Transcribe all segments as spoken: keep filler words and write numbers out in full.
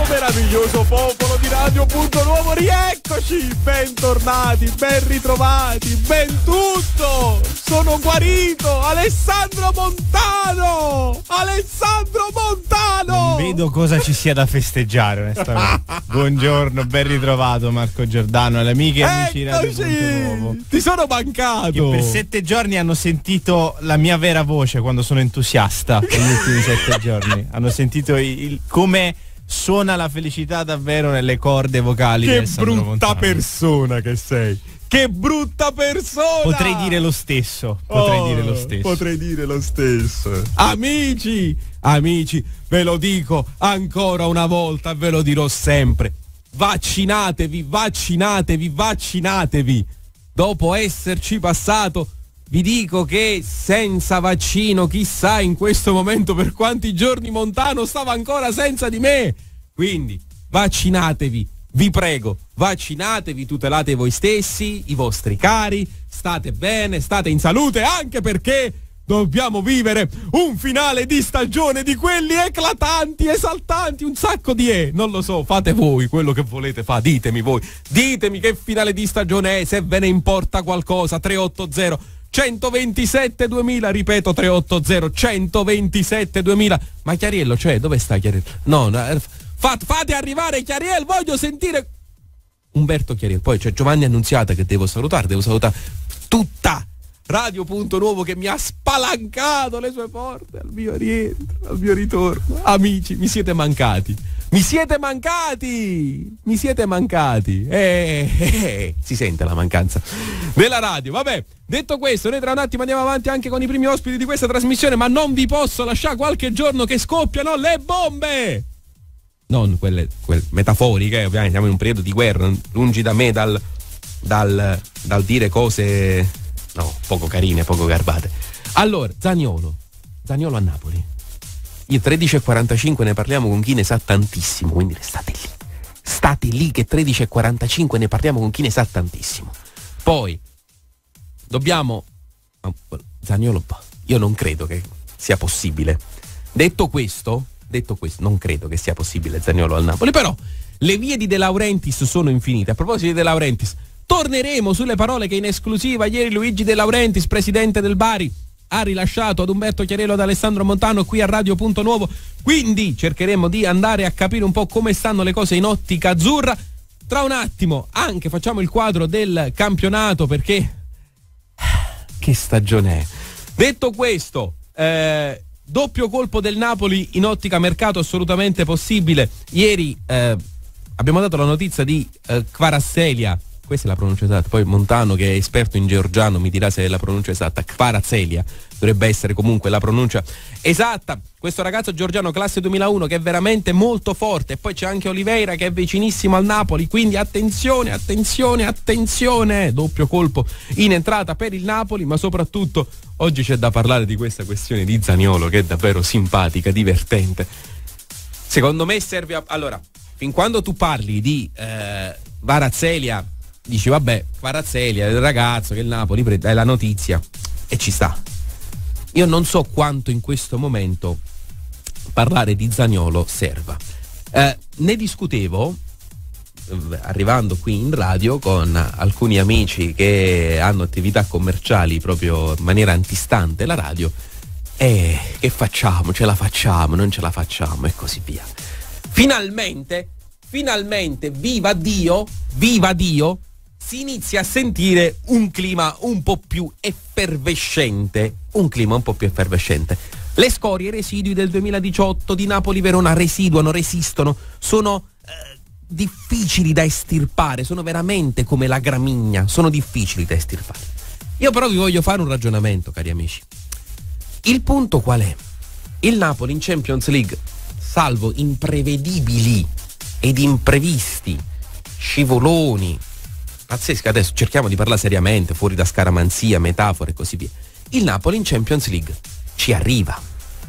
meraviglioso popolo di Radio Punto Nuovo, rieccoci, bentornati, ben ritrovati, ben tutto, sono guarito, Alessandro Montano, Alessandro Montano! Non vedo cosa ci sia da festeggiare, onestamente. Buongiorno, ben ritrovato Marco Giordano, alle amiche e amici di Radio Punto Nuovo. Ti sono mancato! Che per sette giorni hanno sentito la mia vera voce quando sono entusiasta, negli ultimi sette giorni. Hanno sentito il, il, come suona la felicità davvero nelle corde vocali che di Alessandro brutta Montano. Persona che sei, che brutta persona. Potrei dire lo stesso, potrei oh, dire lo stesso. Potrei dire lo stesso. Amici, amici, ve lo dico ancora una volta, ve lo dirò sempre. Vaccinatevi, vaccinatevi, vaccinatevi. Dopo esserci passato, vi dico che senza vaccino, chissà in questo momento per quanti giorni Montano stava ancora senza di me. Quindi vaccinatevi, vi prego, vaccinatevi, tutelate voi stessi, i vostri cari, state bene, state in salute, anche perché dobbiamo vivere un finale di stagione di quelli eclatanti, esaltanti, un sacco di e, non lo so, fate voi quello che volete fare, ditemi voi, ditemi che finale di stagione è, se ve ne importa qualcosa. Tre otto zero centoventisette duemila, ripeto tre otto zero centoventisette duemila. Ma Chiariello c'è? Dove sta Chiariello? No, no fate, fate arrivare Chiariello, voglio sentire Umberto Chiariello. Poi c'è Giovanni Annunziata che devo salutare, devo salutare tutta Radio Punto Nuovo che mi ha spalancato le sue porte al mio rientro, al mio ritorno. Amici, mi siete mancati. Mi siete mancati! Mi siete mancati! Eh, eh, eh, si sente la mancanza della radio. Vabbè, detto questo, noi tra un attimo andiamo avanti anche con i primi ospiti di questa trasmissione, ma non vi posso lasciare qualche giorno che scoppiano le bombe! Non quelle, quelle metaforiche, ovviamente siamo in un periodo di guerra, lungi da me dal, dal, dal dire cose, no, poco carine, poco garbate. Allora, Zaniolo, Zaniolo a Napoli. Io tredici e quarantacinque ne parliamo con chi ne sa tantissimo, quindi state lì. State lì che tredici e quarantacinque ne parliamo con chi ne sa tantissimo. Poi dobbiamo Zaniolo, io non credo che sia possibile. Detto questo, detto questo, non credo che sia possibile Zaniolo al Napoli, però le vie di De Laurentiis sono infinite. A proposito di De Laurentiis, torneremo sulle parole che in esclusiva ieri Luigi De Laurentiis, presidente del Bari, ha rilasciato ad Umberto Chiariello, ad Alessandro Montano qui a Radio Punto Nuovo, quindi cercheremo di andare a capire un po' come stanno le cose in ottica azzurra. Tra un attimo anche facciamo il quadro del campionato, perché che stagione è. Detto questo, eh, doppio colpo del Napoli in ottica mercato assolutamente possibile. Ieri eh, abbiamo dato la notizia di eh, Kvaratskhelia. Questa è la pronuncia esatta, poi Montano che è esperto in georgiano mi dirà se è la pronuncia esatta. Kvaratskhelia dovrebbe essere comunque la pronuncia esatta. Questo ragazzo georgiano classe duemilauno che è veramente molto forte, e poi c'è anche Oliveira che è vicinissimo al Napoli, quindi attenzione, attenzione, attenzione, doppio colpo in entrata per il Napoli. Ma soprattutto oggi c'è da parlare di questa questione di Zaniolo, che è davvero simpatica, divertente. Secondo me serve a... Allora, fin quando tu parli di eh, Kvaratskhelia, dici vabbè, Kvaratskhelia, il ragazzo che il Napoli prende, è la notizia e ci sta. Io non so quanto in questo momento parlare di Zaniolo serva. Eh, ne discutevo eh, arrivando qui in radio con alcuni amici che hanno attività commerciali proprio in maniera antistante la radio, e che facciamo? Ce la facciamo, non ce la facciamo e così via. Finalmente, finalmente, viva Dio, viva Dio, si inizia a sentire un clima un po' più effervescente, un clima un po' più effervescente. Le scorie residui del duemiladiciotto di Napoli-Verona residuano, resistono, sono eh, difficili da estirpare, sono veramente come la gramigna, sono difficili da estirpare. Io però vi voglio fare un ragionamento, cari amici. Il punto qual è? Il Napoli in Champions League, salvo imprevedibili ed imprevisti scivoloni pazzesca, adesso cerchiamo di parlare seriamente, fuori da scaramanzia, metafore e così via, il Napoli in Champions League ci arriva.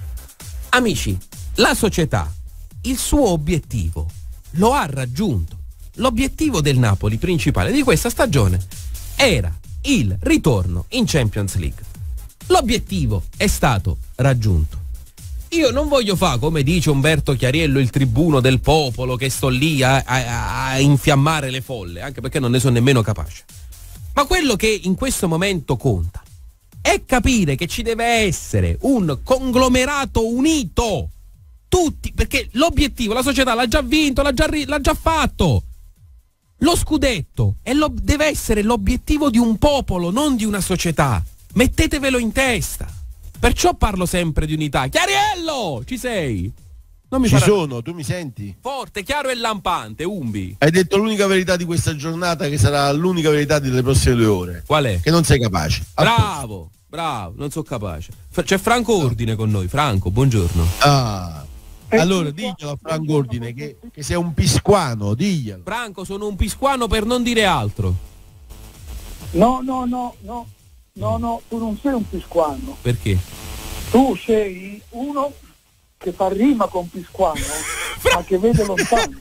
Amici, la società il suo obiettivo lo ha raggiunto. L'obiettivo del Napoli principale di questa stagione era il ritorno in Champions League. L'obiettivo è stato raggiunto. io non voglio fare, come dice Umberto Chiariello, il tribuno del popolo che sto lì a, a, a infiammare le folle, anche perché non ne sono nemmeno capace. Ma quello che in questo momento conta è capire che ci deve essere un conglomerato unito, tutti, perché l'obiettivo, la società l'ha già vinto, l'ha già, l'ha già fatto. Lo scudetto è lo, deve essere l'obiettivo di un popolo, non di una società. Mettetevelo in testa. Perciò parlo sempre di unità. Chiariello, ci sei? Non mi Ci farà... sono, tu mi senti? Forte, chiaro e lampante, Umbi. Hai detto l'unica verità di questa giornata, che sarà l'unica verità delle prossime due ore. Qual è? Che non sei capace. Bravo, bravo, non sono capace. C'è Franco Ordine con noi. Franco, buongiorno. Ah, allora diglielo a Franco Ordine che, che sei un pisquano, diglielo. Franco, sono un pisquano per non dire altro. No, no, no, no, no, no, tu non sei un pisquano. Perché? Tu sei uno che fa rima con pisquano, ma che vede lontano.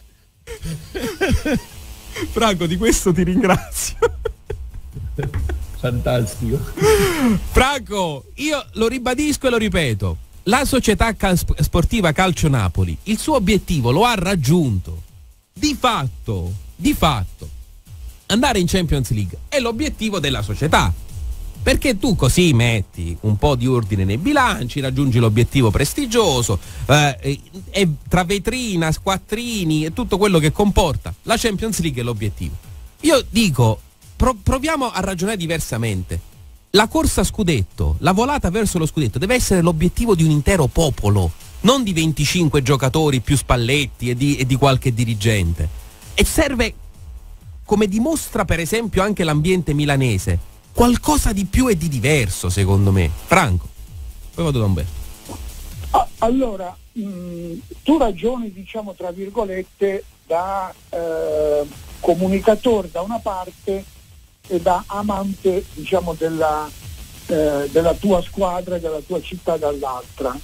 Franco, di questo ti ringrazio. Fantastico. Franco, io lo ribadisco e lo ripeto. La società cal- sportiva Calcio Napoli il suo obiettivo lo ha raggiunto. Di fatto, di fatto, andare in Champions League è l'obiettivo della società. Perché tu così metti un po' di ordine nei bilanci, raggiungi l'obiettivo prestigioso, eh, e tra vetrina, squattrini e tutto quello che comporta la Champions League è l'obiettivo. Io dico, pro- proviamo a ragionare diversamente. La corsa a scudetto, la volata verso lo scudetto deve essere l'obiettivo di un intero popolo, non di venticinque giocatori più Spalletti e di, e di qualche dirigente. E serve, come dimostra per esempio anche l'ambiente milanese, qualcosa di più e di diverso, secondo me. Franco, poi vado da Umberto. Ah, allora, mh, tu ragioni, diciamo, tra virgolette, da eh, comunicatore da una parte e da amante, diciamo, della, eh, della tua squadra e della tua città dall'altra.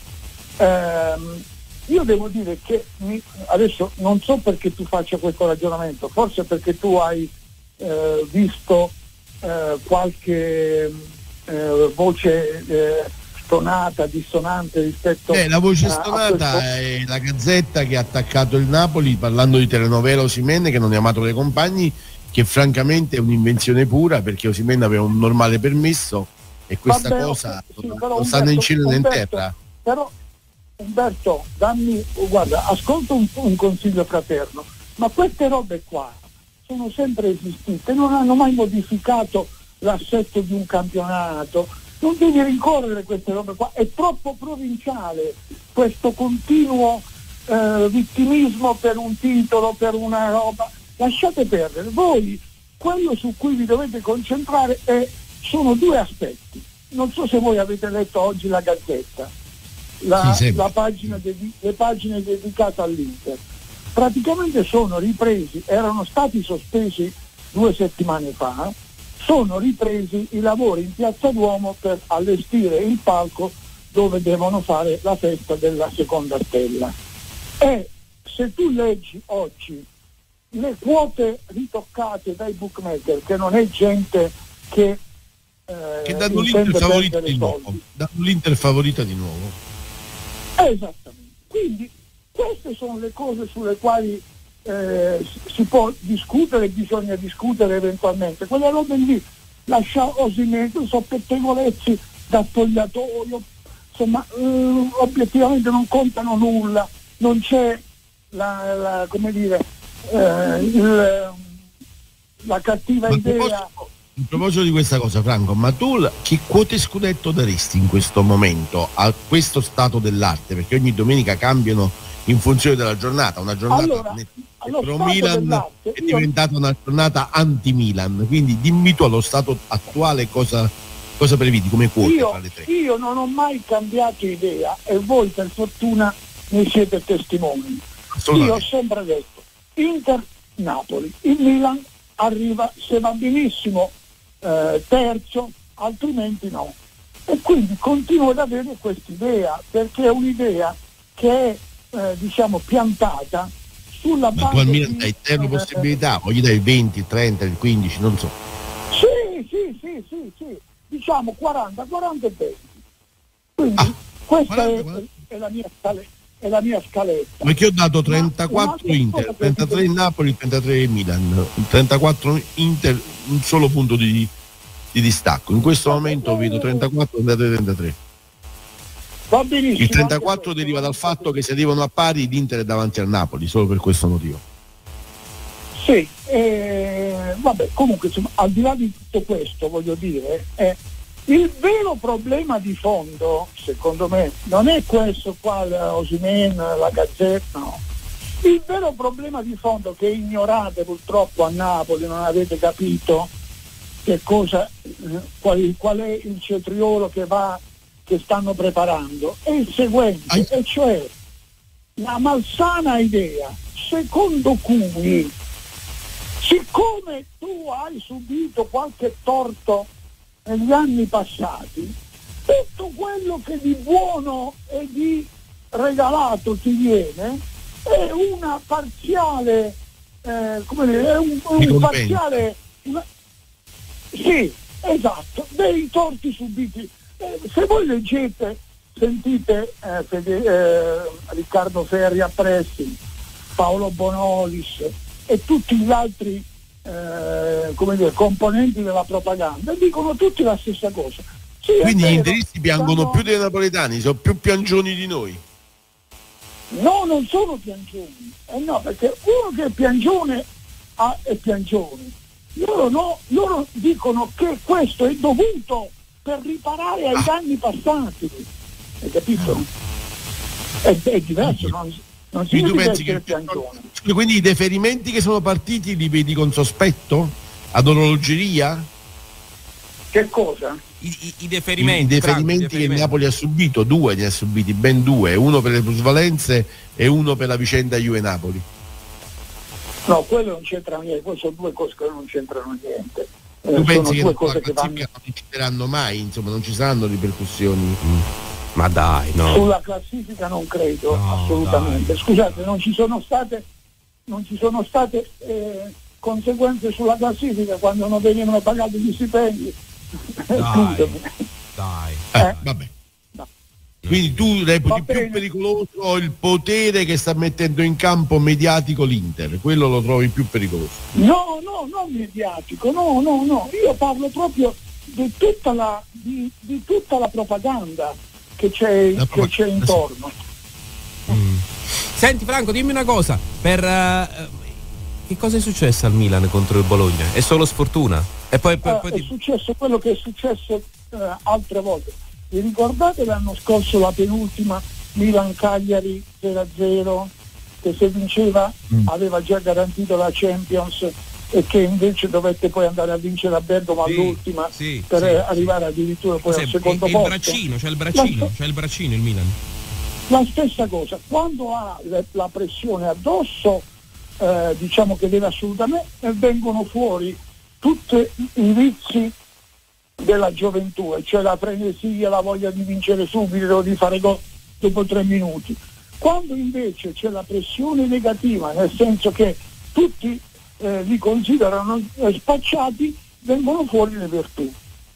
Ehm, io devo dire che mi, adesso non so perché tu faccia questo ragionamento, forse perché tu hai eh, visto eh, qualche eh, voce eh, stonata, dissonante rispetto eh, la voce a, stonata a questo... è la Gazzetta che ha attaccato il Napoli parlando di telenovela Osimhen, che non è amato dai compagni, che francamente è un'invenzione pura, perché Osimhen aveva un normale permesso e questa Vabbè, cosa sì, non, però non sta né in cielo né in Umberto, terra. Però Umberto, dammi, guarda, ascolta un, un consiglio fraterno, ma queste robe qua sono sempre esistite, non hanno mai modificato l'assetto di un campionato, non devi rincorrere queste robe qua, è troppo provinciale questo continuo eh, vittimismo per un titolo, per una roba. Lasciate perdere, voi quello su cui vi dovete concentrare è, sono due aspetti. Non so se voi avete letto oggi la Gazzetta, la, Sì, la pagina dedi- le pagine dedicate all'Inter. Praticamente sono ripresi, erano stati sospesi due settimane fa, sono ripresi i lavori in Piazza Duomo per allestire il palco dove devono fare la festa della seconda stella. E se tu leggi oggi le quote ritoccate dai bookmaker, che non è gente che eh, che danno l'Inter favorita di nuovo, soldi. danno l'Inter favorita di nuovo. Esattamente. Quindi queste sono le cose sulle quali eh, si può discutere, bisogna discutere eventualmente. Quelle robe lì, lascia Osimhen, so, pettegolezzi da spogliatoio, insomma, eh, obiettivamente non contano nulla, non c'è la, la come dire Eh, il, la cattiva Ma idea. proposito, in proposito di questa cosa, Franco, ma tu la- che quote scudetto daresti in questo momento a questo stato dell'arte? Perché ogni domenica cambiano in funzione della giornata. Una giornata Allora, net- allo pro stato Milan dell'arte, è io- diventata una giornata anti-Milan. Quindi dimmi tu allo stato attuale cosa, cosa prevedi come quote io, tra le tre. io non ho mai cambiato idea e voi per fortuna ne siete testimoni. Io ho sempre detto Inter-Napoli, il Milan arriva se va benissimo eh, terzo, altrimenti no. E quindi continuo ad avere quest'idea, perché è un'idea che è eh, diciamo piantata sulla Ma base tu al Milan di, dai zero eh, possibilità, o gli dai il venti, trenta, il quindici, non so. Sì, sì, sì, sì, sì, diciamo quaranta, quaranta e venti. Quindi Ah, questa quaranta, è, quaranta. è la mia scaletta. È la mia scaletta. Perché ho dato trentaquattro Inter, trentatré Napoli, trentatré Milan, trentaquattro Inter, un solo punto di, di distacco. In questo momento vedo trentaquattro, trentatré, trentatré. Va benissimo. Il trentaquattro deriva dal fatto che se arrivano a pari l'Inter è davanti al Napoli, solo per questo motivo. Sì, eh, vabbè, comunque insomma, al di là di tutto questo, voglio dire, eh, il vero problema di fondo, secondo me, non è questo qua, Osimhen, la Gazzetta, no. Il vero problema di fondo che ignorate purtroppo a Napoli, non avete capito che cosa, qual, qual è il cetriolo che va, che stanno preparando, è il seguente, e cioè la malsana idea secondo cui, siccome tu hai subito qualche torto negli anni passati, tutto quello che di buono e di regalato ti viene è una parziale, eh, come dire, è un, un parziale, una, sì, esatto, dei torti subiti. Eh, se voi leggete, sentite eh, Fede, eh, Riccardo Ferri a Pressing, Paolo Bonolis e tutti gli altri Eh, come dire, componenti della propaganda dicono tutti la stessa cosa. Sì, quindi vero, gli interisti piangono stanno... più dei napoletani, sono più piangioni di noi. No, non sono piangioni, eh no, perché uno che è piangione ah, è piangione. Loro, no, loro dicono che questo è dovuto per riparare ai danni passati, hai capito? È, è diverso, non, non si tu pensi essere che piangione. Quindi i deferimenti che sono partiti li vedi con sospetto? Ad orologeria? Che cosa? I, i, i deferimenti, I deferimenti Franco, i che deferimenti. il Napoli ha subito, due ne ha subiti, ben due, uno per le plusvalenze e uno per la vicenda Juve-Napoli. No, quello non c'entra niente, poi sono due cose che non c'entrano niente. Eh, Tu pensi sono che due la cose che vanno... non incideranno mai, insomma, non ci saranno ripercussioni? Mm. Ma dai, no. Sulla classifica non credo, No, assolutamente. dai. Scusate, non ci sono state non ci sono state eh, conseguenze sulla classifica quando non venivano pagati gli stipendi. Dai, dai. Eh, Eh. vabbè. No. Quindi tu reputi Va più bene. pericoloso il potere che sta mettendo in campo mediatico l'Inter, quello lo trovi più pericoloso. No, no, non mediatico, no, no, no. Io parlo proprio di tutta la, di, di tutta la propaganda che c'è, La che propaganda, c'è intorno. Mm. Senti Franco, dimmi una cosa, per uh, che cosa è successo al Milan contro il Bologna? È solo sfortuna? E poi, poi, Eh, poi è ti... successo quello che è successo eh, altre volte. Vi ricordate l'anno scorso la penultima Milan-Cagliari zero a zero, che se vinceva Mm. aveva già garantito la Champions e che invece dovette poi andare a vincere a Bergamo Sì, all'ultima sì, per sì, eh, sì. arrivare addirittura poi Cos'è? al secondo il, il posto? braccino, c'è il braccino, La- c'è il braccino il Milan. La stessa cosa, quando ha le- la pressione addosso, eh, diciamo che deve assolutamente, e vengono fuori tutti i vizi della gioventù, e cioè la frenesia, la voglia di vincere subito, di fare gol dopo tre minuti. Quando invece c'è la pressione negativa, nel senso che tutti eh, li considerano eh, spacciati, vengono fuori le virtù.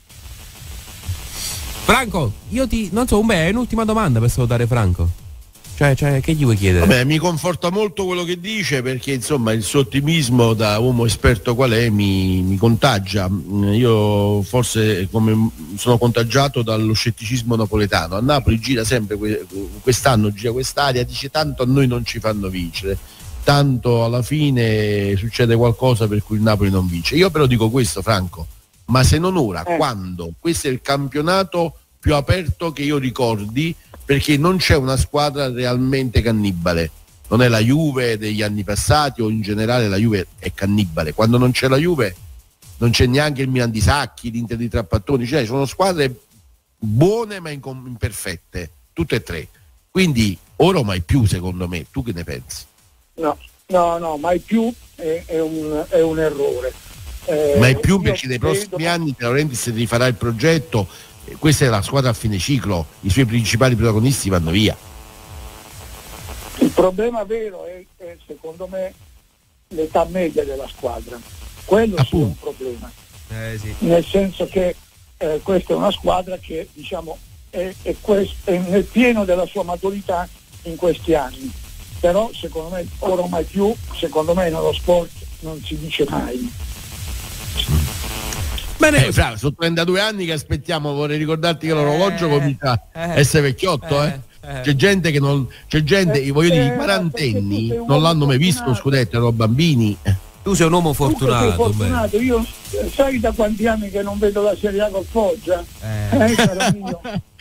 Franco, io ti, non so, beh, è un'ultima domanda per salutare Franco. Cioè, cioè, che gli vuoi chiedere? Vabbè, mi conforta molto quello che dice, perché insomma il suo ottimismo da uomo esperto qual è mi, mi contagia. Io forse come sono contagiato dallo scetticismo napoletano. A Napoli gira sempre que- quest'anno gira quest'aria, dice tanto a noi non ci fanno vincere, tanto alla fine succede qualcosa per cui il Napoli non vince. Io però dico questo, Franco, ma se non ora, Eh. quando? Questo è il campionato più aperto che io ricordi, perché non c'è una squadra realmente cannibale. Non è la Juve degli anni passati, o in generale la Juve è cannibale. Quando non c'è la Juve non c'è neanche il Milan di Sacchi, l'Inter di Trapattoni, cioè sono squadre buone ma incom- imperfette, tutte e tre. Quindi ora o mai più, secondo me. Tu che ne pensi? No, no, no, mai più è, è, un, è un errore. Eh, Mai più, io perché nei prossimi credo- anni De Laurentiis rifarà il progetto. Questa è la squadra a fine ciclo, i suoi principali protagonisti vanno via. Il problema vero è, è secondo me l'età media della squadra. Quello sì è un Appunto. problema. Eh sì. Nel senso che eh, questa è una squadra che diciamo è, è, quest- è nel pieno della sua maturità in questi anni, però secondo me ora o mai più, secondo me nello sport non si dice mai. Bene, eh, fra, sono trentadue anni che aspettiamo, vorrei ricordarti che l'orologio comincia a eh, essere vecchiotto, eh. eh. C'è gente che non, c'è gente, Eh, voglio dire, eh, i quarantenni perché tu sei un non uomo l'hanno mai visto, fortunato. scudetto, erano bambini. Tu sei un uomo Comunque sei fortunato. fortunato. Io eh, sai da quanti anni che non vedo la Serie A col Foggia? Eh, caro mio.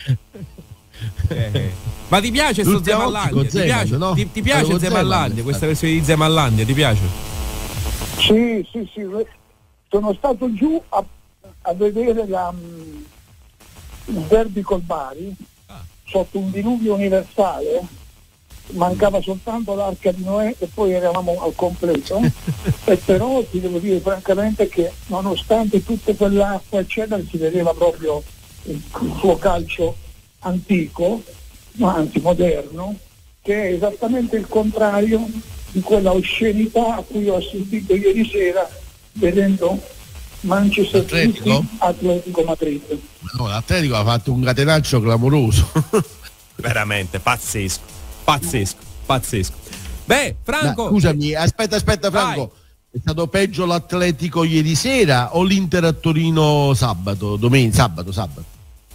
Eh. Ma ti piace sto L'ultima volta Zemallandia? con Ti Zeman, piace, no? ti, ti piace Con Zemallandia, Zeman, questa versione di Zemallandia, ti piace? Sì, sì, sì. Sono stato giù a, a vedere la, mm, il derby col Bari sotto un diluvio universale. Mancava soltanto l'arca di Noè e poi eravamo al completo. E però ti devo dire francamente che nonostante tutta quell'acqua eccetera si vedeva proprio il, il suo calcio antico, ma anzi moderno, che è esattamente il contrario di quella oscenità a cui ho assistito ieri sera vedendo Manchester Atletico? City Atletico Madrid. No, l'Atletico ha fatto un catenaccio clamoroso. Veramente pazzesco, pazzesco, pazzesco. Beh, Franco, Ma, scusami, aspetta, aspetta Franco. Vai. È stato peggio l'Atletico ieri sera o l'Inter a Torino sabato, domenica, sabato, sabato?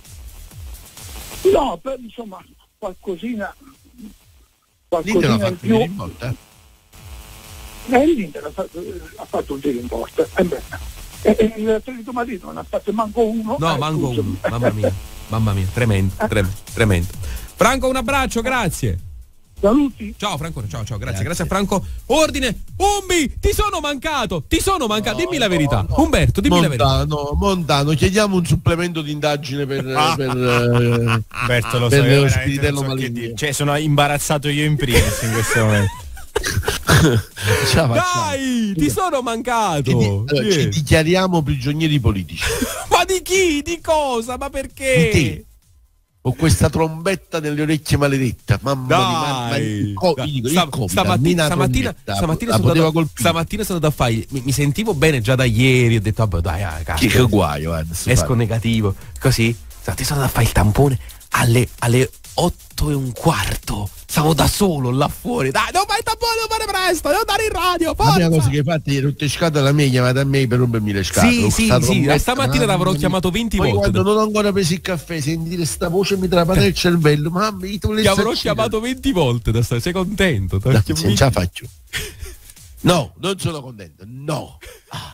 No, per, insomma, qualcosina, L'Inter ha qualcosina in fatto più. in volta. Eh, L'Inter ha fatto, ha fatto un giro in porta. Eh beh, e, e l'Atletico Madrid non ha fatto manco uno. no, eh, manco scusami. uno, mamma mia, mamma mia, tremendo, tremendo, tremendo. Franco, un abbraccio, grazie. Saluti. Ciao Franco, ciao, ciao, grazie, Grazie. grazie a Franco. Ordine, Umbi, ti sono mancato, ti sono mancato, dimmi la verità. no. Umberto, dimmi la verità. Montano, Montano, chiediamo un supplemento di indagine per, per eh, Umberto, lo per so, io lo veramente spiritello non so che maligno. dire. Cioè, sono imbarazzato io in primis in questo momento. Ce la facciamo. Dai, ti sono mancato. Ci, di- allora, ci Sì. dichiariamo prigionieri politici. Ma di chi? Di cosa? Ma Di perché? te. Con questa trombetta nelle orecchie maledetta, mamma mia, ma- ma il co- Dai. io dico, il Sta- Covid, stamattina, almeno la stamattina, trombetta, stamattina la sono poteva andato, colpire. stamattina sono andato a fare, mi, mi sentivo bene già da ieri, ho detto vabbè dai, ah, Che, cazzo, che guaio, guarda, sto esco fare. negativo, così, stamattina sono andato a fare il tampone alle, alle otto e un quarto, stavo da solo là fuori, dai, devo fare il tampone, devo fare presto, devo andare in radio, La prima forza! cosa che hai fatto è rotte scatole a me, chiamate a me per rompermi le scatole. Sì, Con sì, sta sì, trombetta, stamattina mamma l'avrò mia. chiamato venti Poi volte. quando non ho ancora preso il caffè, sentire sta voce mi trapana il cervello, mamma, io Ti avrò chiamato venti volte da stare, sei contento? Ti ho Non chiamato- ce la faccio. No, non sono contento, no. Ah.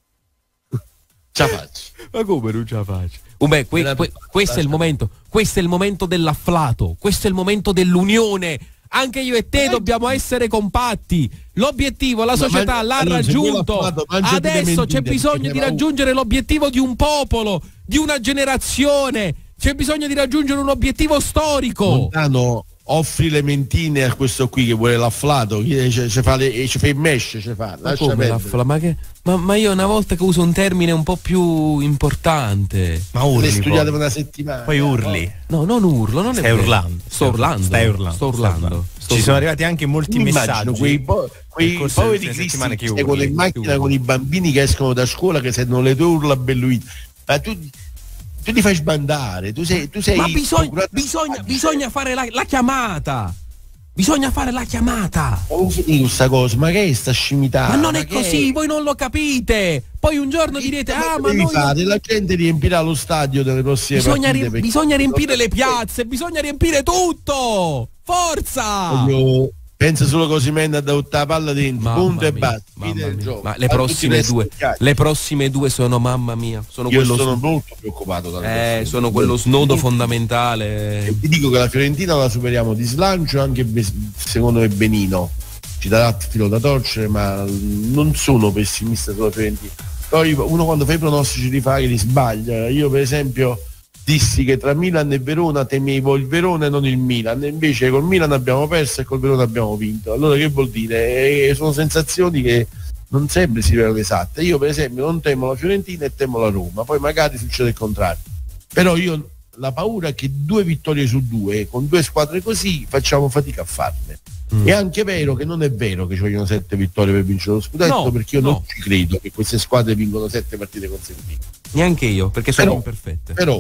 Ce la faccio. Ma come non ce la faccio? Umbè, que- Era- que- questo è il momento, questo è il momento dell'afflato, questo è il momento dell'unione. Anche io e te dobbiamo essere compatti. L'obiettivo la Ma società man- l'ha allora, se vuoi raggiunto. l'afflato, mangiati le Adesso c'è mentine, bisogno perché di va- raggiungere l'obiettivo di un popolo, di una generazione. C'è bisogno di raggiungere un obiettivo storico. Montano, offri le mentine a questo qui che vuole l'afflato, ci, ci fa, le, ci fa il mesh, ci fa. Ma Lascia come perdere. l'affla- ma, che- ma- ma io una volta che uso un termine un po' più importante. Ma Le urli studiate per poi. una settimana. Poi urli. No, non urlo, non è Stai vero. urlando. Sto urlando. Stai urlando. Sto urlando. Sto Ci sono urlando. arrivati anche molti Mi messaggi. immagino quei, po- quei nel corso poveri delle cristi settimane che che con le urli, macchine che urli. con i bambini che escono da scuola che sentono le tue urla belluite. Ma tu, tu li fai sbandare, tu sei, tu sei Ma bisogna, procurato- bisogna, bisogna fare la, la chiamata. Bisogna fare la chiamata. Ma non finì questa cosa, ma che è sta scimità? Ma non è che così, voi non lo capite. Poi un giorno direte, Che ah, ma devi noi... fare? La gente riempirà lo stadio delle prossime Bisogna, partite ri- perché- bisogna riempire le piazze, bisogna riempire tutto. Forza! Voglio- pensa solo così menda da buttare la palla dentro, Mamma punto e mia, basta. mamma fine del mia. gioco. Ma le Fa tutti prossime i due, resti le prossime due sono, mamma mia, sono Io quello, sono s- molto preoccupato dalle eh, prossime sono due. quello snodo fondamentale. E ti dico che la Fiorentina la superiamo di slancio, anche be- secondo me benino. Ci darà il filo da torcere, ma non sono pessimista sulla Fiorentina. Poi uno quando fa i pronostici li fa che li sbaglia. Io per esempio dissi che tra Milan e Verona temevo il Verona e non il Milan, e invece col Milan abbiamo perso e col Verona abbiamo vinto. Allora che vuol dire? Eh, sono sensazioni che non sempre si vedono esatte. Io per esempio non temo la Fiorentina e temo la Roma, poi magari succede il contrario. Però io la paura è che due vittorie su due, con due squadre così, facciamo fatica a farne. Mm. È anche vero che non è vero che ci vogliono sette vittorie per vincere lo scudetto, No, perché io no. non ci credo che queste squadre vincono sette partite consecutive. Neanche io, perché sono Però- imperfette. Però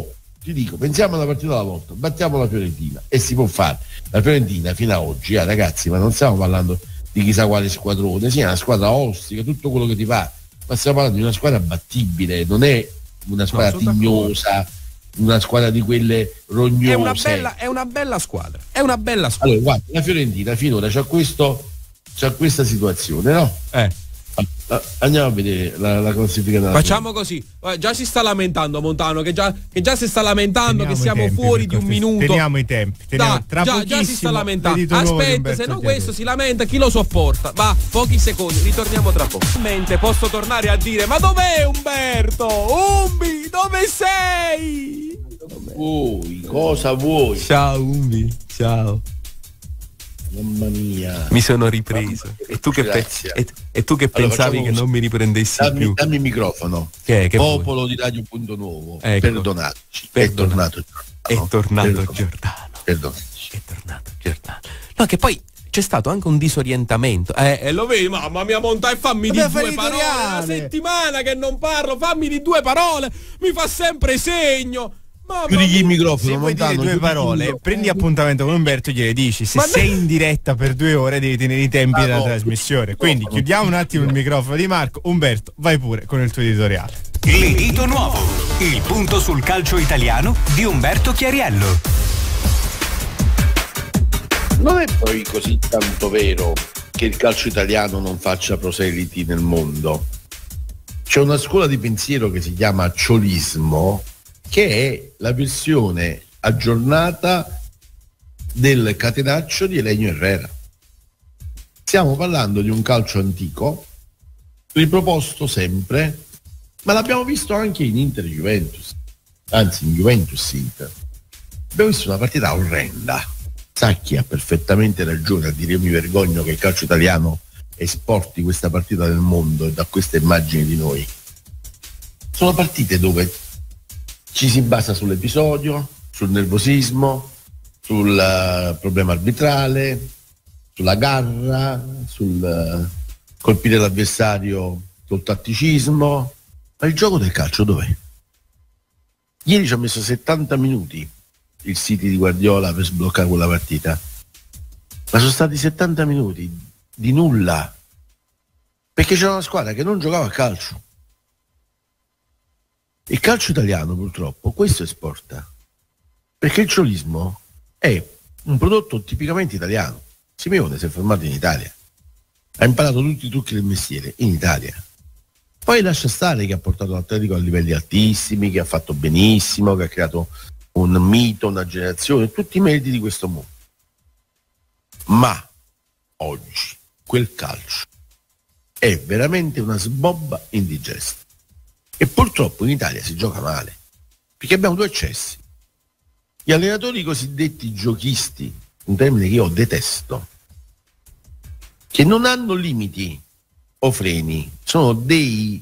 ti dico, pensiamo alla partita alla volta, battiamo la Fiorentina e si può fare. La Fiorentina fino ad oggi, eh, ragazzi, ma non stiamo parlando di chissà quale squadrone, sì, è una squadra ostica, tutto quello che ti fa, ma stiamo parlando di una squadra battibile, non è una squadra no, tignosa, una squadra di quelle rognose. È una bella, è una bella squadra, è una bella squadra. Allora, guarda, la Fiorentina finora c'ha questo, c'ha questa situazione, no? Eh. Andiamo a vedere la, la classifica della Facciamo così, già si sta lamentando Montano, che già, che già si sta lamentando teniamo che siamo tempi, fuori di un minuto. Teniamo i tempi, teniamo, da, tra già, già si sta lamentando. Aspetta, se no questo si lamenta, chi lo sopporta? Va, pochi secondi, ritorniamo tra poco. Posso tornare a dire, ma dov'è Umberto? Umbi, dove sei? Vuoi, cosa vuoi? Ciao Umbi, ciao. Mamma mia, mi sono ripreso. E tu che, pe- e, e tu che allora, pensavi che non mi riprendessi dammi, più? Dammi il microfono. Che, che Popolo vuoi? Di Radio Punto Nuovo. Ecco. Perdonateci. È tornato Giordano. È tornato Giordano. Perdonateci. È tornato Giordano. No, che poi c'è stato anche un disorientamento. Eh, e lo vedi, mamma mia, monta e fammi di due parole. Una settimana che non parlo, fammi di due parole. Mi fa sempre segno. Chiudi il microfono. Se vuoi dire due parole, prendi appuntamento con Umberto e gliele dici. Se Ma sei in diretta per due ore devi tenere i tempi ah, della no, trasmissione. Quindi no, chiudiamo un attimo il microfono di Marco. Umberto, vai pure con il tuo editoriale. L'edito nuovo, il punto sul calcio italiano di Umberto Chiariello. Non è poi così tanto vero che il calcio italiano non faccia proseliti nel mondo. C'è una scuola di pensiero che si chiama ciolismo, che è la versione aggiornata del catenaccio di Elenio Herrera. Stiamo parlando di un calcio antico, riproposto sempre, ma l'abbiamo visto anche in Inter e Juventus, anzi in Juventus Inter. Abbiamo visto una partita orrenda. Sacchi ha perfettamente ragione a dire io mi vergogno che il calcio italiano esporti questa partita nel mondo e da questa immagine di noi. Sono partite dove ci si basa sull'episodio, sul nervosismo, sul uh, problema arbitrale, sulla garra, sul uh, colpire l'avversario col tatticismo. Ma il gioco del calcio dov'è? Ieri ci ha messo settanta minuti il City di Guardiola per sbloccare quella partita, ma sono stati settanta minuti di nulla, perché c'era una squadra che non giocava a calcio. Il calcio italiano purtroppo questo esporta, perché il ciolismo è un prodotto tipicamente italiano. Simeone si è formato in Italia, ha imparato tutti i trucchi del mestiere in Italia, poi lascia stare che ha portato l'Atletico a livelli altissimi, che ha fatto benissimo, che ha creato un mito, una generazione, tutti i meriti di questo mondo. Ma oggi quel calcio è veramente una sbobba indigesta. E purtroppo in Italia si gioca male, perché abbiamo due eccessi. Gli allenatori cosiddetti giochisti, un termine che io detesto, che non hanno limiti o freni, sono dei,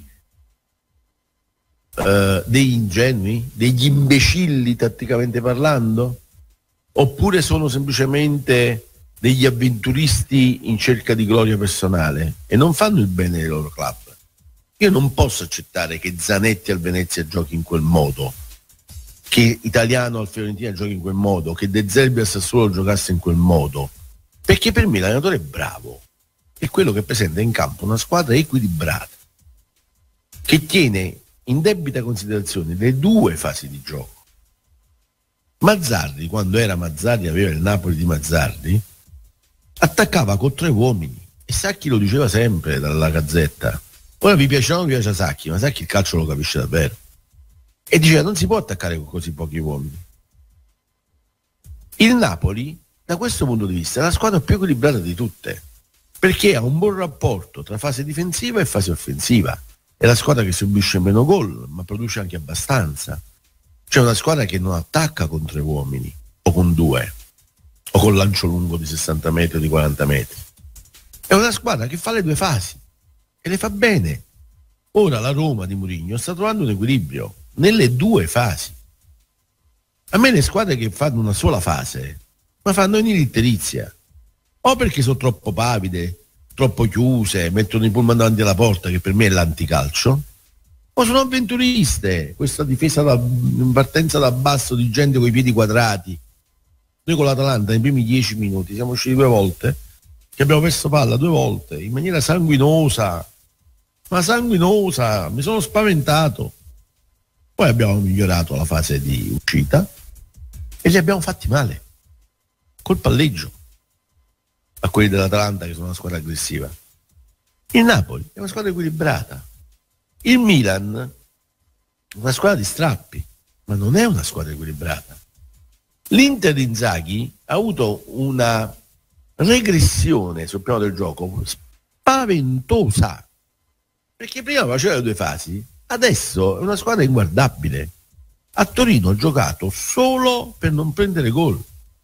uh, degli ingenui, degli imbecilli tatticamente parlando, oppure sono semplicemente degli avventuristi in cerca di gloria personale e non fanno il bene dei loro club. Io non posso accettare che Zanetti al Venezia giochi in quel modo, che Italiano al Fiorentina giochi in quel modo, che De Zerbi al Sassuolo giocasse in quel modo, perché per me l'allenatore è bravo, è quello che presenta in campo una squadra equilibrata, che tiene in debita considerazione le due fasi di gioco. Mazzarri, quando era Mazzarri, aveva il Napoli di Mazzarri, attaccava con tre uomini e Sacchi lo diceva sempre dalla Gazzetta. Ora vi piace o non vi piace Sacchi, ma Sacchi il calcio lo capisce davvero, e diceva non si può attaccare con così pochi uomini. Il Napoli da questo punto di vista è la squadra più equilibrata di tutte, perché ha un buon rapporto tra fase difensiva e fase offensiva, è la squadra che subisce meno gol ma produce anche abbastanza. C'è una squadra che non attacca con tre uomini o con due o con lancio lungo di sessanta metri o di quaranta metri, è una squadra che fa le due fasi e le fa bene. Ora la Roma di Mourinho sta trovando un equilibrio nelle due fasi. A me le squadre che fanno una sola fase ma fanno un'ilitterizia, o perché sono troppo pavide, troppo chiuse, mettono i pullman davanti alla porta, che per me è l'anticalcio, Ma sono avventuriste, questa difesa da, in partenza da basso di gente con i piedi quadrati. Noi con l'Atalanta nei primi dieci minuti siamo usciti due volte, che abbiamo perso palla due volte, in maniera sanguinosa, ma sanguinosa, mi sono spaventato. Poi abbiamo migliorato la fase di uscita e li abbiamo fatti male, col palleggio, a quelli dell'Atalanta che sono una squadra aggressiva. Il Napoli è una squadra equilibrata. Il Milan è una squadra di strappi, ma non è una squadra equilibrata. L'Inter di Inzaghi ha avuto una regressione sul piano del gioco spaventosa, perché prima faceva le due fasi, adesso è una squadra inguardabile. A Torino ha giocato solo per non prendere gol.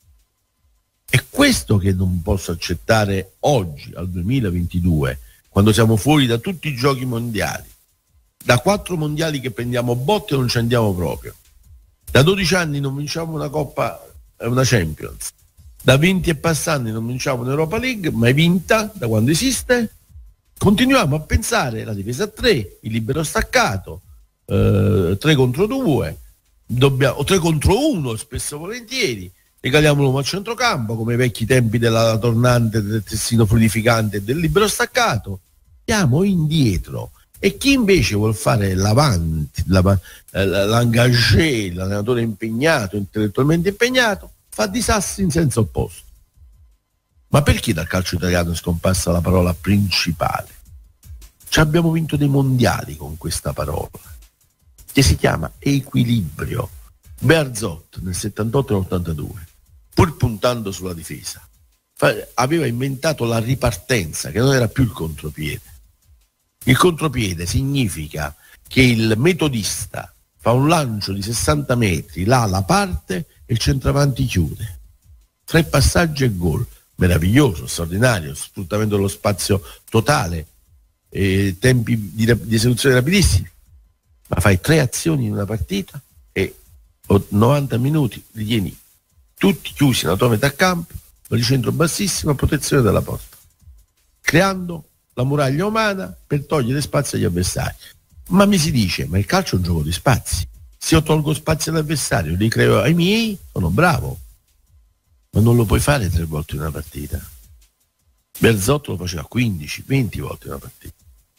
È questo che non posso accettare oggi, al duemilaventidue, quando siamo fuori da tutti i giochi mondiali. Da quattro mondiali che prendiamo botte non ci andiamo proprio. Da dodici anni non vinciamo una Coppa, una Champions. Da venti e passanti non vinciamo un'Europa League, mai vinta da quando esiste. Continuiamo a pensare la difesa a tre, il libero staccato, eh, tre contro due, dobbiamo, o tre contro uno spesso e volentieri. Regaliamo l'uomo al centrocampo come ai vecchi tempi della tornante, del testino fluidificante e del libero staccato. Andiamo indietro. E chi invece vuol fare l'avanti, la, eh, l'engagé, l'allenatore impegnato, intellettualmente impegnato, fa disastri in senso opposto. Ma perché dal calcio italiano è scomparsa la parola principale? Ci abbiamo vinto dei mondiali con questa parola, che si chiama equilibrio. Bearzot nel settantotto e ottantadue, pur puntando sulla difesa, fa, aveva inventato la ripartenza, che non era più il contropiede. Il contropiede significa che il metodista fa un lancio di sessanta metri, l'ala parte e il centravanti chiude. Tre passaggi e gol. Meraviglioso, straordinario, sfruttamento dello spazio totale, eh, tempi di, di esecuzione rapidissimi. Ma fai tre azioni in una partita e novanta minuti li tieni tutti chiusi nella tua metà campo, di centro bassissimo a protezione della porta, creando la muraglia umana per togliere spazio agli avversari. Ma mi si dice, ma il calcio è un gioco di spazi. Se io tolgo spazio all'avversario, li creo ai miei, sono bravo. Ma non lo puoi fare tre volte in una partita. Bearzot lo faceva quindici venti volte in una partita.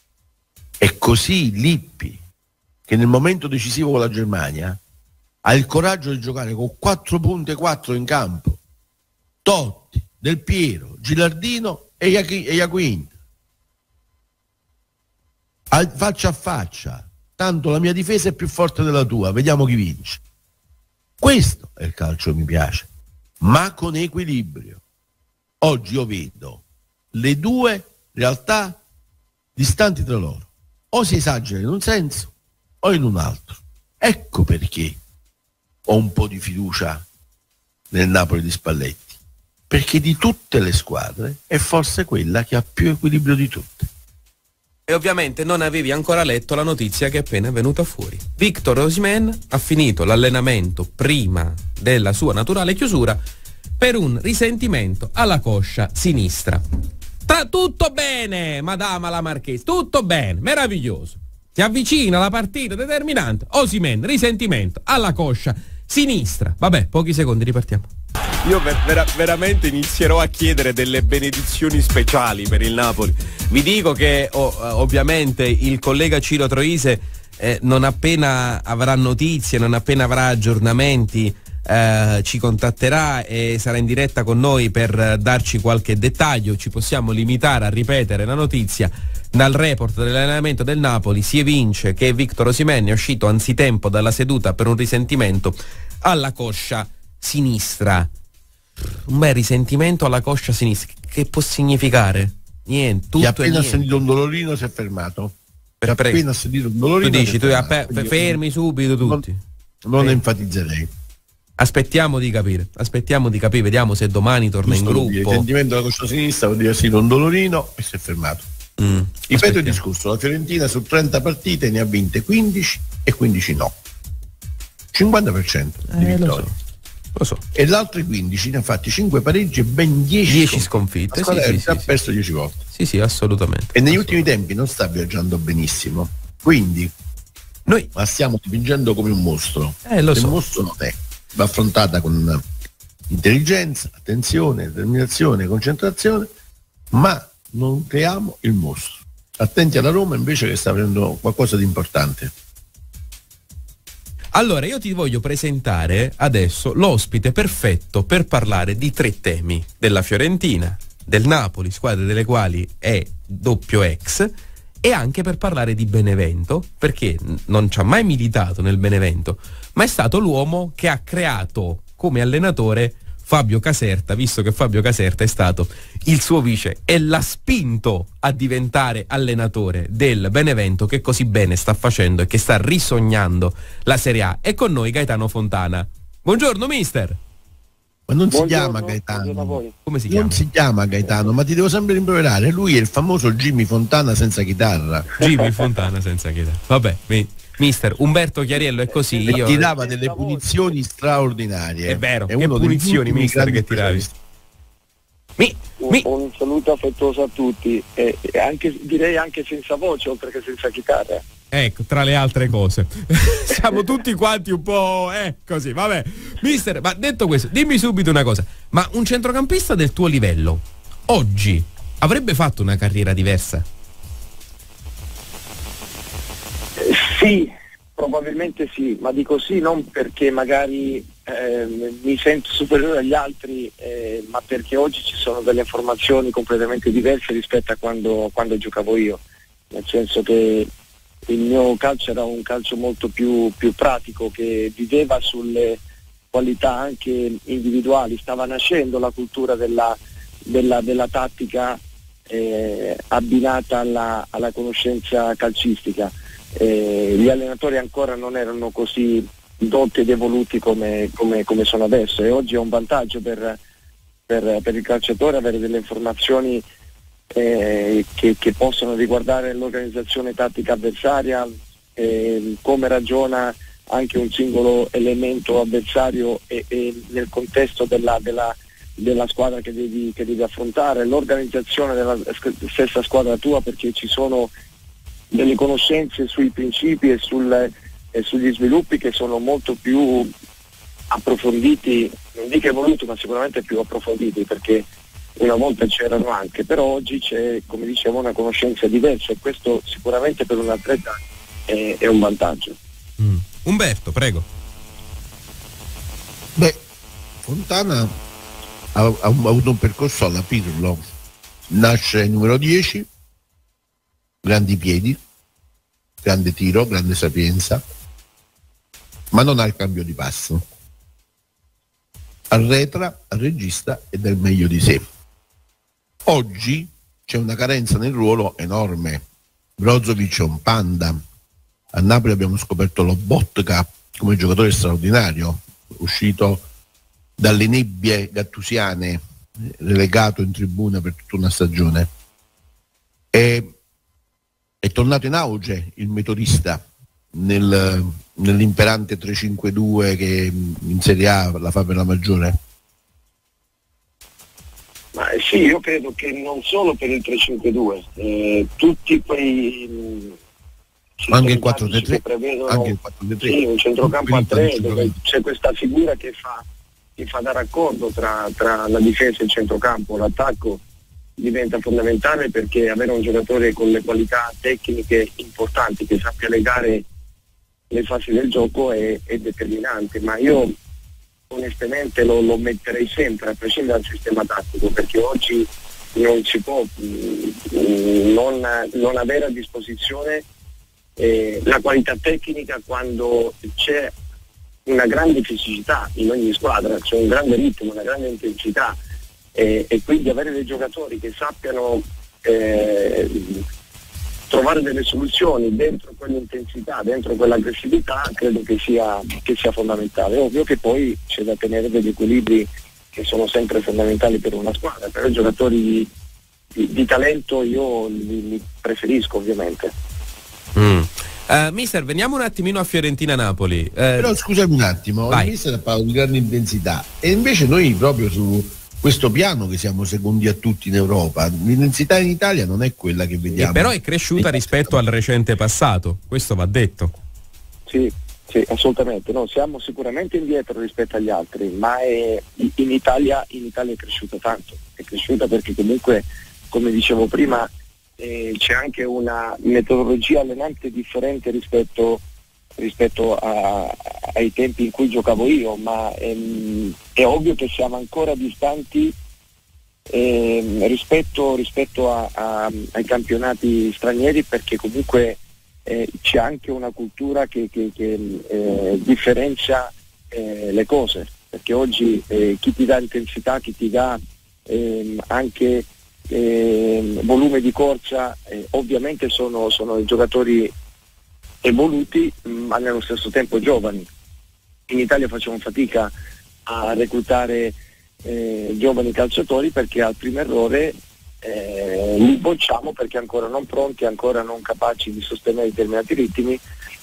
E così Lippi, che nel momento decisivo con la Germania ha il coraggio di giocare con quattro punte quattro in campo, Totti, Del Piero, Gilardino e Iaquinta, faccia a faccia, tanto la mia difesa è più forte della tua, vediamo chi vince. Questo è il calcio che mi piace, ma con equilibrio. Oggi io vedo le due realtà distanti tra loro, o si esagera in un senso o in un altro. Ecco perché ho un po' di fiducia nel Napoli di Spalletti, perché di tutte le squadre è forse quella che ha più equilibrio di tutte. E ovviamente non avevi ancora letto la notizia che è appena venuta fuori. Victor Osimhen ha finito l'allenamento prima della sua naturale chiusura per un risentimento alla coscia sinistra. Tra tutto bene, Madama la Marchese, tutto bene, meraviglioso. Si avvicina la partita determinante, Osimhen, risentimento alla coscia sinistra. Vabbè, pochi secondi, ripartiamo. Io ver- vera- veramente inizierò a chiedere delle benedizioni speciali per il Napoli. Vi dico che oh, ovviamente il collega Ciro Troise eh, non appena avrà notizie, non appena avrà aggiornamenti, eh, ci contatterà e sarà in diretta con noi per darci qualche dettaglio. Ci possiamo limitare a ripetere la notizia. Dal report dell'allenamento del Napoli si evince che Victor Osimhen è uscito anzitempo dalla seduta per un risentimento alla coscia sinistra. Un bel risentimento alla coscia sinistra, che può significare? Niente, tutto. Chi appena niente. ha sentito un dolorino si è fermato. Per appena ha sentito un dolorino. Tu dici, tu fermato, app- fermi subito tutti. Non, non eh. enfatizzerei. Aspettiamo di capire, aspettiamo di capire, vediamo se domani torna Giusto, in gruppo. Il sentimento alla coscia sinistra vuol dire ha sentito un dolorino e si è fermato. Mm, Ripeto il discorso, la Fiorentina su trenta partite ne ha vinte quindici e quindici no. cinquanta per cento di eh, vittorie. Lo so. Lo so. E le altre quindici ne ha fatti cinque pareggi e ben dieci, dieci sconfitte. La squadra sì, sì, ha sì, perso dieci volte. Sì, sì, assolutamente. E negli assolutamente. ultimi tempi non sta viaggiando benissimo. Quindi Noi ma stiamo dipingendo come un mostro. Eh, lo Il so. mostro non è, va affrontata con intelligenza, attenzione, determinazione, concentrazione, ma non creiamo il mostro. Attenti alla Roma invece che sta avendo qualcosa di importante. Allora, io ti voglio presentare adesso l'ospite perfetto per parlare di tre temi: della Fiorentina, del Napoli, squadre delle quali è doppio ex, e anche per parlare di Benevento, perché non ci ha mai militato nel Benevento, ma è stato l'uomo che ha creato come allenatore Fabio Caserta, visto che Fabio Caserta è stato il suo vice e l'ha spinto a diventare allenatore del Benevento, che così bene sta facendo e che sta risognando la Serie A. È con noi Gaetano Fontana. Buongiorno mister. Ma non si Buongiorno, chiama buongiorno a Gaetano. voi. Come si chiama? Non si chiama Gaetano, ma ti devo sempre rimproverare. Lui è il famoso Jimmy Fontana senza chitarra. Jimmy Fontana senza chitarra. Vabbè, mi, mister Umberto Chiariello è così. E Io ti dava delle punizioni straordinarie. È vero, che uno degli punizioni, ultimi mister, grandi che tiravi. specialisti. mi, Un, mi, un saluto affettuoso a tutti e, e anche, direi anche senza voce oltre che senza chitarra. Ecco, tra le altre cose. Siamo tutti quanti un po' eh, così, vabbè. Mister, ma detto questo, dimmi subito una cosa. Ma un centrocampista del tuo livello, oggi, avrebbe fatto una carriera diversa? Eh, sì, probabilmente sì, ma dico sì non perché magari eh, mi sento superiore agli altri, eh, ma perché oggi ci sono delle informazioni completamente diverse rispetto a quando, quando giocavo io. Nel senso che il mio calcio era un calcio molto più, più pratico, che viveva sulle qualità anche individuali, stava nascendo la cultura della, della, della tattica eh, abbinata alla, alla conoscenza calcistica. Eh, gli allenatori ancora non erano così dotti ed evoluti come, come, come sono adesso, e oggi è un vantaggio per, per, per il calciatore avere delle informazioni Eh, che, che possono riguardare l'organizzazione tattica avversaria, eh, come ragiona anche un singolo elemento avversario e, e nel contesto della, della, della squadra che devi, che devi affrontare, l'organizzazione della stessa squadra tua, perché ci sono delle conoscenze sui principi e, sul, e sugli sviluppi che sono molto più approfonditi, non dico evoluti, ma sicuramente più approfonditi, perché una volta c'erano anche, però oggi c'è, come dicevo, una conoscenza diversa, e questo sicuramente per un atleta è, è un vantaggio. Mm. Umberto, prego. Beh, Fontana ha, ha avuto un percorso alla Pirlo. Nasce numero dieci, grandi piedi, grande tiro, grande sapienza, ma non ha il cambio di passo. Arretra, regista e dà il meglio di sé. Oggi c'è una carenza nel ruolo enorme. Brozovic è un panda. A Napoli abbiamo scoperto lo Botka come giocatore straordinario, uscito dalle nebbie gattusiane, relegato in tribuna per tutta una stagione. È, è tornato in auge il metodista nel, nell'imperante tre cinque due che in Serie A la fa per la maggiore. Ma eh, sì, io credo che non solo per il tre cinque due, eh, tutti quei mh, anche il quattro tre tre, prevedono, anche il quattro tre tre, sì, un centrocampo a Quindi, tre, centrocampo. dove c'è questa figura che fa, che fa da raccordo tra, tra la difesa e il centrocampo. L'attacco diventa fondamentale, perché avere un giocatore con le qualità tecniche importanti, che sappia legare le fasi del gioco, è, è determinante. Ma io onestamente lo, lo metterei sempre, a prescindere dal sistema tattico, perché oggi non si può mh, non, non avere a disposizione eh, la qualità tecnica quando c'è una grande fisicità in ogni squadra, c'è un grande ritmo, una grande intensità, eh, e quindi avere dei giocatori che sappiano eh, trovare delle soluzioni dentro quell'intensità, dentro quell'aggressività, credo che sia, che sia fondamentale. Ovvio che poi c'è da tenere degli equilibri che sono sempre fondamentali per una squadra, però i giocatori di, di, di talento io li, li preferisco ovviamente. Mm. Uh, mister, veniamo un attimino a Fiorentina-Napoli. Uh, Però scusami un attimo, il mister ha parlato di grande intensità, e invece noi proprio su questo piano, che siamo secondi a tutti in Europa, l'intensità in Italia non è quella che vediamo. però è cresciuta rispetto al recente passato, questo va detto. Sì, sì, assolutamente. No, siamo sicuramente indietro rispetto agli altri, ma è, in Italia in Italia è cresciuta tanto, è cresciuta perché comunque, come dicevo prima, eh, c'è anche una metodologia allenante differente rispetto rispetto a, ai tempi in cui giocavo io, ma ehm, è ovvio che siamo ancora distanti ehm, rispetto, rispetto a, a, ai campionati stranieri, perché comunque eh, c'è anche una cultura che, che, che eh, differenzia eh, le cose, perché oggi eh, chi ti dà intensità, chi ti dà ehm, anche ehm, volume di corsa, eh, ovviamente sono, sono i giocatori evoluti, ma nello stesso tempo giovani. In Italia facciamo fatica a reclutare eh, giovani calciatori perché al primo errore eh, li bocciamo perché ancora non pronti, ancora non capaci di sostenere determinati ritmi,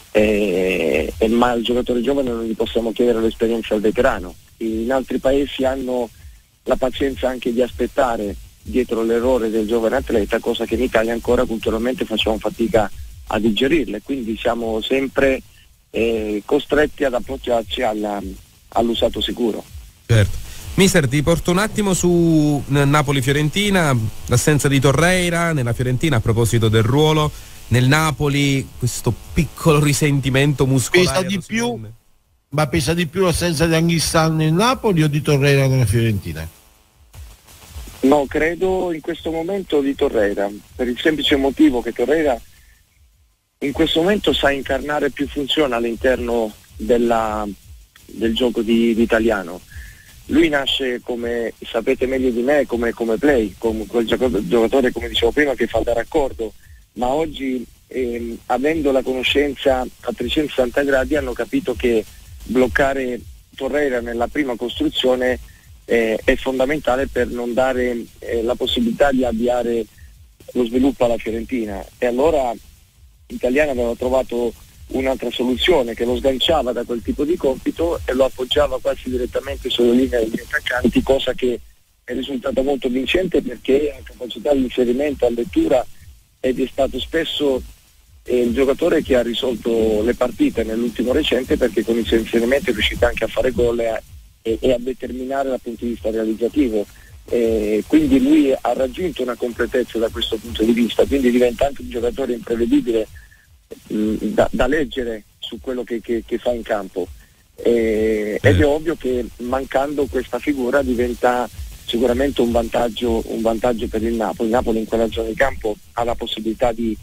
eh, eh, ma al giocatore giovane non gli possiamo chiedere l'esperienza al veterano. In altri paesi hanno la pazienza anche di aspettare dietro l'errore del giovane atleta, cosa che in Italia ancora culturalmente facciamo fatica a digerirle, quindi siamo sempre eh, costretti ad appoggiarci alla, all'usato sicuro. Certo. Mister, ti porto un attimo su Napoli-Fiorentina, l'assenza di Torreira nella Fiorentina, a proposito del ruolo, nel Napoli questo piccolo risentimento muscolare. Pesa di più, ma pesa di più l'assenza di Anghissà nel Napoli o di Torreira nella Fiorentina? No, credo in questo momento di Torreira, per il semplice motivo che Torreira in questo momento sa incarnare più funzioni all'interno della, del gioco di, di italiano. Lui nasce, come sapete meglio di me, come, come play, come quel giocatore, come dicevo prima, che fa da raccordo, ma oggi ehm, avendo la conoscenza a trecentosessanta gradi hanno capito che bloccare Torreira nella prima costruzione eh, è fondamentale per non dare eh, la possibilità di avviare lo sviluppo alla Fiorentina, e allora Italiano aveva trovato un'altra soluzione che lo sganciava da quel tipo di compito e lo appoggiava quasi direttamente sulle linee degli attaccanti, cosa che è risultata molto vincente perché ha capacità di inserimento, a lettura, ed è stato spesso eh, il giocatore che ha risolto le partite nell'ultimo recente, perché con il suo inserimento è riuscito anche a fare gol e, e, e a determinare dal punto di vista realizzativo. Eh, quindi lui ha raggiunto una completezza da questo punto di vista, quindi diventa anche un giocatore imprevedibile mh, da, da leggere su quello che, che, che fa in campo, eh, ed è ovvio che mancando questa figura diventa sicuramente un vantaggio, un vantaggio per il Napoli. Il Napoli in quella zona di campo ha la possibilità di,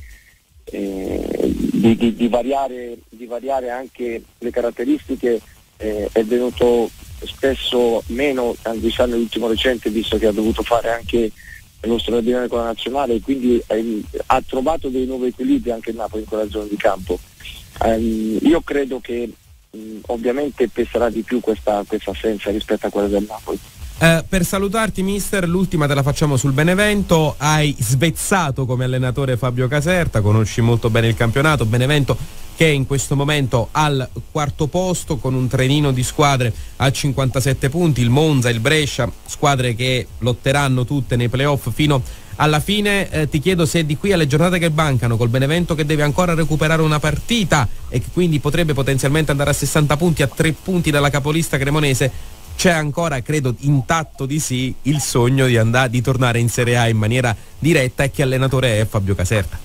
eh, di, di, di, variare, di variare anche le caratteristiche, eh, è venuto spesso meno Anghissà nell'ultimo recente, visto che ha dovuto fare anche lo straordinario con la nazionale, quindi eh, ha trovato dei nuovi equilibri anche il Napoli in quella zona di campo. Um, io credo che um, ovviamente peserà di più questa, questa assenza rispetto a quella del Napoli. Uh, per salutarti, mister, l'ultima te la facciamo sul Benevento. Hai svezzato come allenatore Fabio Caserta, conosci molto bene il campionato. Benevento che è in questo momento al quarto posto con un trenino di squadre a cinquantasette punti, il Monza, il Brescia, squadre che lotteranno tutte nei playoff fino alla fine. Eh, ti chiedo se di qui alle giornate che mancano, col Benevento che deve ancora recuperare una partita e che quindi potrebbe potenzialmente andare a sessanta punti, a tre punti dalla capolista cremonese, c'è ancora, credo intatto di sì, il sogno di andare, di tornare in Serie A in maniera diretta, e che allenatore è Fabio Caserta?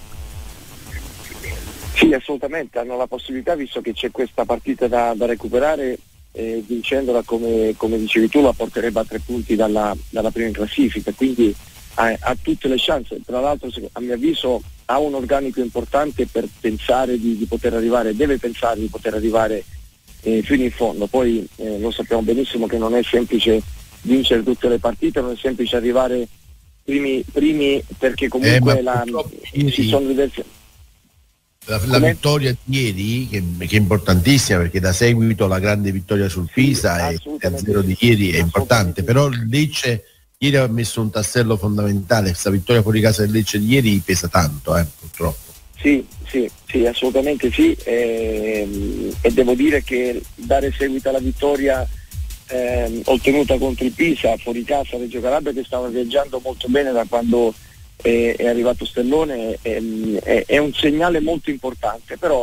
Sì, assolutamente, hanno la possibilità, visto che c'è questa partita da, da recuperare, eh, vincendola come, come dicevi tu la porterebbe a tre punti dalla, dalla prima in classifica, quindi ha, ha tutte le chance. Tra l'altro, a mio avviso, ha un organico importante per pensare di, di poter arrivare, deve pensare di poter arrivare eh, fino in fondo. Poi eh, lo sappiamo benissimo che non è semplice vincere tutte le partite, non è semplice arrivare primi, primi perché comunque eh, la, ci sono diverse. La, la vittoria di ieri, che, che è importantissima, perché da seguito la grande vittoria sul Pisa sì, e il zero di ieri è importante, però il Lecce ieri ha messo un tassello fondamentale. Questa vittoria fuori casa del Lecce di ieri pesa tanto, eh, purtroppo. Sì, sì, sì, assolutamente sì, e, e devo dire che dare seguito alla vittoria eh, ottenuta contro il Pisa fuori casa Reggio Calabria, che stava viaggiando molto bene da quando è, è arrivato Stellone, è, è, è un segnale molto importante, però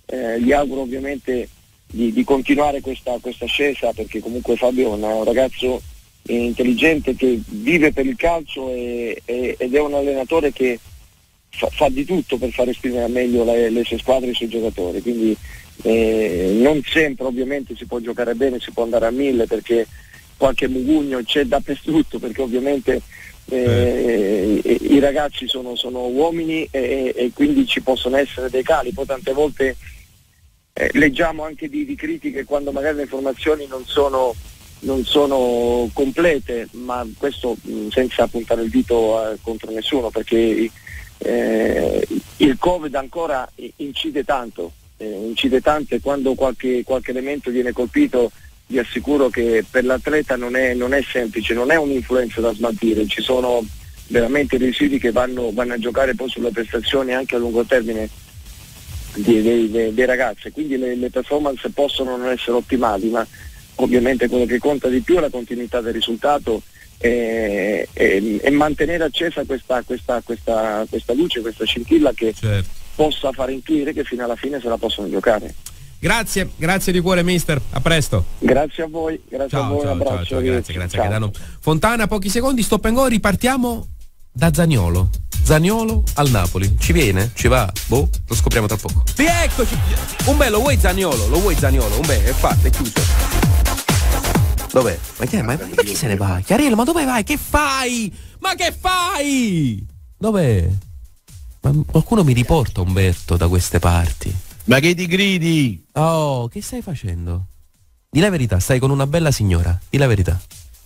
eh, gli auguro ovviamente di, di continuare questa, questa ascesa, perché comunque Fabio è un, un ragazzo intelligente che vive per il calcio e, e, ed è un allenatore che fa, fa di tutto per far esprimere meglio le, le sue squadre e i suoi giocatori, quindi eh, non sempre ovviamente si può giocare bene, si può andare a mille, perché qualche mugugno c'è dappertutto, perché ovviamente eh, eh. i ragazzi sono, sono uomini e, e quindi ci possono essere dei cali. Poi tante volte eh, leggiamo anche di, di critiche quando magari le informazioni non sono non sono complete, ma questo mh, senza puntare il dito eh, contro nessuno, perché eh, il Covid ancora incide tanto, eh, incide tanto e quando qualche, qualche elemento viene colpito vi assicuro che per l'atleta non è, non è semplice, non è un'influenza da smaltire, ci sono veramente residui che vanno, vanno a giocare poi sulle prestazioni anche a lungo termine dei, dei, dei, dei ragazzi, quindi le, le performance possono non essere ottimali, ma ovviamente quello che conta di più è la continuità del risultato e, e, e mantenere accesa questa, questa, questa, questa luce, questa scintilla che certo. possa far intuire che fino alla fine se la possono giocare. Grazie, grazie di cuore mister, a presto. Grazie a voi, grazie Ciao, a voi, ciao, un abbraccio. ciao, ciao, grazie, grazie Ciao. Gaetano Fontana. Pochi secondi, stop and go, ripartiamo da Zaniolo. Zaniolo al Napoli, ci viene? Ci va? Boh, lo scopriamo tra poco. Rieccoci! Un bel, lo vuoi Zaniolo? Lo vuoi Zaniolo? Un bel, è fatto, è chiuso. Dov'è? Ma chi è? Ma, ma chi se ne va? Chiarello, ma dove vai? Che fai? Ma che fai? Dov'è? Ma qualcuno mi riporta Umberto da queste parti. Ma che ti gridi? Oh, che stai facendo? Di la verità, stai con una bella signora. Di la verità.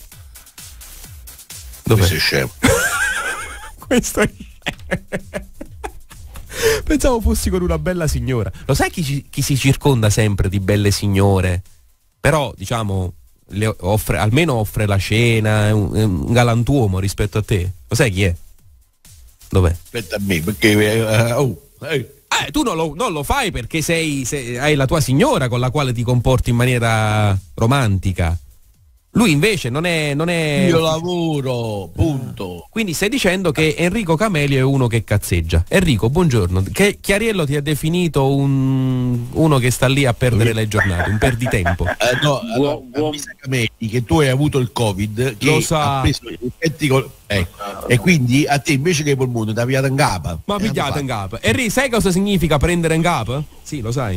Dov'è? Questo è scemo. Questo è Pensavo fossi con una bella signora. Lo sai chi, ci, chi si circonda sempre di belle signore? Però, diciamo, le offre, almeno offre la cena, è un, è un galantuomo rispetto a te. Lo sai chi è? Dov'è? Aspetta a me, perché uh, oh, eh. Eh, tu non lo, non lo fai perché sei, sei, hai la tua signora con la quale ti comporti in maniera romantica. Lui invece non è... Non è... Io lavoro, punto. Quindi stai dicendo che Enrico Camelio è uno che cazzeggia. Enrico, buongiorno. Che Chiariello ti ha definito un, uno che sta lì a perdere le giornate, un perditempo. Eh, no, allora, avvisa Camelli che tu hai avuto il Covid, che Lo sa. ha preso gli effetti col... ecco. E quindi a te invece che i polmoni ti ha pigliato in capa. Ma pigliate in capo. Enrico, sai cosa significa prendere in capo? Sì, lo sai.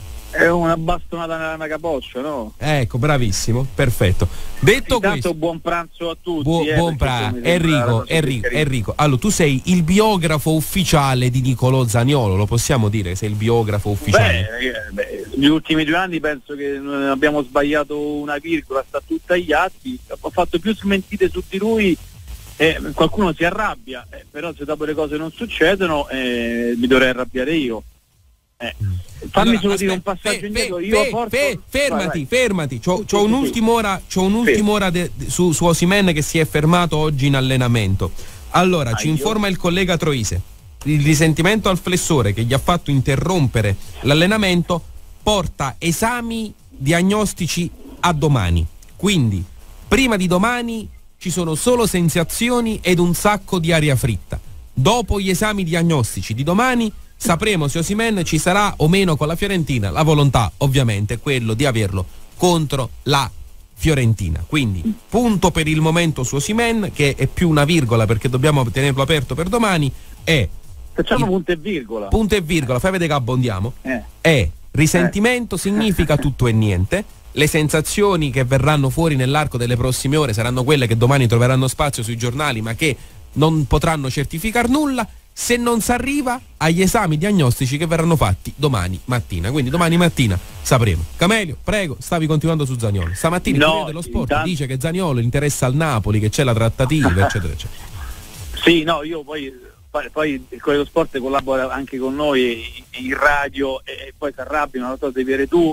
È una bastonata nella capoccia, no? Ecco, bravissimo, perfetto. Detto Intanto questo, buon pranzo a tutti. buon, eh, buon perché pranzo. mi sembra una Enrico, cosa Enrico, carina. Enrico. Allora, tu sei il biografo ufficiale di Nicolò Zaniolo, lo possiamo dire? Sei il biografo ufficiale? Beh, eh, beh, gli ultimi due anni penso che non abbiamo sbagliato una virgola, sta tutta agli atti. Ho fatto più smentite su di lui. Eh, qualcuno si arrabbia, eh, però se dopo le cose non succedono eh, mi dovrei arrabbiare io. Eh. Fammi Allora, solo aspetta, dire un passaggio fe, indietro. fe, Io fe, porto... fe, fermati, vai, vai. fermati. C'ho, Sì, c'ho sì, un'ultima ora, c'ho un'ultima ora de, de, su, su Osimhen che si è fermato oggi in allenamento. Allora, Ah, ci io? informa il collega Troise. Il risentimento al flessore che gli ha fatto interrompere l'allenamento porta esami diagnostici a domani. Quindi, prima di domani ci sono solo sensazioni ed un sacco di aria fritta. Dopo gli esami diagnostici di domani sapremo se Osimhen ci sarà o meno con la Fiorentina. La volontà ovviamente è quello di averlo contro la Fiorentina. Quindi punto per il momento su Osimhen, che è più una virgola perché dobbiamo tenerlo aperto per domani. E Facciamo il- punto e virgola. punto e virgola, fai vedere che abbondiamo. Eh. E risentimento significa tutto e niente. Le sensazioni che verranno fuori nell'arco delle prossime ore saranno quelle che domani troveranno spazio sui giornali, ma che non potranno certificare nulla se non si arriva agli esami diagnostici che verranno fatti domani mattina. Quindi domani mattina sapremo. Camelio, prego, stavi continuando su Zaniolo. Stamattina il No, Corriere dello Sport intanto- dice che Zaniolo interessa al Napoli, che c'è la trattativa, eccetera, eccetera. Sì, no, io poi, poi, poi il Corriere dello Sport collabora anche con noi in radio e poi si arrabbiano, non so se vedere tu,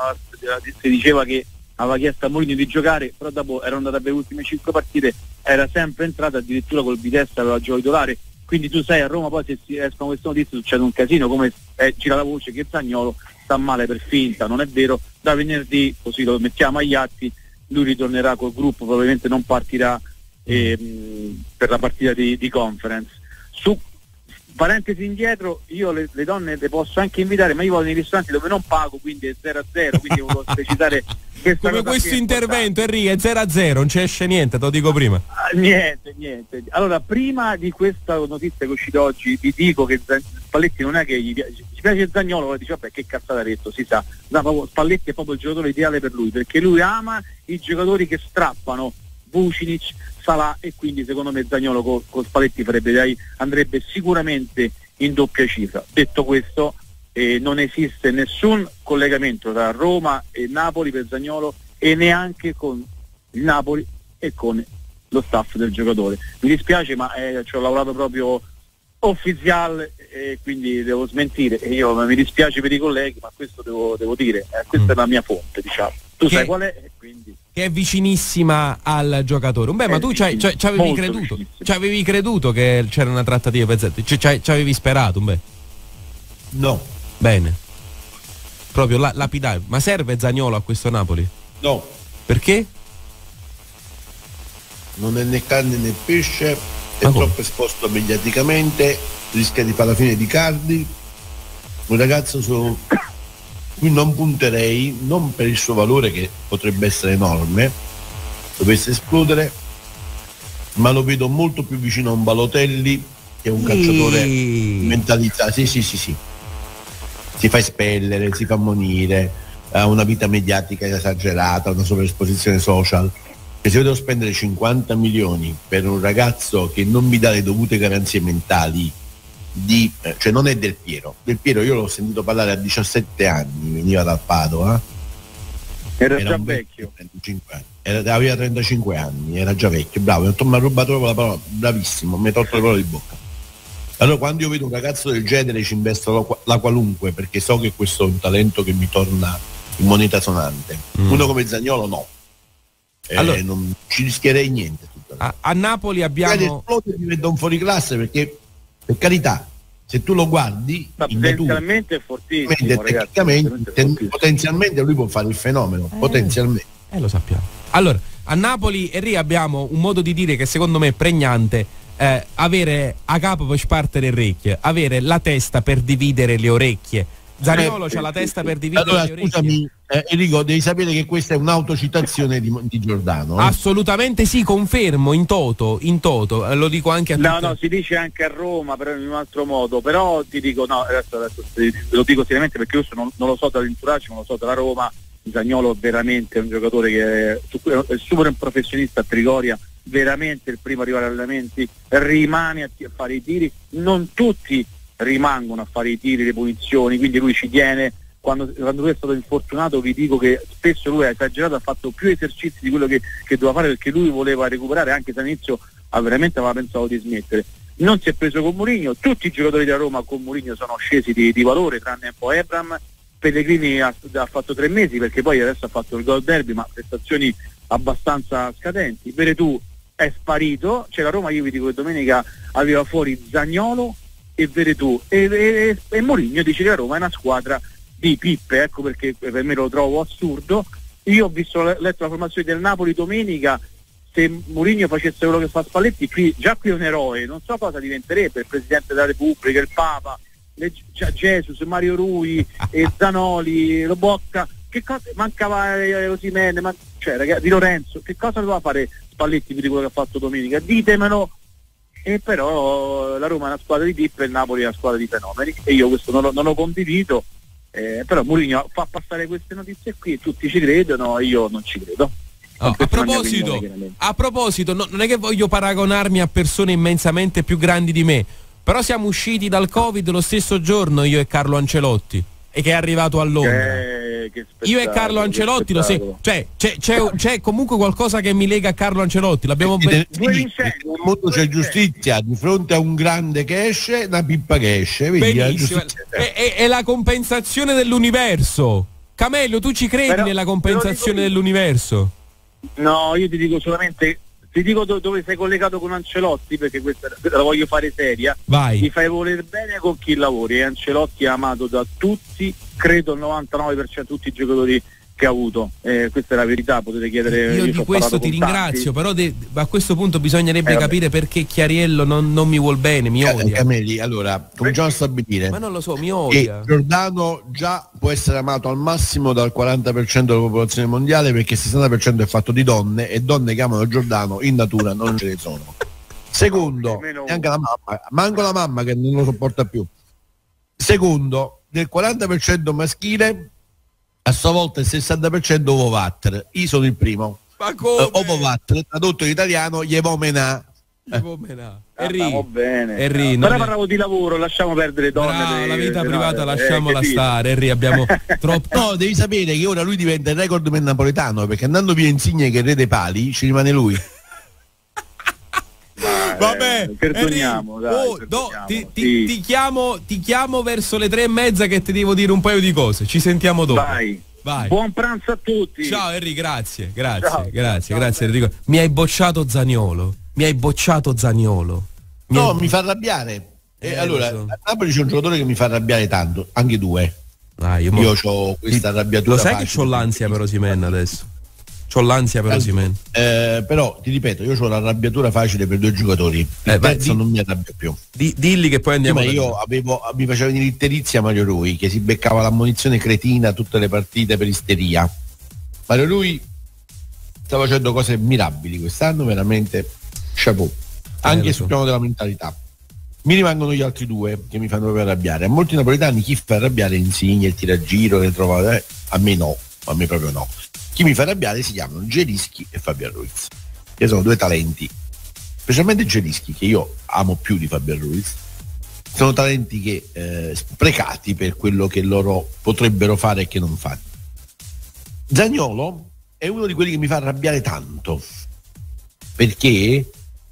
eh, si diceva che aveva chiesto a Mourinho di giocare, però dopo era andata per le ultime cinque partite, era sempre entrata, addirittura col Vitesse aveva gioco titolare, quindi tu sai a Roma poi se si escono queste notizie succede un casino, come eh, gira la voce che Zaniolo sta male per finta, non è vero, da venerdì, così lo mettiamo agli atti, lui ritornerà col gruppo, probabilmente non partirà ehm, per la partita di, di conference. Su parentesi indietro, io le, le donne le posso anche invitare, ma io vado nei ristoranti dove non pago, quindi è zero a zero, quindi volevo precisare questa come cosa. questo intervento, Enrico, è zero a zero, non ci esce niente, te lo dico prima. Ah, niente, niente. Allora, prima di questa notizia che è uscita oggi, vi dico che Spalletti non è che gli piace, ci piace Zaniolo, dice vabbè che cazzata ha detto, si sa. No, proprio, Spalletti è proprio il giocatore ideale per lui, perché lui ama i giocatori che strappano, Vucinic, Salah, e quindi secondo me Zaniolo con, con Spalletti farebbe, dai, andrebbe sicuramente in doppia cifra. Detto questo, eh, non esiste nessun collegamento tra Roma e Napoli per Zaniolo, e neanche con il Napoli e con lo staff del giocatore. Mi dispiace, ma eh, ci ho lavorato proprio ufficiale e quindi devo smentire, e io mi dispiace per i colleghi, ma questo devo, devo dire, eh, questa mm. è la mia fonte, diciamo. Tu che, sai qual è? Quindi... che è vicinissima al giocatore. Beh, ma tu ci avevi creduto, ci avevi creduto che c'era una trattativa per Zaniolo? Ci avevi sperato, beh? No. Bene. Proprio la, lapidario. Ma serve Zaniolo a questo Napoli? No. Perché? Non è né carne né pesce, è ah, troppo esposto mediaticamente, rischia di fare la fine di Cardi. Un ragazzo su cui non punterei, non per il suo valore che potrebbe essere enorme, dovesse esplodere, ma lo vedo molto più vicino a un Balotelli, che è un calciatore sì. mentalizzato. Sì, sì, sì, sì. Si fa espellere, si fa ammonire, ha una vita mediatica esagerata, una sovraesposizione social. E se io devo spendere cinquanta milioni per un ragazzo che non mi dà le dovute garanzie mentali, di, eh, cioè non è Del Piero. Del Piero io l'ho sentito parlare a diciassette anni, veniva dal Padova, era, era già vecchio, trentacinque anni. Era, aveva trentacinque anni, era già vecchio, bravo, mi ha rubato proprio la parola, bravissimo, mi ha tolto le parole di bocca. Allora quando io vedo un ragazzo del genere ci investo la, la qualunque, perché so che questo è un talento che mi torna in moneta sonante. Mm. Uno come Zaniolo no, eh, allora, non ci rischierei niente. A, a Napoli abbiamo esplode, mi vedo un fuoriclasse, perché per carità, se tu lo guardi potenzialmente è fortissimo, tecnicamente, ten, potenzialmente lui può fare il fenomeno, eh, potenzialmente. Eh lo sappiamo. Allora, a Napoli, Enrico, abbiamo un modo di dire che secondo me è pregnante, eh, avere a capo per spartere le orecchie, avere la testa per dividere le orecchie. Zaniolo eh, c'ha eh, la testa per dividere allora, le orecchie. Scusami, eh, Enrico, devi sapere che questa è un'autocitazione di, di Giordano. Eh? Assolutamente sì, confermo, in toto, in toto, eh, lo dico anche a No, tutte... no, si dice anche a Roma, però in un altro modo, però ti dico, no, adesso, adesso lo dico seriamente perché io non, non lo so dall'entourage, non lo so dalla Roma. Zaniolo veramente è un giocatore che è, è super un professionista a Trigoria, veramente il primo a arrivare agli allenamenti, rimane a, a fare i tiri, non tutti rimangono a fare i tiri, le punizioni, quindi lui ci tiene. Quando, quando lui è stato infortunato vi dico che spesso lui ha esagerato, ha fatto più esercizi di quello che, che doveva fare, perché lui voleva recuperare, anche se all'inizio ha veramente aveva pensato di smettere. Non si è preso con Mourinho, tutti i giocatori della Roma con Mourinho sono scesi di, di valore, tranne un po' Ebram. Pellegrini ha, ha fatto tre mesi perché poi adesso ha fatto il gol derby, ma prestazioni abbastanza scadenti. Veretù è sparito, cioè la Roma, io vi dico che domenica aveva fuori Zaniolo e Veretù e, e, e Mourinho dice che la Roma è una squadra di pippe, ecco perché per me lo trovo assurdo. Io ho visto, letto la formazione del Napoli domenica, se Mourinho facesse quello che fa Spalletti, qui, già qui è un eroe, non so cosa diventerebbe, il Presidente della Repubblica, il Papa, le, cioè Jesus, Mario Rui, e Zanoli, lo Bocca, che cosa mancava eh, Osimhen, ma, cioè ragazzi, Di Lorenzo, che cosa doveva fare Spalletti di quello che ha fatto domenica? Ditemelo. E però la Roma è una squadra di pippe e il Napoli è una squadra di fenomeni, e io questo non lo, non lo condivido, eh, però Mourinho fa passare queste notizie qui e tutti ci credono, io non ci credo. Oh, a proposito, a proposito no, non è che voglio paragonarmi a persone immensamente più grandi di me, però siamo usciti dal Covid lo stesso giorno io e Carlo Ancelotti, e che è arrivato a Londra. Che, che io e Carlo Ancelotti lo se, cioè c'è, c'è, c'è comunque qualcosa che mi lega a Carlo Ancelotti, l'abbiamo ben... nel mondo c'è giustizia, di fronte a un grande che esce, una pippa che esce, vedi, benissimo, è, è, è la compensazione dell'universo. Camello, tu ci credi però, nella compensazione dell'universo? No, io ti dico solamente, ti dico do, dove sei collegato con Ancelotti, perché questa la voglio fare seria. Vai. Ti fai voler bene con chi lavori, e Ancelotti è amato da tutti, credo il novantanove per cento tutti i giocatori che ha avuto, eh, questa è la verità, potete chiedere. Io io di ho questo parlato ti con ringrazio, tanti. però de- a questo punto bisognerebbe Eh, capire perché Chiariello non, non mi vuol bene, mi Eh, odia. Cameli, allora cominciamo a stabilire Ma non lo so, mi che odia. Giordano già può essere amato al massimo dal quaranta per cento della popolazione mondiale, perché il sessanta per cento è fatto di donne, e donne che amano Giordano in natura non ce ne sono. Secondo, Nemmeno neanche la mamma, manco la mamma che non lo sopporta più. Secondo, del quaranta per cento maschile, a sua volta il sessanta per cento ovo vatter. Io sono il primo. Ma come? Uh, ovo vatter, tradotto in italiano, gli menà. Come no? Ah, Enri, stiamo bene. Enri, Però non è- parlavo di lavoro, lasciamo perdere le donne. Bravo, le- la vita le- privata eh, lasciamola capito? stare, Enri, abbiamo troppo. No, devi sapere che ora lui diventa il record man napoletano, perché andando via Insigne che re dei pali, ci rimane lui. Ma, Vabbè, eh, perdoniamo, Enri, dai, oh, no, perdoniamo, ti, ti- sì. ti chiamo, ti chiamo verso le tre e mezza che ti devo dire un paio di cose. Ci sentiamo dopo. Vai. Vai. Buon pranzo a tutti. Ciao Enri, grazie, grazie, Ciao. grazie, Ciao. grazie Enrico. Mi hai bocciato Zaniolo. Mi hai bocciato Zaniolo. Mi No, hai- mi fa arrabbiare. E Eh, allora, lo so. a Napoli c'è un giocatore che mi fa arrabbiare tanto, anche due. Ah, io mo- Io ho questa arrabbiatura. Lo sai che facile. c'ho l'ansia per Osimen adesso? C'ho l'ansia per Osimen. Eh, però ti ripeto, io ho l'arrabbiatura facile per due giocatori. Il Eh, vai, terzo di- non mi arrabbia più. Di- dilli che poi andiamo Prima da- io avevo, mi faceva venire l'itterizia Mario Rui, che si beccava l'ammonizione cretina tutte le partite per isteria. Mario Rui sta facendo cose mirabili quest'anno, veramente chapeau. Anche lo sul so. piano della mentalità. Mi rimangono gli altri due che mi fanno proprio arrabbiare. A molti napoletani chi fa arrabbiare Insigne, il tiragiro, le trovate, eh, a me no, a me proprio no. Chi mi fa arrabbiare si chiamano Gerischi e Fabian Ruiz, che sono due talenti, specialmente Gerischi, che io amo più di Fabian Ruiz. Sono talenti che eh, sprecati per quello che loro potrebbero fare e che non fanno. Zaniolo è uno di quelli che mi fa arrabbiare tanto, perché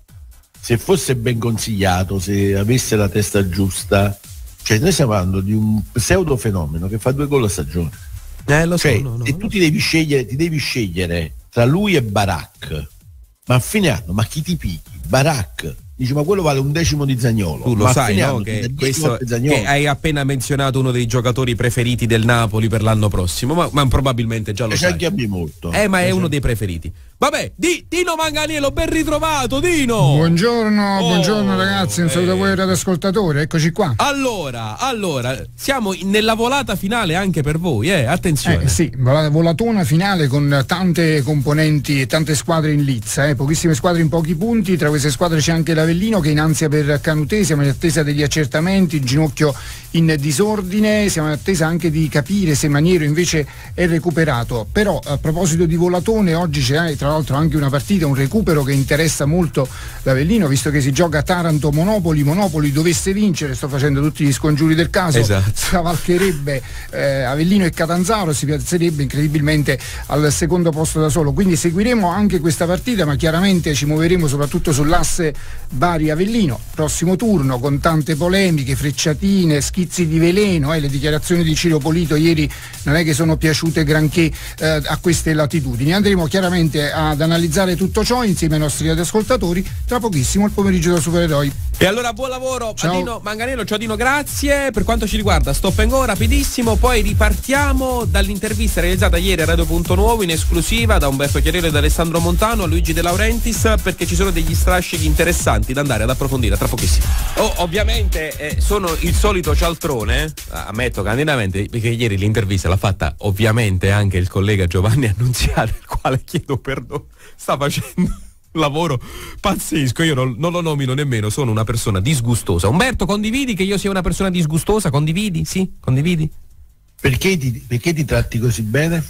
se fosse ben consigliato, se avesse la testa giusta, cioè noi stiamo parlando di un pseudo fenomeno che fa due gol a stagione. Eh, lo so, Cioè, no, no, se no. tu ti devi scegliere, ti devi scegliere tra lui e Barak, ma a fine anno, ma chi ti picchi? Barak, dici, ma quello vale un decimo di Zaniolo. Tu lo ma a sai, fine no? anno ti dà Che, dieci questo, volte Zaniolo. che hai appena menzionato uno dei giocatori preferiti del Napoli per l'anno prossimo, ma, ma probabilmente già lo E c'è sai. anche a me molto. Eh, ma è Eh, uno c'è- dei preferiti. Vabbè, di, Dino Manganiello, ben ritrovato, Dino! Buongiorno, Oh, buongiorno ragazzi, un saluto a voi eh. radioascoltatori, eccoci qua. Allora, allora, siamo nella volata finale anche per voi, eh, attenzione. Eh sì, vola- volatona finale con tante componenti e tante squadre in lizza, eh, pochissime squadre in pochi punti, tra queste squadre c'è anche l'Avellino che è in ansia per Canutè, siamo in attesa degli accertamenti, il ginocchio in disordine, siamo in attesa anche di capire se Maniero invece è recuperato. Però a proposito di volatone, oggi c'è tra l'altro anche una partita, un recupero che interessa molto l'Avellino, visto che si gioca Taranto-Monopoli, Monopoli dovesse vincere, sto facendo tutti gli scongiuri del caso, Esatto. scavalcherebbe eh, Avellino e Catanzaro, si piazzerebbe incredibilmente al secondo posto da solo, quindi seguiremo anche questa partita, ma chiaramente ci muoveremo soprattutto sull'asse Bari-Avellino, prossimo turno con tante polemiche, frecciatine, schizzi di veleno, eh, le dichiarazioni di Ciro Polito ieri non è che sono piaciute granché eh, a queste latitudini. Andremo chiaramente ad analizzare tutto ciò insieme ai nostri ascoltatori tra pochissimo il pomeriggio da Supereroi. E allora buon lavoro Ciao. a Dino Manganiello, ciao Dino, grazie. Per quanto ci riguarda stop and go rapidissimo, poi ripartiamo dall'intervista realizzata ieri a Radio Punto Nuovo in esclusiva da Umberto Chiarello e da Alessandro Montano a Luigi De Laurentiis, perché ci sono degli strascichi interessanti da andare ad approfondire tra pochissimo. Oh, ovviamente eh, sono il solito cialtrone, eh, ammetto candidamente, perché ieri l'intervista l'ha fatta ovviamente anche il collega Giovanni Annunziato, il quale chiedo perdono, sta facendo un lavoro pazzesco, io non, non lo nomino nemmeno, sono una persona disgustosa. Umberto, condividi che io sia una persona disgustosa? Condividi? Sì? Condividi? Perché ti, perché ti tratti così bene?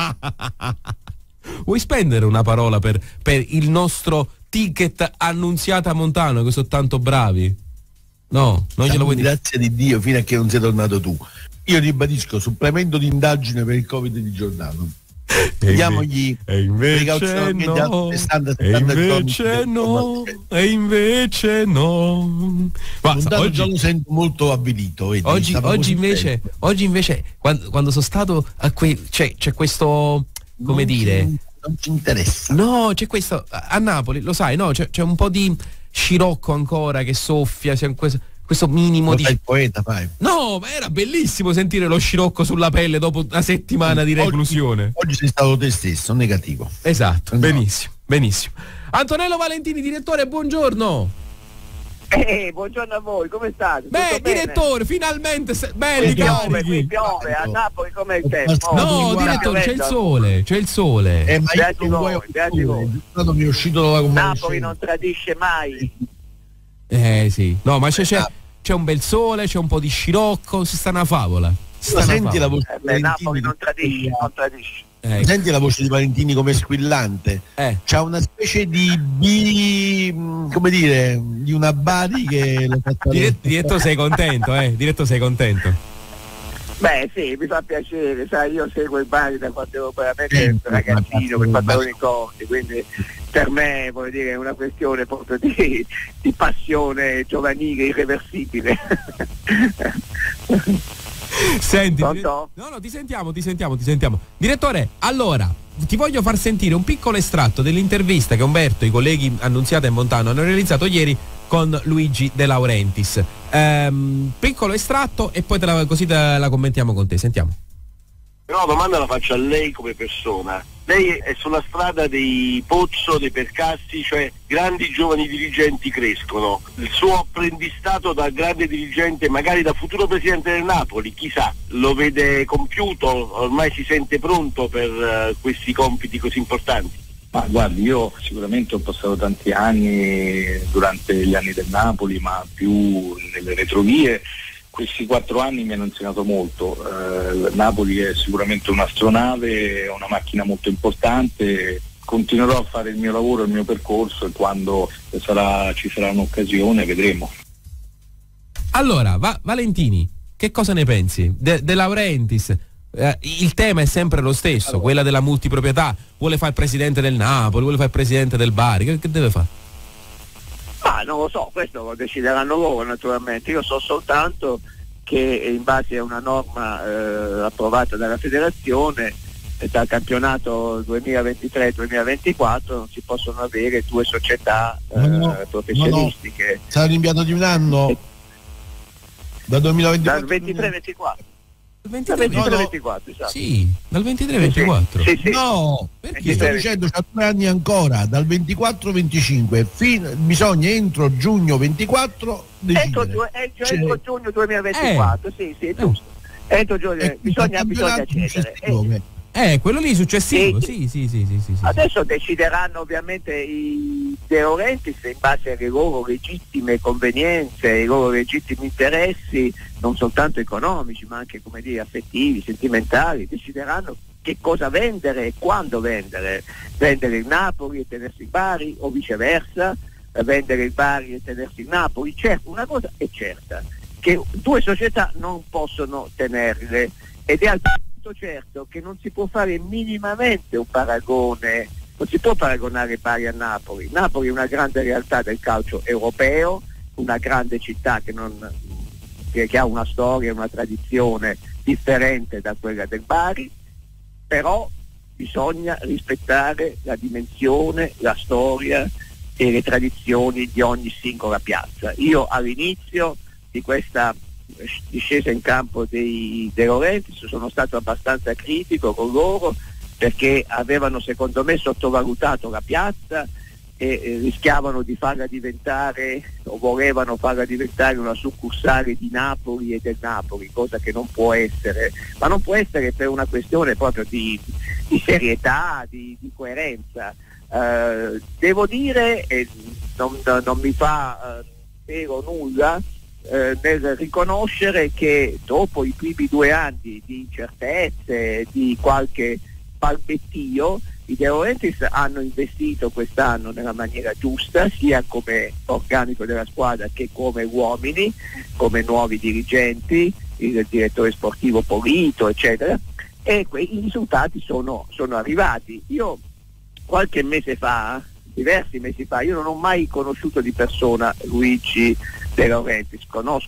Vuoi spendere una parola per, per il nostro ticket Annunziata Montano, che sono tanto bravi? No, non glielo vuoi dire? Grazie di Dio, fino a che non sei tornato tu. Io ribadisco, supplemento di indagine per il Covid di Giordano. Diamogli E invece precauzioni no, di altri sessanta e settanta invece giorni. no, e invece no. Basta, Montano oggi, già lo sento molto avvilito. Vedi, oggi, stava oggi così invece, tempo. oggi invece quando, quando sono stato a quei, c'è, c'è questo, come Non ci- dire, non ci interessa. no, c'è questo a a Napoli, lo sai, no, c'è, c'è un po' di scirocco ancora che soffia, c'è questo- questo minimo non di... fai il poeta, fai. No, ma era bellissimo sentire lo scirocco sulla pelle dopo una settimana di reclusione. Oggi, oggi sei stato te stesso, negativo. Esatto, no. benissimo, benissimo. Antonello Valentini, direttore, buongiorno. Eh, buongiorno a voi, come state? Beh, Tutto direttore, bene? finalmente se- belli Qui piove, carichi. qui piove, a Napoli com'è il tempo? No, Oh, direttore, c'è il sole, c'è il sole. Eh, ma Beati io non voi, voglio beati voi. stato mi è uscito dalla convalescenza. Napoli non tradisce mai. Eh sì, no, ma c'è, c'è, c'è un bel sole, c'è un po' di scirocco, si sta una favola. Si sta una Senti la favola. voce Eh, di beh, Valentini, Napoli non tradisce, non tradisce. Eh, senti la voce di Valentini come squillante. eh. C'ha una specie di bi, come dire, di una Bari che lo fa stare- Dire- diretto sei contento, eh? Diretto sei contento. Beh sì, mi fa piacere, sai, io seguo il Bari da quando ero veramente Eh, ragazzino, con i ma- pantaloni corti, quindi per me vuol dire è una questione proprio di, di passione giovanile irreversibile. Senti, dire- Pronto? no, no, ti sentiamo, ti sentiamo, ti sentiamo. Direttore, allora, ti voglio far sentire un piccolo estratto dell'intervista che Umberto, i colleghi Annunziata e Montano hanno realizzato ieri con Luigi De Laurentiis. Ehm, piccolo estratto e poi te la, così te la commentiamo con te, sentiamo. Però la domanda la faccio a lei come persona. Lei è sulla strada dei Pozzo, dei Percassi, cioè grandi giovani dirigenti crescono. Il suo apprendistato da grande dirigente, magari da futuro presidente del Napoli, chissà, lo vede compiuto, ormai si sente pronto per uh, questi compiti così importanti? Ma guardi, io sicuramente ho passato tanti anni durante gli anni del Napoli, ma più nelle retrovie. Questi quattro anni mi hanno insegnato molto. Eh, Napoli è sicuramente un'astronave, è una macchina molto importante. Continuerò a fare il mio lavoro, il mio percorso, e quando sarà, ci sarà un'occasione vedremo. Allora, Va- Valentini, che cosa ne pensi? De, De Laurentiis, eh, il tema è sempre lo stesso, allora, quella della multiproprietà. Vuole fare il presidente del Napoli, vuole fare il presidente del Bari, che, che deve fare? Ma non lo so, questo lo decideranno loro naturalmente. Io so soltanto che in base a una norma eh, approvata dalla federazione, eh, dal campionato duemilaventitré duemilaventiquattro non si possono avere due società eh, no, no, professionistiche. No, no. Sarà rinviato di un anno eh, da duemilaventiquattro dal ventitré ventiquattro. ventitré, dal ventitré no, no. ventiquattro, esatto. Sì, dal ventitré ventiquattro. Sì, sì. No, perché? ti sto dicendo c'ha due anni ancora, dal ventiquattro venticinque, fin, bisogna entro giugno ventiquattro Entro, decidere. entro, Cioè, entro giugno duemilaventiquattro, eh. sì, sì, è giusto. Entro giugno, eh, bisogna, il bisogna campionato accedere. successivo, Eh, Eh, quello lì successivo, Sì. sì, sì, sì, sì, sì, sì. Adesso decideranno ovviamente i De Laurentiis in base alle loro legittime convenienze, ai loro legittimi interessi, non soltanto economici ma anche, come dire, affettivi, sentimentali. Decideranno che cosa vendere e quando vendere. Vendere il Napoli e tenersi il Bari, o viceversa, vendere il Bari e tenersi il Napoli. Certo, una cosa è certa, che due società non possono tenerle, ed è altrettanto certo che non si può fare minimamente un paragone, non si può paragonare Bari a Napoli. Napoli è una grande realtà del calcio europeo, una grande città che, non, che, che ha una storia e una tradizione differente da quella del Bari, però bisogna rispettare la dimensione, la storia e le tradizioni di ogni singola piazza. Io all'inizio di questa discesa in campo dei De Laurentiis sono stato abbastanza critico con loro, perché avevano secondo me sottovalutato la piazza e eh, rischiavano di farla diventare, o volevano farla diventare, una succursale di Napoli e del Napoli, cosa che non può essere, ma non può essere per una questione proprio di, di serietà, di, di coerenza. Uh, devo dire, e non, non mi fa uh, vero nulla uh, nel riconoscere che dopo i primi due anni di incertezze, di qualche balbettio, i De Laurentiis hanno investito quest'anno nella maniera giusta, sia come organico della squadra che come uomini, come nuovi dirigenti, il direttore sportivo Polito, eccetera, e que- i risultati sono, sono arrivati. Io qualche mese fa, diversi mesi fa, io non ho mai conosciuto di persona Luigi De Laurentiis, conosco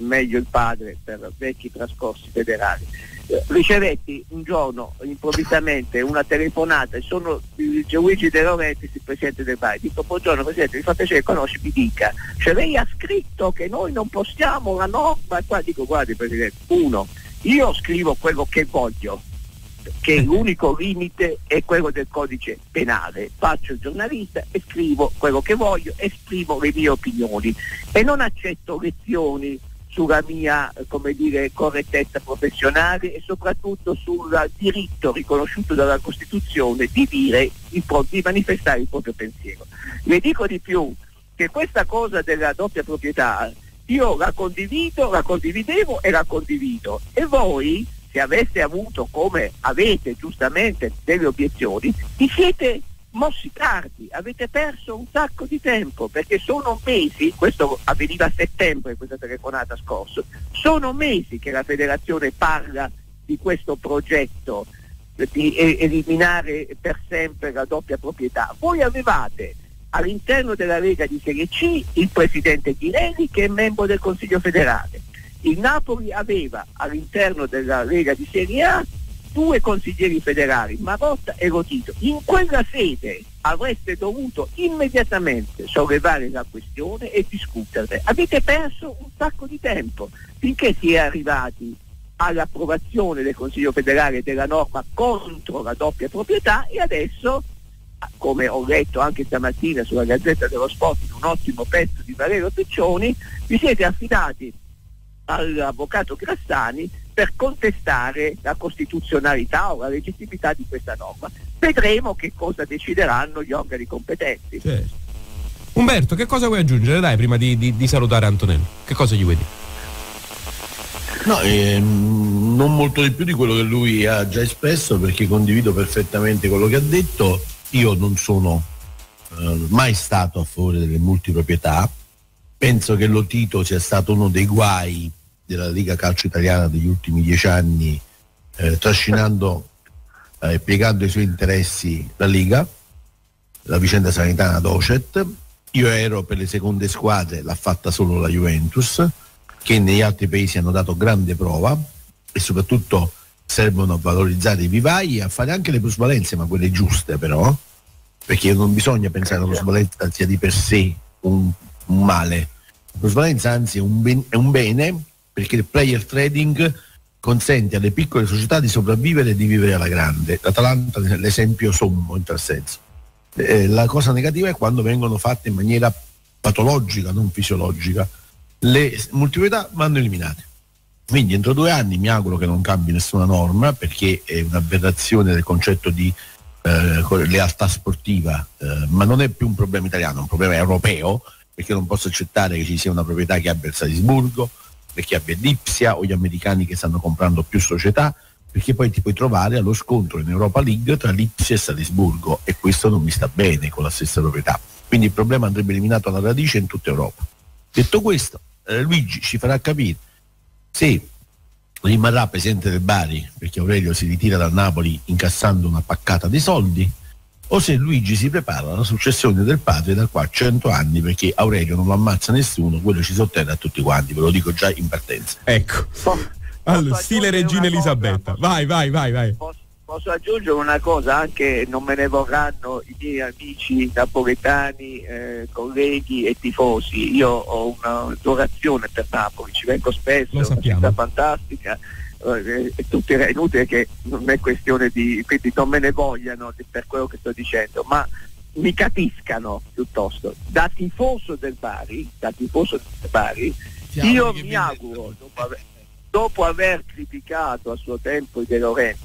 meglio il padre per vecchi trascorsi federali. Eh, ricevetti un giorno improvvisamente una telefonata e sono Luigi De Laurentiis, il presidente del Bari. Dico: buongiorno presidente, mi fa piacere conosci, mi dica, cioè lei ha scritto che noi non possiamo la norma, e qua dico: guardi presidente, uno, io scrivo quello che voglio, che l'unico limite è quello del codice penale, faccio il giornalista e scrivo quello che voglio, esprimo le mie opinioni e non accetto lezioni sulla mia, come dire, correttezza professionale e soprattutto sul diritto riconosciuto dalla Costituzione di dire, il pro- di manifestare il proprio pensiero. Le dico di più, che questa cosa della doppia proprietà io la condivido, la condividevo e la condivido, e voi, se aveste avuto, come avete giustamente, delle obiezioni, vi siete mossi tardi, avete perso un sacco di tempo, perché sono mesi, questo avveniva a settembre, questa telefonata scorsa, sono mesi che la federazione parla di questo progetto di eliminare per sempre la doppia proprietà. Voi avevate all'interno della Lega di Serie C il presidente Ghirelli, che è membro del Consiglio federale. Il Napoli aveva all'interno della Lega di Serie A due consiglieri federali, Marotta e Lotito. In quella sede avreste dovuto immediatamente sollevare la questione e discuterne. Avete perso un sacco di tempo finché si è arrivati all'approvazione del Consiglio federale della norma contro la doppia proprietà, e adesso, come ho letto anche stamattina sulla Gazzetta dello Sport, un ottimo pezzo di Valerio Piccioni, vi siete affidati all'avvocato Grassani per contestare la costituzionalità o la legittimità di questa norma. Vedremo che cosa decideranno gli organi competenti. Certo. Umberto, che cosa vuoi aggiungere, dai, prima di, di, di salutare Antonello? Che cosa gli vuoi dire? No, ehm, non molto di più di quello che lui ha già espresso, perché condivido perfettamente quello che ha detto. Io non sono eh, mai stato a favore delle multiproprietà. Penso che Lotito sia stato uno dei guai della Lega Calcio Italiana degli ultimi dieci anni, eh, trascinando e eh, piegando i suoi interessi la Lega, la vicenda sanitana Docet. Io ero per le seconde squadre, l'ha fatta solo la Juventus, che negli altri paesi hanno dato grande prova e soprattutto servono a valorizzare i vivai e a fare anche le plusvalenze, ma quelle giuste però, perché non bisogna pensare che la plusvalenza sia di per sé un, un male. La plusvalenza anzi è un, ben, è un bene, perché il player trading consente alle piccole società di sopravvivere e di vivere alla grande. L'Atalanta è l'esempio sommo in tal senso. Eh, la cosa negativa è quando vengono fatte in maniera patologica, non fisiologica. Le multiproprietà vanno eliminate. Quindi entro due anni mi auguro che non cambi nessuna norma, perché è un'aberrazione del concetto di eh, lealtà sportiva, eh, ma non è più un problema italiano, è un problema europeo, perché non posso accettare che ci sia una proprietà che abbia il Salisburgo, perché abbia l'Ipsia, o gli americani che stanno comprando più società, perché poi ti puoi trovare allo scontro in Europa League tra l'Ipsia e Salisburgo, e questo non mi sta bene con la stessa proprietà. Quindi il problema andrebbe eliminato alla radice in tutta Europa. Detto questo, eh, Luigi ci farà capire se rimarrà presidente del Bari perché Aurelio si ritira dal Napoli incassando una paccata di soldi, o se Luigi si prepara alla successione del padre da qua a cento anni, perché Aurelio non lo ammazza nessuno, quello ci sotterra a tutti quanti, ve lo dico già in partenza. Ecco, allora, stile Regina Elisabetta. Cosa, vai vai vai vai posso, posso aggiungere una cosa, anche non me ne vorranno i miei amici napoletani, eh, colleghi e tifosi. Io ho un'adorazione per Napoli, ci vengo spesso, è una città fantastica, eh, è, tutto, è inutile che non è questione di, quindi non me ne vogliano per quello che sto dicendo, ma mi capiscano piuttosto. Da tifoso del Bari, da tifoso del Bari, Siamo io mi auguro, dopo aver, dopo aver criticato a suo tempo i De Laurentiis,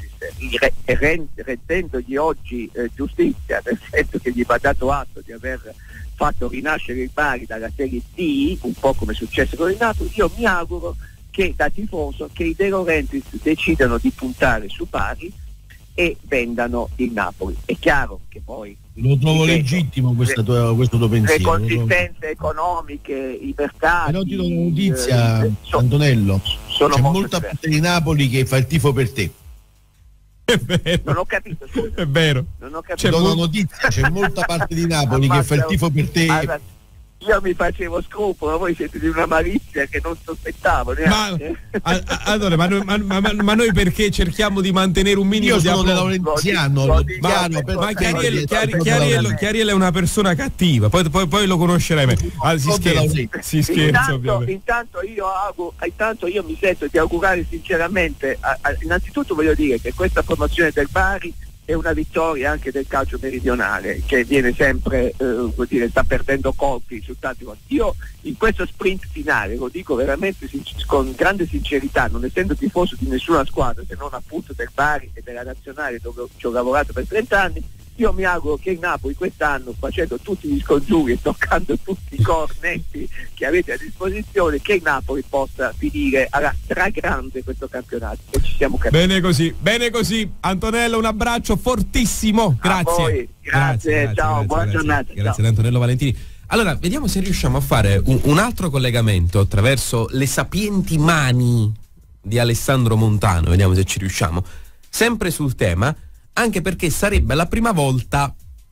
rendendogli oggi eh, giustizia, nel senso che gli va dato atto di aver fatto rinascere il Bari dalla Serie D, un po' come è successo con il Napoli, io mi auguro che da tifoso che i De Laurentiis decidano di puntare su Bari e vendano il Napoli. È chiaro che poi lo trovo legittimo questa tua, questo tuo pensiero. Le consistenze economiche, i mercati. Però ti do una notizia, eh, Antonello, sono c'è molta parte di Napoli che fa il tifo per te. È vero. Non ho capito, scusa. È vero. Non ho capito. C'è una notizia, c'è molta parte di Napoli che fa il tifo per te. Allora, io mi facevo scrupolo, voi siete di una malizia che non sospettavo ma, a, a, allora, ma, noi, ma, ma, ma noi perché cerchiamo di mantenere un minimo io di sono appro- Laurentiano, ma, ma, ma Chiariello, Chiari, Chiariello, Chiariello è una persona cattiva, poi, poi, poi lo conoscerai meglio. Ah, si scherza, si scherza intanto, intanto io auguro, intanto io mi sento di augurare sinceramente a, a, innanzitutto voglio dire che questa formazione del Bari è una vittoria anche del calcio meridionale, che viene sempre, eh, vuol dire, sta perdendo colpi su tanti punti. Io in questo sprint finale, lo dico veramente sin- con grande sincerità, non essendo tifoso di nessuna squadra, se non appunto del Bari e della Nazionale dove ci ho lavorato per trenta anni, io mi auguro che il Napoli quest'anno, facendo tutti gli scongiuri e toccando tutti i cornetti che avete a disposizione, che il Napoli possa finire alla stragrande questo campionato, e ci siamo capiti. Bene così, bene così. Antonello, un abbraccio fortissimo. Grazie. A voi. Grazie, grazie, ciao, grazie, buona grazie, giornata. Grazie ciao. ad Antonello Valentini. Allora, vediamo se riusciamo a fare un, un altro collegamento attraverso le sapienti mani di Alessandro Montano. Vediamo se ci riusciamo. Sempre sul tema, anche perché sarebbe la prima volta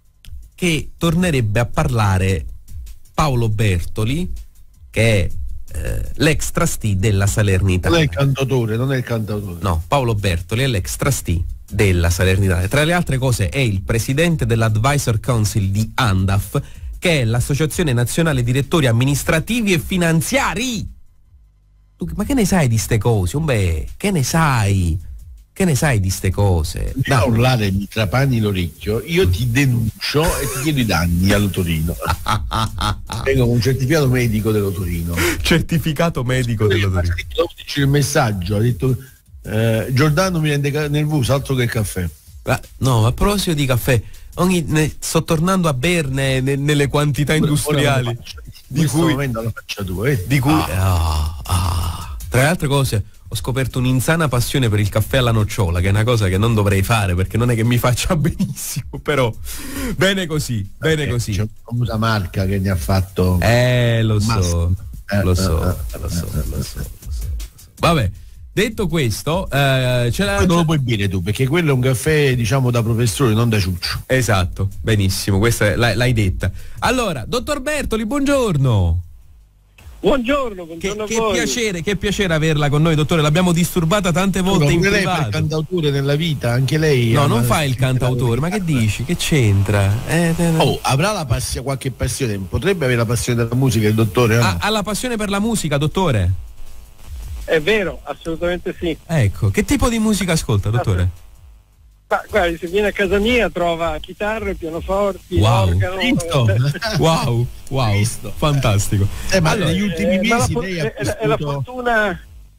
che tornerebbe a parlare Paolo Bertoli, che è eh, l'ex trustee della Salernitana. Non è il cantautore, non è il cantautore. No, Paolo Bertoli è l'ex trustee della Salernitana. Tra le altre cose è il presidente dell'Advisor Council di ANDAF, che è l'Associazione Nazionale Direttori Amministrativi e Finanziari. Tu, ma che ne sai di ste cose? Beh, che ne sai? Che ne sai di ste cose? Da urlare mi trapani l'orecchio, io ti denuncio e ti chiedo i danni all'Otorino. Vengo con un certificato medico dell'Otorino. Certificato medico dell'Otorino. Dopo dici il messaggio, ha detto eh, Giordano mi rende ca- nervoso, altro che il caffè. Ma, no, a proposito di caffè, ogni, ne, sto tornando a berne ne, nelle quantità industriali. In di questo cui, momento la faccia tua, eh? di cui Ah. ah, ah. Tra le altre cose ho scoperto un'insana passione per il caffè alla nocciola, che è una cosa che non dovrei fare perché non è che mi faccia benissimo, però bene così, bene eh, così. C'è una famosa marca che ne ha fatto. Eh, lo so, eh, lo so, eh, lo so, lo so, lo so, lo so. Vabbè, detto questo, eh, ce l'ha. Non lo puoi bere tu, perché quello è un caffè, diciamo, da professore, non da ciuccio. Esatto, benissimo, questa è, l'hai, l'hai detta. Allora, dottor Bertoli, buongiorno. Buongiorno, buongiorno che, a voi. Che piacere, che piacere averla con noi, dottore. L'abbiamo disturbata tante volte in lei privato. fa il cantautore nella vita, anche lei. No, ama- non fa il cantautore, ma che dici? Che c'entra? Eh, eh, Oh, avrà la passia, qualche passione? Potrebbe avere la passione della musica il dottore? o no? ha, ha la passione per la musica, dottore? È vero, assolutamente sì. Ecco, che tipo di musica ascolta, dottore? Ma guardi, se viene a casa mia trova chitarre, pianoforti, Wow. organo. Visto? Wow, wow, Visto. fantastico. Eh, ma Allora, negli ultimi Eh, ma la mesi for- lei ha è, la- è la vissuto- fortuna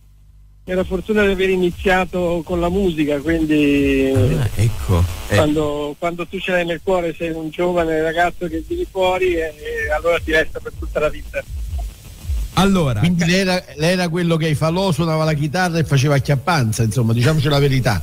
è la fortuna di aver iniziato con la musica, quindi ah, ecco. Eh, quando, quando tu ce l'hai nel cuore, sei un giovane ragazzo che vieni fuori e, e allora ti resta per tutta la vita. allora, Quindi lei era, lei era quello che ai falò suonava la chitarra e faceva chiappanza, insomma, diciamoci la verità.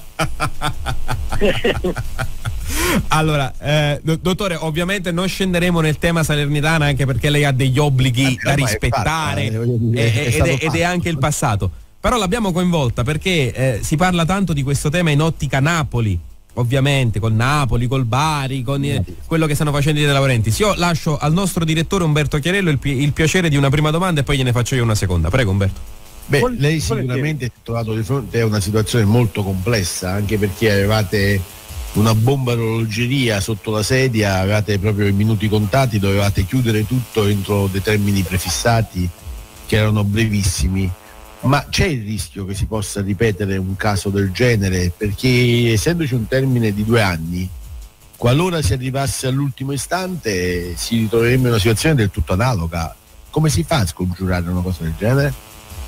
allora eh, do- dottore, ovviamente non scenderemo nel tema Salernitana, anche perché lei ha degli obblighi Vabbè, da ormai è rispettare fatta, eh, voglio dire, e- è ed, stato è, ed è fatto. anche il passato. Però l'abbiamo coinvolta perché eh, si parla tanto di questo tema in ottica Napoli, ovviamente col Napoli, col Bari, con eh, quello che stanno facendo i De Laurentiis. Io lascio al nostro direttore Umberto Chiarello il, pi- il piacere di una prima domanda e poi gliene faccio io una seconda. Prego Umberto. Beh, Vol- lei volentieri. sicuramente si è trovato di fronte a una situazione molto complessa, anche perché avevate una bomba orologeria sotto la sedia, avevate proprio i minuti contati, dovevate chiudere tutto entro dei termini prefissati che erano brevissimi. Ma c'è il rischio che si possa ripetere un caso del genere? Perché essendoci un termine di due anni, qualora si arrivasse all'ultimo istante si ritroverebbe in una situazione del tutto analoga. Come si fa a scongiurare una cosa del genere?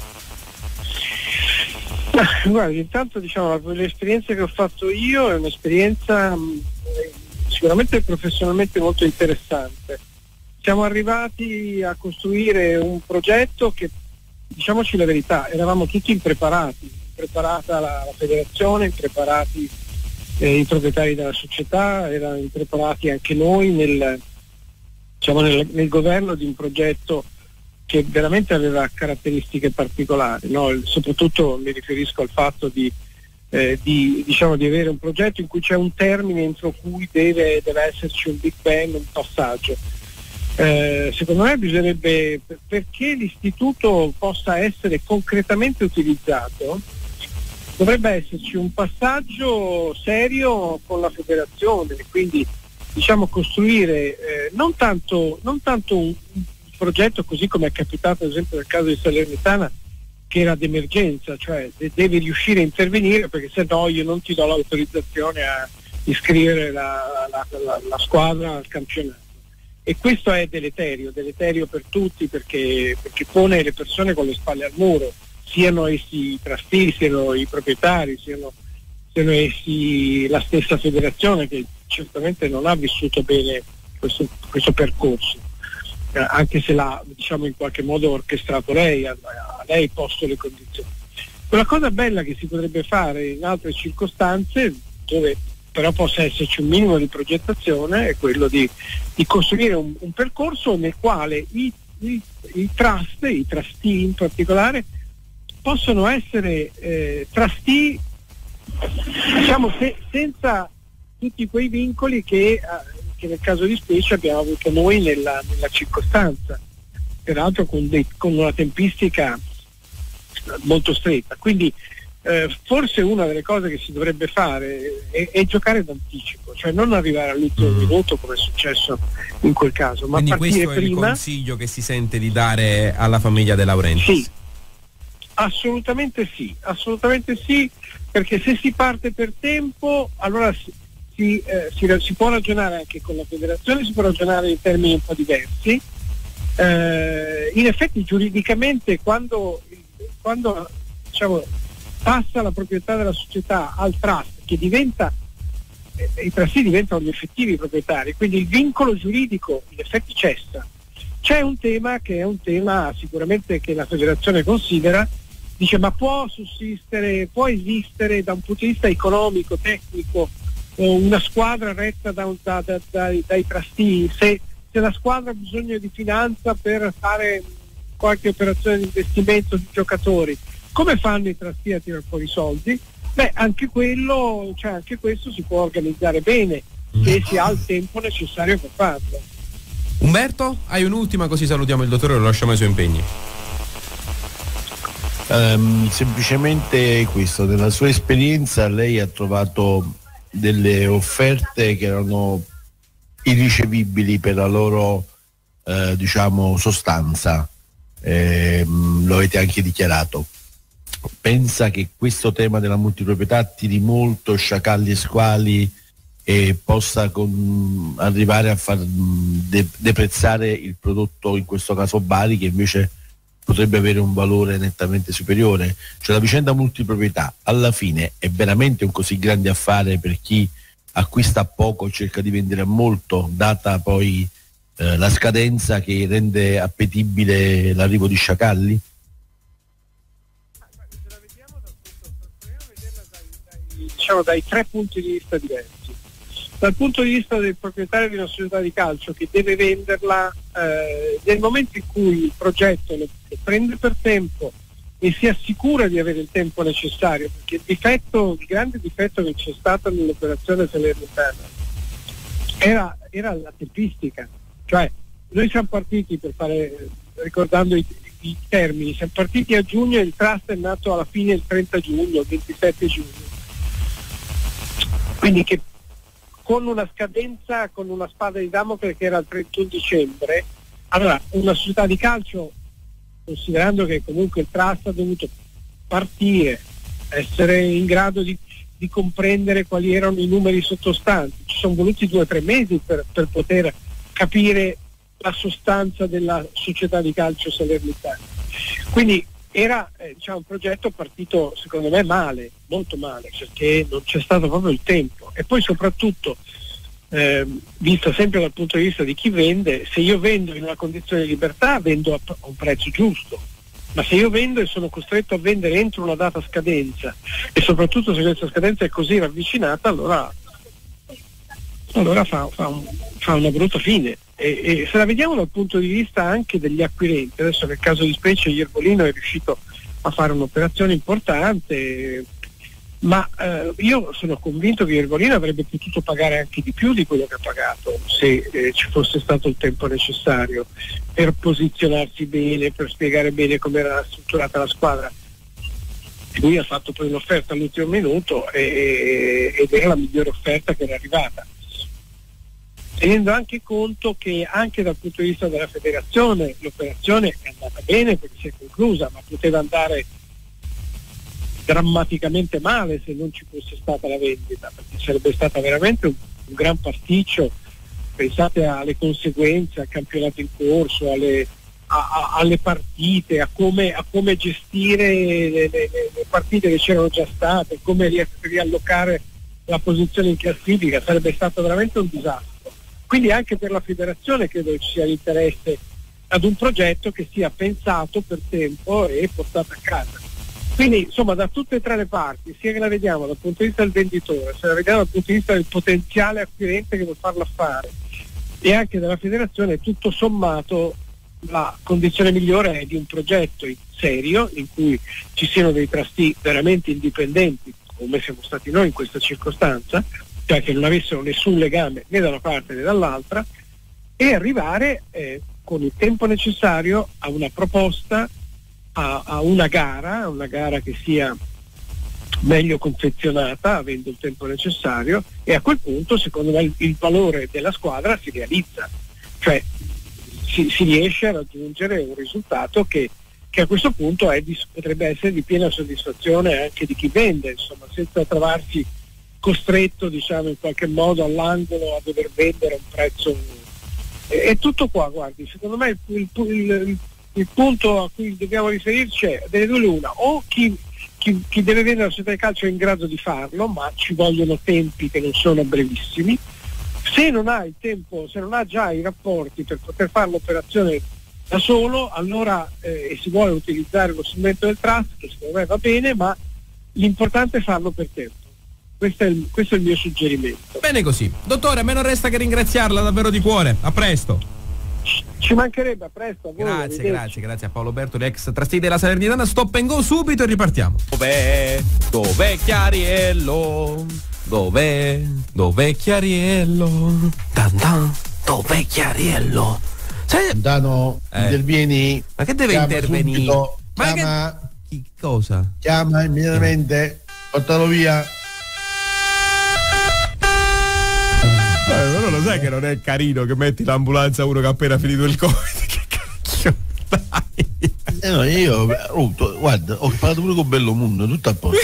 Guardi, intanto diciamo l'esperienza che ho fatto io è un'esperienza mh, sicuramente professionalmente molto interessante. Siamo arrivati a costruire un progetto che, diciamoci la verità, eravamo tutti impreparati, impreparata la, la federazione, impreparati eh, i proprietari della società, erano impreparati anche noi nel, diciamo, nel, nel governo di un progetto che veramente aveva caratteristiche particolari, no? Soprattutto mi riferisco al fatto di, eh, di, diciamo, di avere un progetto in cui c'è un termine entro cui deve, deve esserci un big bang, un passaggio. Eh, secondo me bisognerebbe, perché l'istituto possa essere concretamente utilizzato, dovrebbe esserci un passaggio serio con la federazione, quindi diciamo costruire eh, non tanto, non tanto un, un progetto così come è capitato ad esempio nel caso di Salernitana, che era d'emergenza, cioè de- devi riuscire a intervenire perché se no io non ti do l'autorizzazione a iscrivere la, la, la, la squadra al campionato. E questo è deleterio, deleterio per tutti perché, perché pone le persone con le spalle al muro, siano essi i trustee, siano i proprietari, siano, siano essi la stessa federazione che certamente non ha vissuto bene questo, questo percorso, eh, anche se l'ha diciamo in qualche modo orchestrato lei, a, a lei posto le condizioni. Quella cosa bella che si potrebbe fare in altre circostanze, dove però possa esserci un minimo di progettazione, è quello di, di costruire un, un percorso nel quale i, i, i trust, i trustee in particolare, possono essere eh, trustee diciamo se, senza tutti quei vincoli che, eh, che nel caso di specie abbiamo avuto noi nella, nella circostanza, peraltro con, dei, con una tempistica molto stretta. Quindi Eh, forse una delle cose che si dovrebbe fare è, è giocare d'anticipo, cioè non arrivare all'ultimo mm. minuto come è successo in quel caso, ma quindi partire questo è prima. il consiglio che si sente di dare alla famiglia De Laurentiis? Sì, assolutamente sì, assolutamente sì, perché se si parte per tempo allora si, si, eh, si, si può ragionare anche con la federazione, si può ragionare in termini un po' diversi. Eh, in effetti giuridicamente quando, quando diciamo passa la proprietà della società al trust, che diventa, eh, i trustee diventano gli effettivi proprietari, quindi il vincolo giuridico in effetti cessa. C'è un tema che è un tema sicuramente che la federazione considera, dice ma può sussistere, può esistere da un punto di vista economico, tecnico, eh, una squadra retta da un, da, da, da, dai trustee, se, se la squadra ha bisogno di finanza per fare qualche operazione di investimento di giocatori, come fanno i trustee a tirare fuori i soldi? Beh, anche quello, cioè anche questo si può organizzare bene se si ha il tempo necessario per farlo. Umberto, hai un'ultima così salutiamo il dottore e lo lasciamo ai suoi impegni. Um, semplicemente questo, nella sua esperienza lei ha trovato delle offerte che erano irricevibili per la loro eh, diciamo sostanza, eh, lo avete anche dichiarato. Pensa che questo tema della multiproprietà attiri molto sciacalli e squali e possa con, arrivare a far de, deprezzare il prodotto, in questo caso Bari, che invece potrebbe avere un valore nettamente superiore? Cioè la vicenda multiproprietà alla fine è veramente un così grande affare per chi acquista a poco e cerca di vendere a molto, data poi eh, la scadenza che rende appetibile l'arrivo di sciacalli? Diciamo dai tre punti di vista diversi. Dal punto di vista del proprietario di una società di calcio che deve venderla, eh, nel momento in cui il progetto lo, lo prende per tempo e si assicura di avere il tempo necessario, perché il difetto, il grande difetto che c'è stato nell'operazione Salernitana era, era la tempistica, cioè noi siamo partiti per fare, ricordando i, i termini, siamo partiti a giugno e il trust è nato alla fine il trenta giugno, il ventisette giugno. Quindi che con una scadenza, con una spada di Damocle che era il trentuno dicembre, allora una società di calcio, considerando che comunque il trust ha dovuto partire, essere in grado di, di comprendere quali erano i numeri sottostanti, ci sono voluti due o tre mesi per, per poter capire la sostanza della società di calcio Salernitana. Quindi era eh, diciamo, un progetto partito secondo me male, molto male, perché non c'è stato proprio il tempo. E poi soprattutto, eh, visto sempre dal punto di vista di chi vende, se io vendo in una condizione di libertà vendo a, a un prezzo giusto, ma se io vendo e sono costretto a vendere entro una data scadenza, e soprattutto se questa scadenza è così ravvicinata, allora, allora fa, fa, un, fa una brutta fine. E, e se la vediamo dal punto di vista anche degli acquirenti, adesso nel caso di specie Iervolino è riuscito a fare un'operazione importante, ma eh, io sono convinto che Iervolino avrebbe potuto pagare anche di più di quello che ha pagato se eh, ci fosse stato il tempo necessario per posizionarsi bene, per spiegare bene come era strutturata la squadra. Lui ha fatto poi un'offerta all'ultimo minuto e, ed era la migliore offerta che era arrivata, tenendo anche conto che anche dal punto di vista della federazione l'operazione è andata bene perché si è conclusa, ma poteva andare drammaticamente male se non ci fosse stata la vendita, perché sarebbe stata veramente un, un gran pasticcio. Pensate alle conseguenze, al campionato in corso, alle, a, a, alle partite, a come, a come gestire le, le, le partite che c'erano già state, come ri- riallocare la posizione in classifica. Sarebbe stato veramente un disastro. Quindi anche per la federazione credo che ci sia l'interesse ad un progetto che sia pensato per tempo e portato a casa. Quindi insomma da tutte e tre le parti, sia che la vediamo dal punto di vista del venditore, se la vediamo dal punto di vista del potenziale acquirente che vuole farlo affare e anche della federazione, tutto sommato la condizione migliore è di un progetto serio in cui ci siano dei trustee veramente indipendenti, come siamo stati noi in questa circostanza, cioè che non avessero nessun legame né da una parte né dall'altra, e arrivare eh, con il tempo necessario a una proposta, a, a una gara, una gara che sia meglio confezionata, avendo il tempo necessario, e a quel punto secondo me il, il valore della squadra si realizza, cioè si, si riesce a raggiungere un risultato che, che a questo punto è di, potrebbe essere di piena soddisfazione anche di chi vende, insomma, senza trovarsi costretto, diciamo, in qualche modo all'angolo a dover vendere a un prezzo. È, è tutto qua, guardi, secondo me il, il, il, il punto a cui dobbiamo riferirci è delle due l'una: o chi, chi, chi deve vendere la società di calcio è in grado di farlo, ma ci vogliono tempi che non sono brevissimi. Se non ha il tempo, se non ha già i rapporti per poter fare l'operazione da solo, allora eh, e si vuole utilizzare lo strumento del trust, che secondo me va bene, ma l'importante è farlo per tempo. Questo è, il, questo è il mio suggerimento. Bene così. Dottore, a me non resta che ringraziarla davvero di cuore. A presto. Ci mancherebbe, a presto. A voi, grazie, grazie, grazie a Paolo Bertoli, ex trustee della Salernitana. Stop and go subito e ripartiamo. Dov'è? Dov'è Chiariello? Dov'è? Dov'è Chiariello? Dan dan. Dov'è Chiariello? Sai... Dano, eh. intervieni. Ma che deve chiama intervenire? Subito, Ma chiama, che... cosa? Chiama immediatamente, eh. portalo via. Però lo sai che non è carino che metti l'ambulanza a uno che ha appena finito il Covid? Che cacchio, dai. Eh no, io oh, to, guarda, ho parlato pure con Bellomundo, tutto a posto.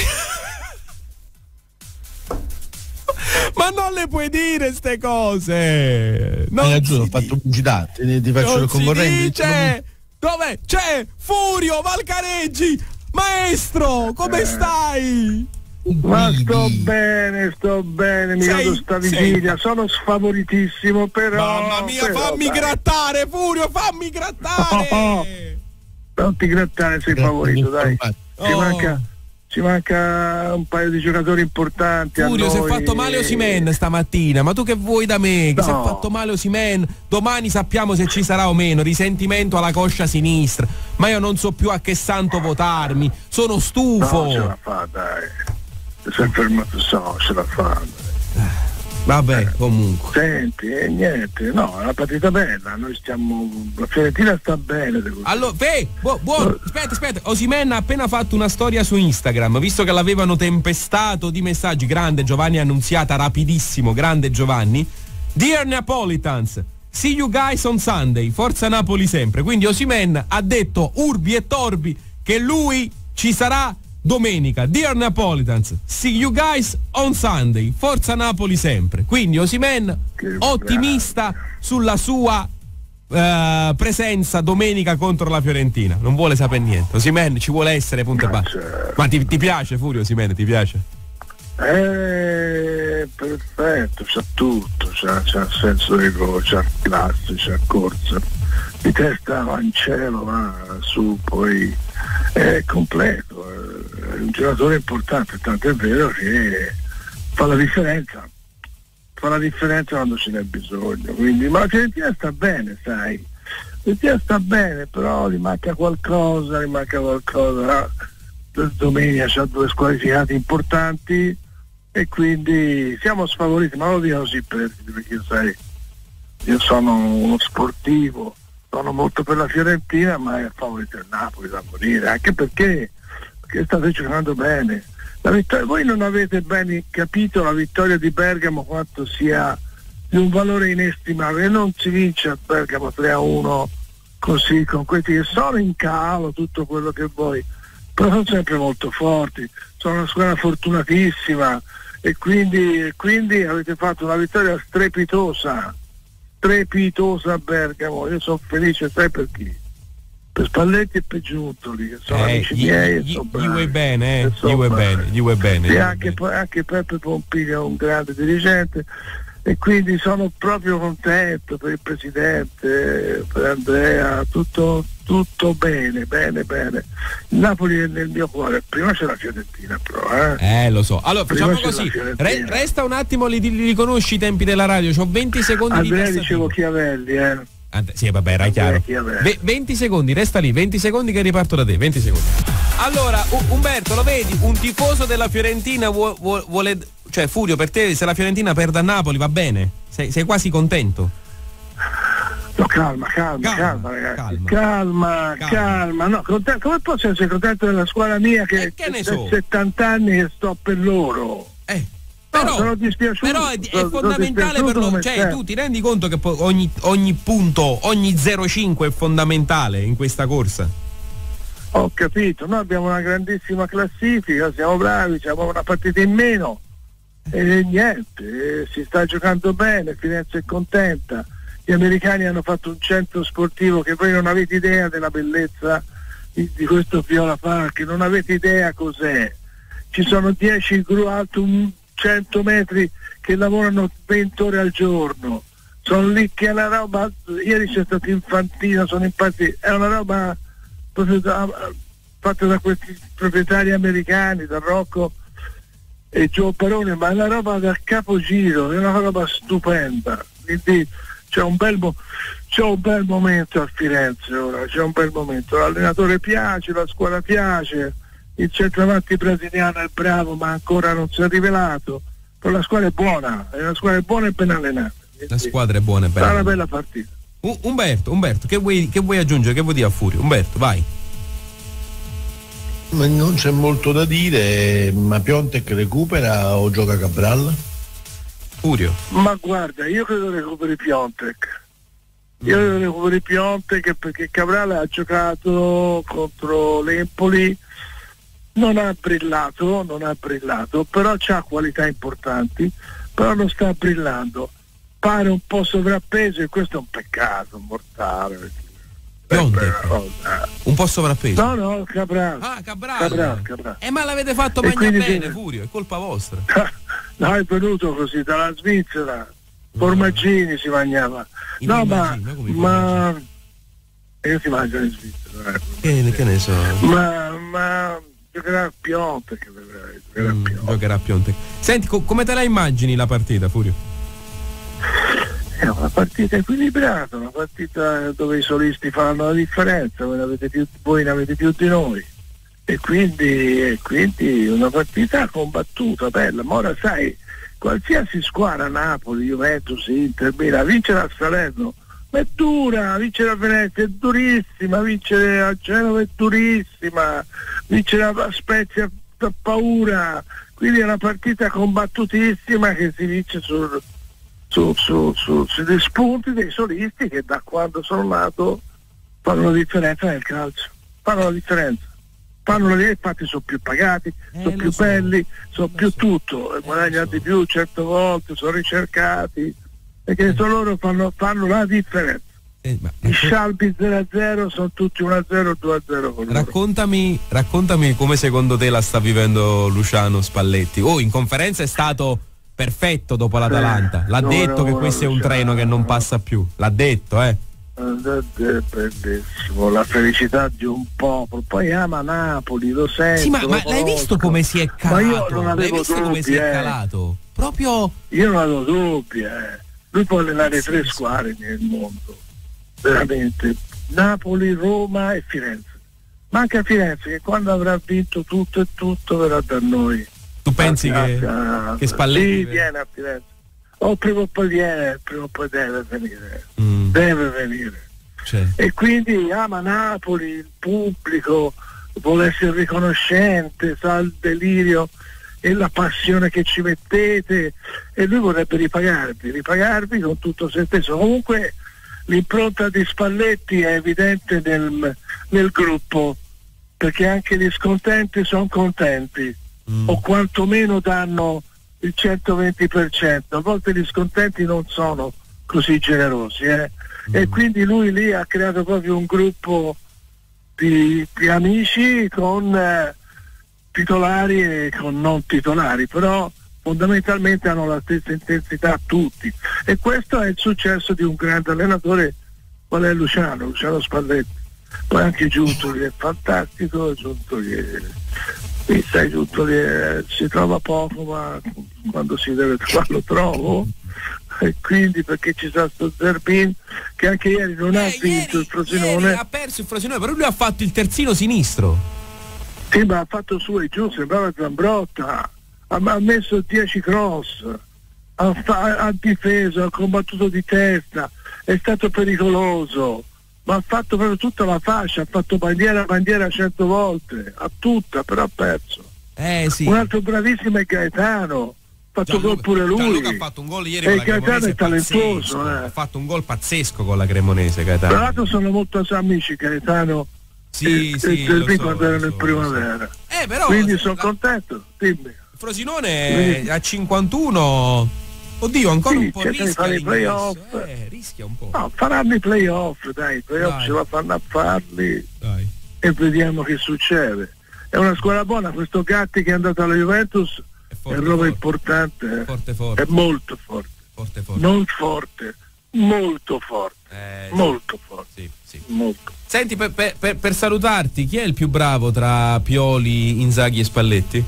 Ma non le puoi dire ste cose. Non eh, giuro, ho fatto pubblicità, ti, ti faccio il concorrente. Dice. Dov'è? C'è Furio Valcareggi. Maestro, come stai? Ma sto bene, sto bene, mi vedo sta vigilia, sono sfavoritissimo, però. Mamma mia, però, fammi dai. grattare, Furio, fammi grattare! Oh, oh. Non ti grattare, sei favorito, dai. Ci oh. manca, ci manca un paio di giocatori importanti. Furio, si è fatto male Osimhen stamattina, ma tu che vuoi da me? Che no. si è fatto male Osimhen? Domani sappiamo se ci sarà o meno, risentimento alla coscia sinistra, ma io non so più a che santo votarmi, sono stufo. No, ce la fa, dai. Si è fermato, so, ce la fa. Vabbè, comunque. Senti, e eh, niente, no, è una partita bella, noi stiamo. La Fiorentina sta bene. Allora, fe, bu- buono, aspetta, aspetta, Osimhen ha appena fatto una storia su Instagram, visto che l'avevano tempestato di messaggi. Grande Giovanni Annunziata, rapidissimo, grande Giovanni. Dear Neapolitans, see you guys on Sunday, forza Napoli sempre. Quindi Osimhen ha detto urbi e torbi che lui ci sarà domenica. Dear Neapolitans, see you guys on Sunday, forza Napoli sempre. Quindi Osimhen ottimista sulla sua uh, presenza domenica contro la Fiorentina, non vuole sapere niente. Osimhen ci vuole essere, punto e basta. Ma ti, ti piace Furio Osimhen, ti piace? Eh, perfetto, c'ha tutto, c'ha, c'ha il senso di gol, c'ha classe, c'ha corsa, di testa va in cielo, va su, poi è completo, è un giocatore importante, tanto è vero che fa la differenza, fa la differenza quando ce n'è bisogno, quindi, ma la Fiorentina sta bene, sai, la Fiorentina sta bene, però gli manca qualcosa, gli manca qualcosa, domenica c'ha due squalificati importanti e quindi siamo sfavoriti, ma lo dico così per, perché sai, io sono uno sportivo, sono molto per la Fiorentina, ma è favorito il Napoli da morire, anche perché, perché state giocando bene. La vittoria, voi non avete bene capito la vittoria di Bergamo quanto sia di un valore inestimabile, non si vince a Bergamo tre a uno così con questi che sono in calo, tutto quello che vuoi, però sono sempre molto forti, sono una squadra fortunatissima e quindi, quindi avete fatto una vittoria strepitosa, strepitosa a Bergamo. Io sono felice, sai per chi? Per Spalletti e per Giuntoli, che sono eh, amici gli, miei e gli, sono gli bravi. vuoi bene, eh? E Gli sono vuoi bravi. bene, gli vuoi bene. Sì, gli vuoi anche, bene. anche Peppe Pompili è un grande dirigente e quindi sono proprio contento per il presidente, per Andrea, tutto, tutto bene, bene, bene. Il Napoli è nel mio cuore, prima c'è la Fiorentina però, eh. Eh, lo so. Allora, Prima facciamo c'è la così. Fiorentina. Re- resta un attimo, li, li riconosci i tempi della radio, c'ho venti secondi Andrea di testa. dicevo Chiavelli, eh. And- sì, vabbè, era chiaro. Chiavelli. Ve- venti secondi, resta lì, venti secondi che riparto da te, venti secondi. Allora, U- Umberto, lo vedi? Un tifoso della Fiorentina vuo- vuo- vuole, cioè Furio, per te se la Fiorentina perde a Napoli va bene? Sei, sei quasi contento? No, calma, calma, calma, Calma, ragazzi, calma. calma, calma, Calma. no, contento, come posso essere contento della squadra mia che, E che ne che so? settanta anni che sto per loro? Eh. No, Però, sono dispiaciuto, però è, è sono- sono fondamentale per dispiaciuto lo, come cioè sempre. tu ti rendi conto che poi ogni, ogni punto, ogni zero virgola cinque è fondamentale in questa corsa? Ho capito, noi abbiamo una grandissima classifica, siamo bravi, abbiamo una partita in meno e niente, eh, si sta giocando bene, Firenze è contenta, gli americani hanno fatto un centro sportivo che voi non avete idea della bellezza di, di questo Viola Park, non avete idea cos'è, ci sono dieci gru alto un cento metri che lavorano venti ore al giorno, sono lì che è una roba, ieri c'è stato Infantino, sono impazziti, è una roba proprio da, fatta da questi proprietari americani, da Rocco e Gio Barone, ma è una roba da capogiro, è una roba stupenda, quindi c'è un bel mo- c'è un bel momento a Firenze ora, c'è un bel momento, l'allenatore piace, la squadra piace, il centravanti brasiliano è bravo ma ancora non si è rivelato, però la squadra è buona, è una squadra buona e ben allenata, La squadra è buona e sarà bella. una bella partita. U- Umberto, Umberto, che vuoi, che vuoi aggiungere? Che vuoi dire a Furio? Umberto, vai. Ma non c'è molto da dire, ma Piontek recupera o gioca Cabral? Furio. Ma guarda, io credo recuperi Piontek. Io credo recuperi Piontek perché Cabral ha giocato contro l'Empoli, non ha brillato, non ha brillato, però c'ha qualità importanti, però non sta brillando. Pare un po' sovrappeso e questo è un peccato mortale. Piontek. Un po' sovrappeso. No, no, Cabral. Ah, Cabral. Cabral, Cabral. Eh, ma l'avete fatto E mangiare quindi bene, sì. Furio, è colpa vostra. No, è venuto così dalla Svizzera, formaggini si mangiava. I No, ma, formaggini, ma come i ma io si mangia in Svizzera. eh. Che, che ne so. Ma, ma giocherà a Piontek, vedrai, giocherà a Mm, Piontek. giocherà a Piontek. Senti, co- come te la immagini la partita, Furio? È una partita equilibrata, una partita dove i solisti fanno la differenza, voi ne avete più, voi ne avete più di noi. E quindi, e quindi una partita combattuta, bella, ma ora sai, qualsiasi squadra, Napoli, Juventus, Inter, Milan, vincere a Salerno, ma è dura, vincere a Venezia è durissima, vincere a Genova è durissima, vincere a Spezia fa paura, quindi è una partita combattutissima che si vince sul, su, su, su, sugli spunti dei solisti che da quando sono nato fanno la differenza nel calcio, fanno la differenza. Fanno le infatti sono più pagati, Eh, sono lo più so, belli, sono lo più so. tutto, Eh, guadagnano lo so. di più certe volte, sono ricercati, perché sono loro fanno, fanno la differenza. Eh, ma- I Scialbi zero a zero sono tutti uno a zero, due a zero con loro. Raccontami, raccontami come secondo te la sta vivendo Luciano Spalletti. Oh, in conferenza è stato perfetto dopo l'Atalanta. L'ha no, detto no, che no, questo è un Luciano. treno che non passa più. L'ha detto, eh. È bellissimo, la felicità di un popolo, poi ama Napoli, lo sento. Sì, ma, lo ma l'hai conosco. visto come si è Ma io calato? non L'hai avevo visto come si dubbi, è eh. calato? Proprio Io non avevo dubbi, eh. Lui può allenare tre squadre nel mondo, veramente. Napoli, Roma e Firenze. Manca a Firenze, che quando avrà vinto tutto e tutto verrà da noi. Tu pensi Ah, che, ah, che Spalletti sì, viene a Firenze. O prima o poi viene, prima o poi deve venire. Mm. Deve venire. Cioè. E quindi ama Napoli, il pubblico vuole essere riconoscente, sa il delirio e la passione che ci mettete, e lui vorrebbe ripagarvi, ripagarvi con tutto se stesso. Comunque l'impronta di Spalletti è evidente nel, nel gruppo, perché anche gli scontenti sono contenti, mm. o quantomeno danno il centoventi per cento. A volte gli scontenti non sono così generosi, eh? mm. e quindi lui lì ha creato proprio un gruppo di, di amici con eh, titolari e con non titolari, però fondamentalmente hanno la stessa intensità tutti, e questo è il successo di un grande allenatore qual è Luciano, Luciano Spalletti. Poi anche Giuntoli è fantastico, Giuntoli è, sì, sai, Giuntoli è, si trova poco, ma quando si deve trovare lo trovo, e quindi perché ci sta sto Zerbin che anche ieri non eh, ha vinto ieri, il Frosinone, ieri ha perso il Frosinone, però lui ha fatto il terzino sinistro. Sì, ma ha fatto su e giù, sembrava Zambrotta, ha, ha messo dieci cross, ha, fa, ha difeso, ha combattuto di testa, è stato pericoloso, ma ha fatto proprio tutta la fascia, ha fatto bandiera bandiera cento volte, a tutta, però ha perso. Eh, sì. Un altro bravissimo è Gaetano, ha fatto gol pure lui. Gianluca ha fatto un gol ieri e con la Gaetano Cremonese è talentuoso, pazzesco. eh. Ha fatto un gol pazzesco con la Cremonese, Gaetano. Tra l'altro sono molto amici Gaetano sì, e, sì, e lo Zerbin so, quando lo erano so, in primavera. Eh, però, quindi sono la... contento, dimmi. Frosinone a cinquantuno, oddio, ancora sì, un po' rischia di rischia fare i playoff. eh, rischia un po'. No, faranno i playoff, dai, i playoff Dai. ce la fanno a farli, Dai. e vediamo che succede. È una squadra buona, questo Gatti che è andato alla Juventus è, forte, è roba forte. importante, eh. Forte, forte. È molto forte. Forte, forte. Non forte, molto forte, Eh, sì. molto forte, Sì, sì. molto. Senti, per, per- per- per salutarti, chi è il più bravo tra Pioli, Inzaghi e Spalletti?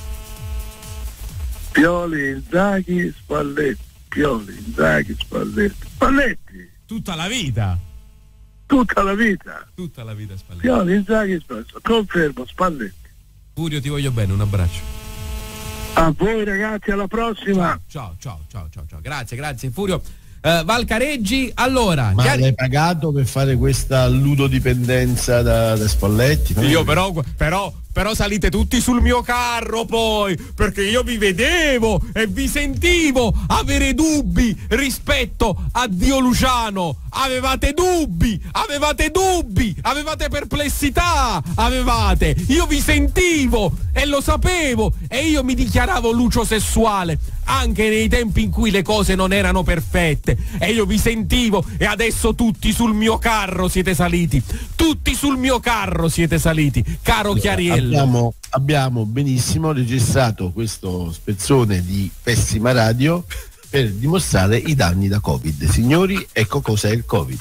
Pioli, Inzaghi, Spalletti, Pioli, Inzaghi, Spalletti, Spalletti, Tutta la vita. tutta la vita. Tutta la vita Spalletti. Pioli, Inzaghi, Spalletti, confermo, Spalletti. Furio, ti voglio bene, un abbraccio. A voi ragazzi, alla prossima. Ciao, ciao, ciao, ciao, ciao. Grazie, grazie Furio. Uh, Valcareggi, allora. Ma chiari- l'hai pagato per fare questa ludodipendenza da, da Spalletti? Io però, però, però salite tutti sul mio carro poi, perché io vi vedevo e vi sentivo avere dubbi rispetto a Dio Luciano. Avevate dubbi, avevate dubbi, avevate perplessità, avevate. Io vi sentivo e lo sapevo, e io mi dichiaravo lucio sessuale anche nei tempi in cui le cose non erano perfette, e io vi sentivo, e adesso tutti sul mio carro siete saliti, tutti sul mio carro siete saliti, caro Chiariello. Abbiamo, abbiamo benissimo registrato questo spezzone di pessima radio per dimostrare i danni da Covid. Signori, ecco cos'è il Covid.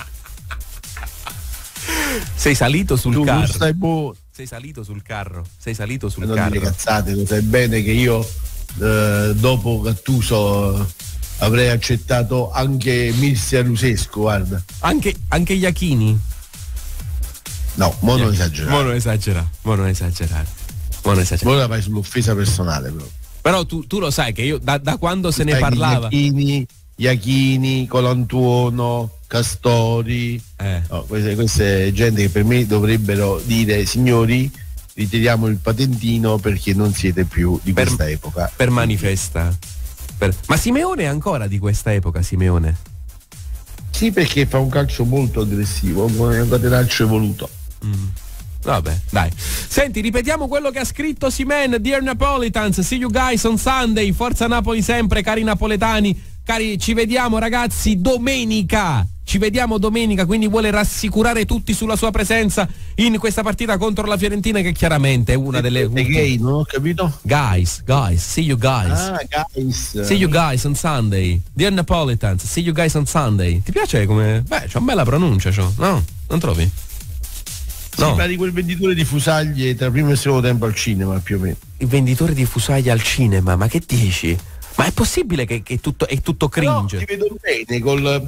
Sei salito sul Tu carro. stai buono. Sei salito sul carro. Sei salito sul Non carro. dire cazzate, lo sai bene che io eh, dopo Gattuso avrei accettato anche Mircea Lucescu, guarda. Anche, anche Iachini? No, mo non esagerare. Mo non esagerare. Mo non esagerare. Mo non esagerare. Mo la vai sull'offesa personale però. Però tu, tu lo sai che io da, da quando se ne Sai che parlava. Iachini, Iachini, Colantuono, Castori, Eh. no, queste, queste gente che per me dovrebbero dire: signori, ritiriamo il patentino perché non siete più di Per- questa epoca. Per manifesta. Per- Ma Simeone è ancora di questa epoca, Simeone? Sì, perché fa un calcio molto aggressivo, un catenaccio evoluto. Mm. Vabbè, dai. Senti, ripetiamo quello che ha scritto Simen. Dear Napolitans, see you guys on Sunday. Forza Napoli sempre, cari napoletani. Cari, ci vediamo ragazzi domenica. Ci vediamo domenica, quindi vuole rassicurare tutti sulla sua presenza in questa partita contro la Fiorentina, che chiaramente è una delle E gay, non ho capito. Guys, guys, see you guys. Ah, guys. See you guys on Sunday. Dear Napolitans, see you guys on Sunday. Ti piace come? Beh, c'ha una bella pronuncia, c'ho. No? Non trovi? No. Si parla di quel venditore di fusaglie tra primo e secondo tempo al cinema, più o meno. Il venditore di fusaglie al cinema, ma che dici? Ma è possibile che, che tutto, è tutto cringe? No, ti vedo bene col,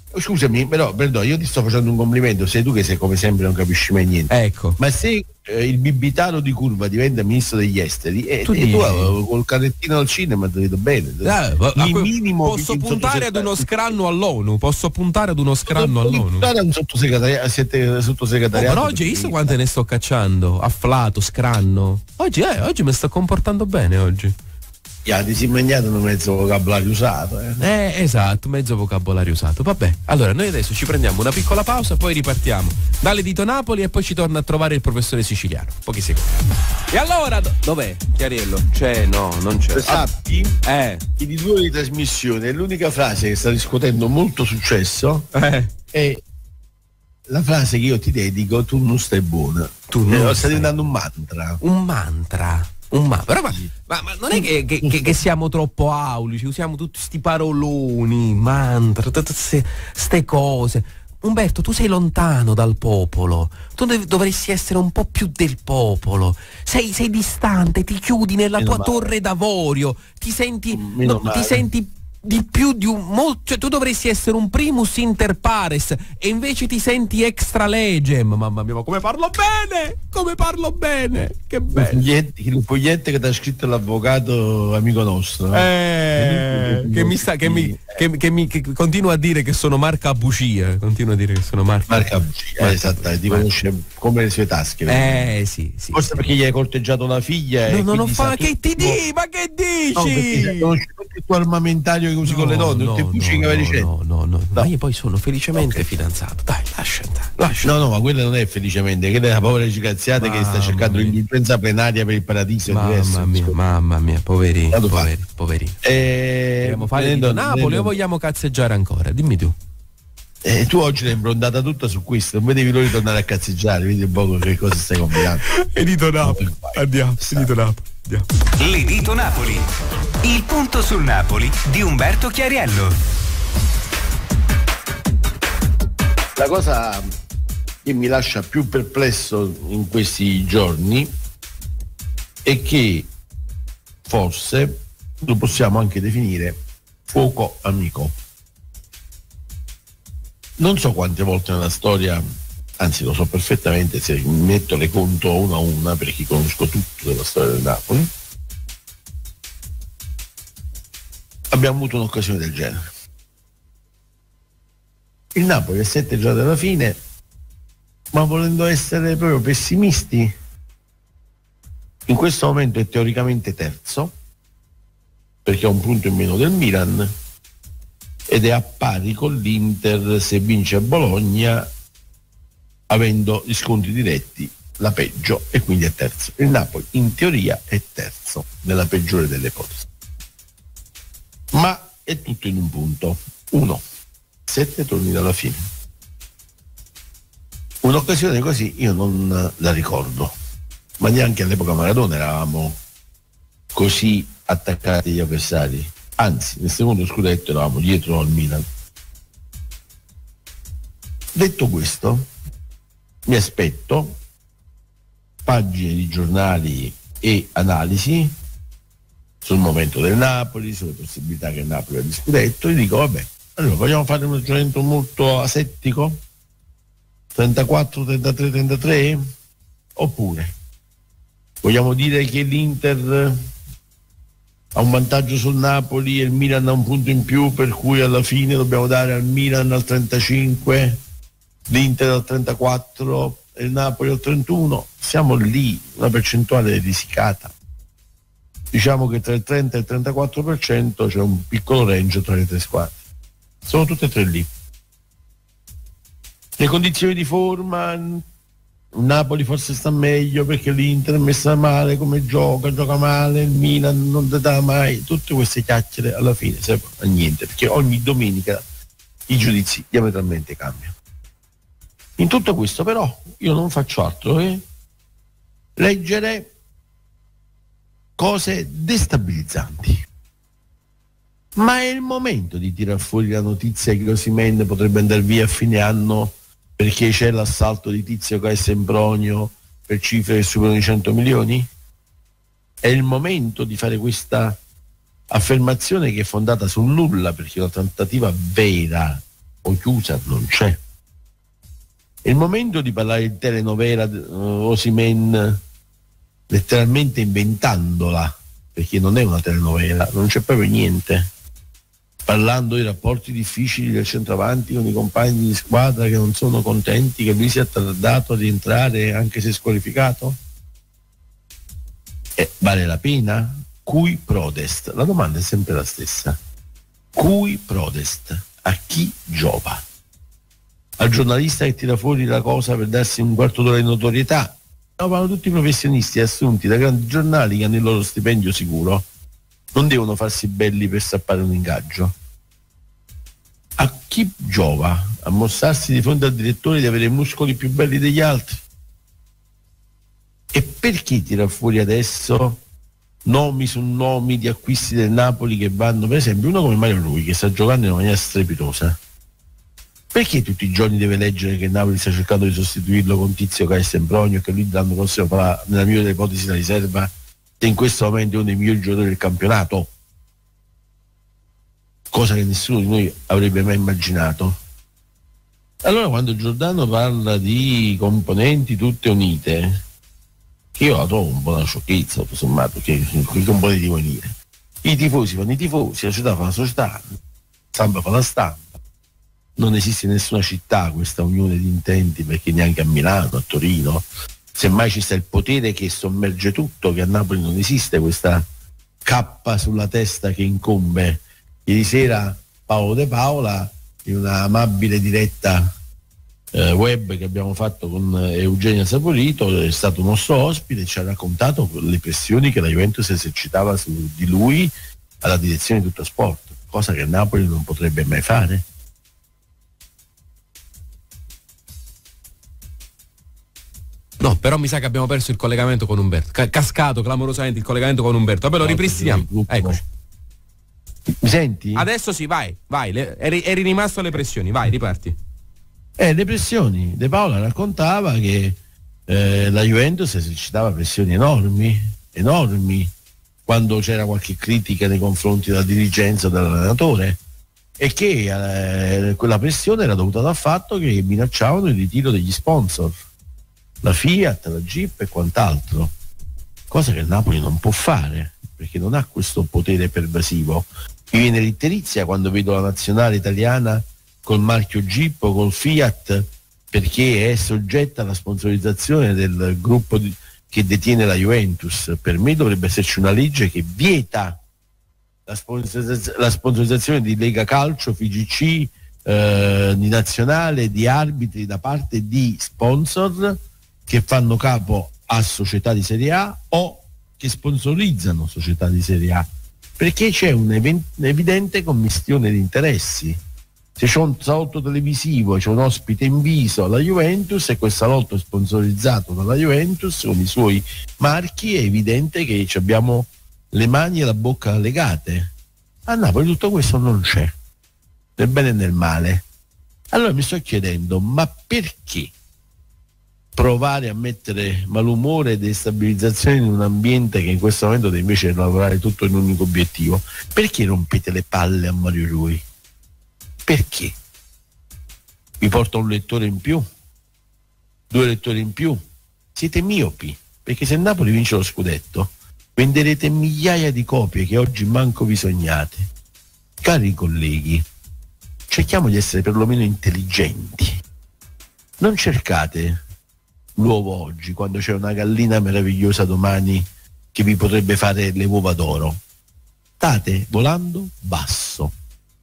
Scusami, però perdono, io ti sto facendo un complimento, sei tu che sei come sempre non capisci mai niente. Ecco. Ma se eh, il bibitaro di Curva diventa ministro degli esteri e Tu tu, e dici? tu eh, col carrettino al cinema ti vedo bene. Eh, ma- Il ma- minimo posso che il puntare ad uno sottosegretario- scranno all'ONU, posso puntare ad uno scranno all'ONU. Guarda un sottosegretario, siete Oh, sottosegretariato. però oggi hai visto quante ne sto cacciando? Afflato, scranno. Oggi, eh, oggi mi sto comportando bene oggi. Ya, ti si mangiato un mezzo vocabolario usato. Eh. Eh, esatto, mezzo vocabolario usato. Vabbè, allora noi adesso ci prendiamo una piccola pausa, poi ripartiamo dall'Edito Napoli e poi ci torna a trovare il professore siciliano. Pochi secondi. E allora, do- dov'è? Chiariello? C'è? No, non c'è. Sappi Eh. che di due di trasmissione l'unica frase che sta riscuotendo molto successo Eh. è la frase che io ti dedico: tu non stai buona. Tu Eh, non sta stai- diventando un mantra. Un mantra. Un ma- però ma, ma- ma non è che, che- che- che siamo troppo aulici, usiamo tutti sti paroloni, mantra, tutte ste cose. Umberto, tu sei lontano dal popolo, tu dov- dovresti essere un po' più del popolo, sei, sei distante, ti chiudi nella Meno tua male. torre d'avorio, ti senti, Meno no, ti male. senti di più di un molto, cioè tu dovresti essere un primus inter pares e invece ti senti extra legem. Mamma mia, ma come parlo bene, come parlo bene, che Il bello. foglietto, il foglietto che ti ha scritto l'avvocato amico nostro. Eh, che mi sta, che mi, che, che mi che continua a dire che sono Marca Bugia, continua a dire che sono Marca. Marca Bugia, eh, esatto, ti conosce come le sue tasche. Eh sì, sì. Forse perché gli hai corteggiato la figlia. No, e no, non quindi fa, sa che ti tutto- di, ma che No, perché dici? conosci tutto il tuo armamentario che usi con le donne, tutti i pucci che vai dicendo. no, no, no, ma io poi sono felicemente fidanzato. Dai, lascia andare, lascia. No, no, ma quella non è felicemente, quella è la povera disgraziata che sta Mamma cercando mia. l'influenza plenaria per il paradiso. è diverso, Mamma mia, insomma. mamma mia, poverino, Dato poveri, poverino. Eh, Vogliamo fare venendo- di Napoli o venendo- vogliamo cazzeggiare ancora? Dimmi tu. eh, tu oggi l'hai improntata tutta su questo, non vedevi l'ora di tornare a cazzeggiare, vedi un po' che cosa stai combinando. Edito Napoli, andiamo, Edito Napoli, andiamo. L'Edito Napoli. Il punto sul Napoli di Umberto Chiariello. La cosa che mi lascia più perplesso in questi giorni è che forse lo possiamo anche definire fuoco amico. Non so quante volte nella storia, anzi lo so perfettamente se metto le conto una a una perché conosco tutto della storia del Napoli, abbiamo avuto un'occasione del genere. Il Napoli è sette giorni alla fine, ma volendo essere proprio pessimisti, in questo momento è teoricamente terzo, perché ha un punto in meno del Milan, ed è a pari con l'Inter se vince a Bologna, avendo gli scontri diretti la peggio, e quindi è terzo. Il Napoli in teoria è terzo, nella peggiore delle ipotesi. Ma è tutto in un punto. Uno. Sette turni dalla fine. Un'occasione così io non la ricordo, ma neanche all'epoca Maradona eravamo così attaccati agli avversari. Anzi, nel secondo scudetto eravamo dietro al Milan. Detto questo, mi aspetto pagine di giornali e analisi sul momento del Napoli, sulle possibilità che il Napoli ha di scudetto, e dico vabbè, allora vogliamo fare un ragionamento molto asettico? trentaquattro, trentatré, trentatré? Oppure vogliamo dire che l'Inter ha un vantaggio sul Napoli e il Milan ha un punto in più, per cui alla fine dobbiamo dare al Milan al trentacinque, l'Inter al trentaquattro e il Napoli al trentuno? Siamo lì, una percentuale risicata. Diciamo che tra il trenta e il trentaquattro per cento c'è un piccolo range tra le tre squadre. Sono tutte e tre lì. Le condizioni di forma, il Napoli forse sta meglio perché l'Inter è messa male come gioca, gioca male, il Milan non dà mai. Tutte queste chiacchiere alla fine servono a niente, perché ogni domenica i giudizi diametralmente cambiano. In tutto questo però io non faccio altro che leggere cose destabilizzanti. Ma è il momento di tirar fuori la notizia che Osimhen potrebbe andare via a fine anno perché c'è l'assalto di Tizio Caio Sempronio per cifre che superano i cento milioni? È il momento di fare questa affermazione che è fondata sul nulla, perché è una trattativa vera o chiusa non c'è. È il momento di parlare di telenovela, uh, Osimhen, letteralmente inventandola, perché non è una telenovela, non c'è proprio niente, parlando dei rapporti difficili del centravanti con i compagni di squadra che non sono contenti che lui sia tardato a rientrare anche se squalificato. Eh, vale la pena? Cui prodest? La domanda è sempre la stessa. Cui prodest? A chi giova? Al giornalista che tira fuori la cosa per darsi un quarto d'ora di notorietà? No, vanno tutti i professionisti assunti da grandi giornali che hanno il loro stipendio sicuro. Non devono farsi belli per strappare un ingaggio. A chi giova? A mostrarsi di fronte al direttore di avere muscoli più belli degli altri? E perché tira fuori adesso nomi su nomi di acquisti del Napoli che vanno, per esempio uno come Mario Rui che sta giocando in una maniera strepitosa? Perché tutti i giorni deve leggere che Napoli sta cercando di sostituirlo con Tizio Caio Sempronio e che lui l'anno prossimo farà, nella migliore delle ipotesi, la riserva, e in questo momento è uno dei migliori giocatori del campionato, cosa che nessuno di noi avrebbe mai immaginato? Allora quando Giordano parla di componenti tutte unite, che io la trovo un po' una sciocchezza, tutto sommato, che i componenti devono unire. I tifosi fanno i tifosi, la società fa la società, la stampa fa la stampa. Non esiste in nessuna città questa unione di intenti, perché neanche a Milano, a Torino. Semmai ci sta il potere che sommerge tutto, che a Napoli non esiste questa cappa sulla testa che incombe. Ieri sera Paolo De Paola, in una amabile diretta eh, web che abbiamo fatto con Eugenio Saporito, è stato nostro ospite e ci ha raccontato le pressioni che la Juventus esercitava su di lui alla direzione di Tutto Sport, cosa che Napoli non potrebbe mai fare. No, però mi sa che abbiamo perso il collegamento con Umberto. Ca- cascato clamorosamente il collegamento con Umberto. Vabbè, lo ripristiniamo. Eccoci. Mi senti? Adesso sì, vai, vai. Le, eri, eri rimasto alle pressioni, vai, riparti. Eh, le pressioni. De Paola raccontava che eh, la Juventus esercitava pressioni enormi, enormi, quando c'era qualche critica nei confronti della dirigenza o dell'allenatore, e che eh, quella pressione era dovuta dal fatto che minacciavano il ritiro degli sponsor, la Fiat, la Jeep e quant'altro, cosa che il Napoli non può fare perché non ha questo potere pervasivo. Mi viene l'itterizia quando vedo la nazionale italiana col marchio Jeep o col Fiat, perché è soggetta alla sponsorizzazione del gruppo di, che detiene la Juventus. Per me dovrebbe esserci una legge che vieta la, sponsorizz- la sponsorizzazione di Lega Calcio, F I G C, eh, di nazionale, di arbitri da parte di sponsor che fanno capo a società di Serie A o che sponsorizzano società di Serie A, perché c'è un'evidente commistione di interessi. Se c'è un salotto televisivo, c'è un ospite in viso alla Juventus e quel salotto è sponsorizzato dalla Juventus con i suoi marchi, è evidente che abbiamo le mani e la bocca legate. A Napoli tutto questo non c'è, nel bene e nel male. Allora mi sto chiedendo, ma perché provare a mettere malumore e destabilizzazione in un ambiente che in questo momento deve invece lavorare tutto in un unico obiettivo? Perché rompete le palle a Mario Rui? Perché? Vi porta un lettore in più? Due lettori in più? Siete miopi, perché se Napoli vince lo scudetto venderete migliaia di copie che oggi manco vi sognate. Cari colleghi, cerchiamo di essere perlomeno intelligenti. Non cercate l'uovo oggi quando c'è una gallina meravigliosa domani che vi potrebbe fare le uova d'oro. State volando basso.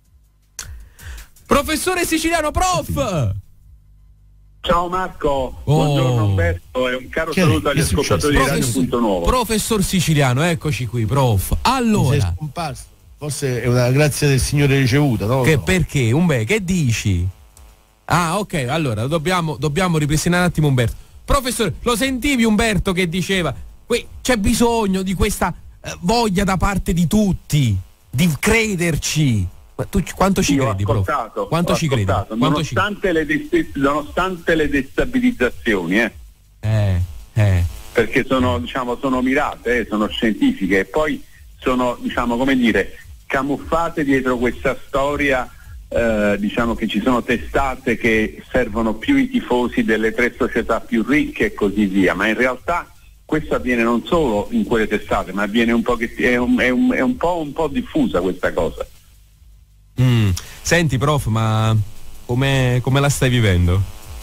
Professore Siciliano, prof! Ciao Marco, oh. Buongiorno Umberto e un caro che, saluto agli ascoltatori di Radio Punto Nuovo. Professor Siciliano, eccoci qui, prof. Allora, sei scomparso. Forse è una grazia del Signore ricevuta, no? Che no. Perché? Umbe, che dici? Ah, ok, allora dobbiamo, dobbiamo ripristinare un attimo Umberto. Professore, lo sentivi Umberto che diceva c'è bisogno di questa eh, voglia da parte di tutti di crederci. Ma tu quanto ci Io credi, ho ascoltato, prof? Quanto ho ci credi? Quanto nonostante, ci... Le dest- nonostante le destabilizzazioni, eh. Eh, eh. Perché sono, diciamo, sono mirate, eh, sono scientifiche e poi sono, diciamo, come dire, camuffate dietro questa storia eh, diciamo che ci sono testate che servono più i tifosi delle tre società più ricche e così via, ma in realtà questo avviene non solo in quelle testate, ma avviene un po' che è un, è un, è un po' un po' diffusa questa cosa. Mm. Senti prof, ma come come la stai vivendo?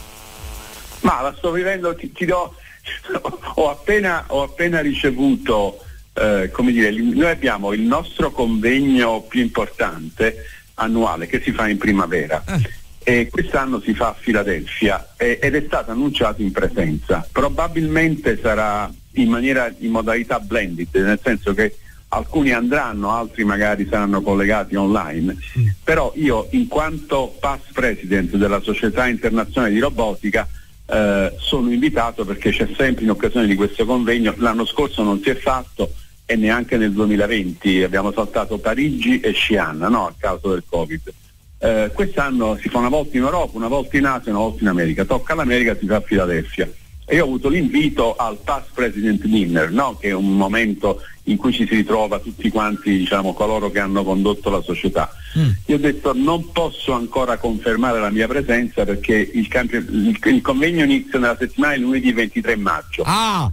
Ma la sto vivendo, ti, ti do ho appena ho appena ricevuto eh, come dire, noi abbiamo il nostro convegno più importante annuale che si fa in primavera eh. e quest'anno si fa a Filadelfia e, ed è stato annunciato in presenza. Probabilmente sarà in maniera in modalità blended, nel senso che alcuni andranno, altri magari saranno collegati online, mm. però io in quanto past president della Società Internazionale di Robotica eh, sono invitato perché c'è sempre in occasione di questo convegno. L'anno scorso non si è fatto e neanche nel duemilaventi, abbiamo saltato Parigi e Xi'an, no, a causa del Covid. Eh, quest'anno si fa una volta in Europa, una volta in Asia, una volta in America. Tocca all'America, si fa a Filadelfia. E io ho avuto l'invito al Past President Dinner, no? Che è un momento in cui ci si ritrova tutti quanti, diciamo, coloro che hanno condotto la società. Mm. Io ho detto non posso ancora confermare la mia presenza perché il, campi- il, il convegno inizia nella settimana di lunedì ventitré maggio. Ah!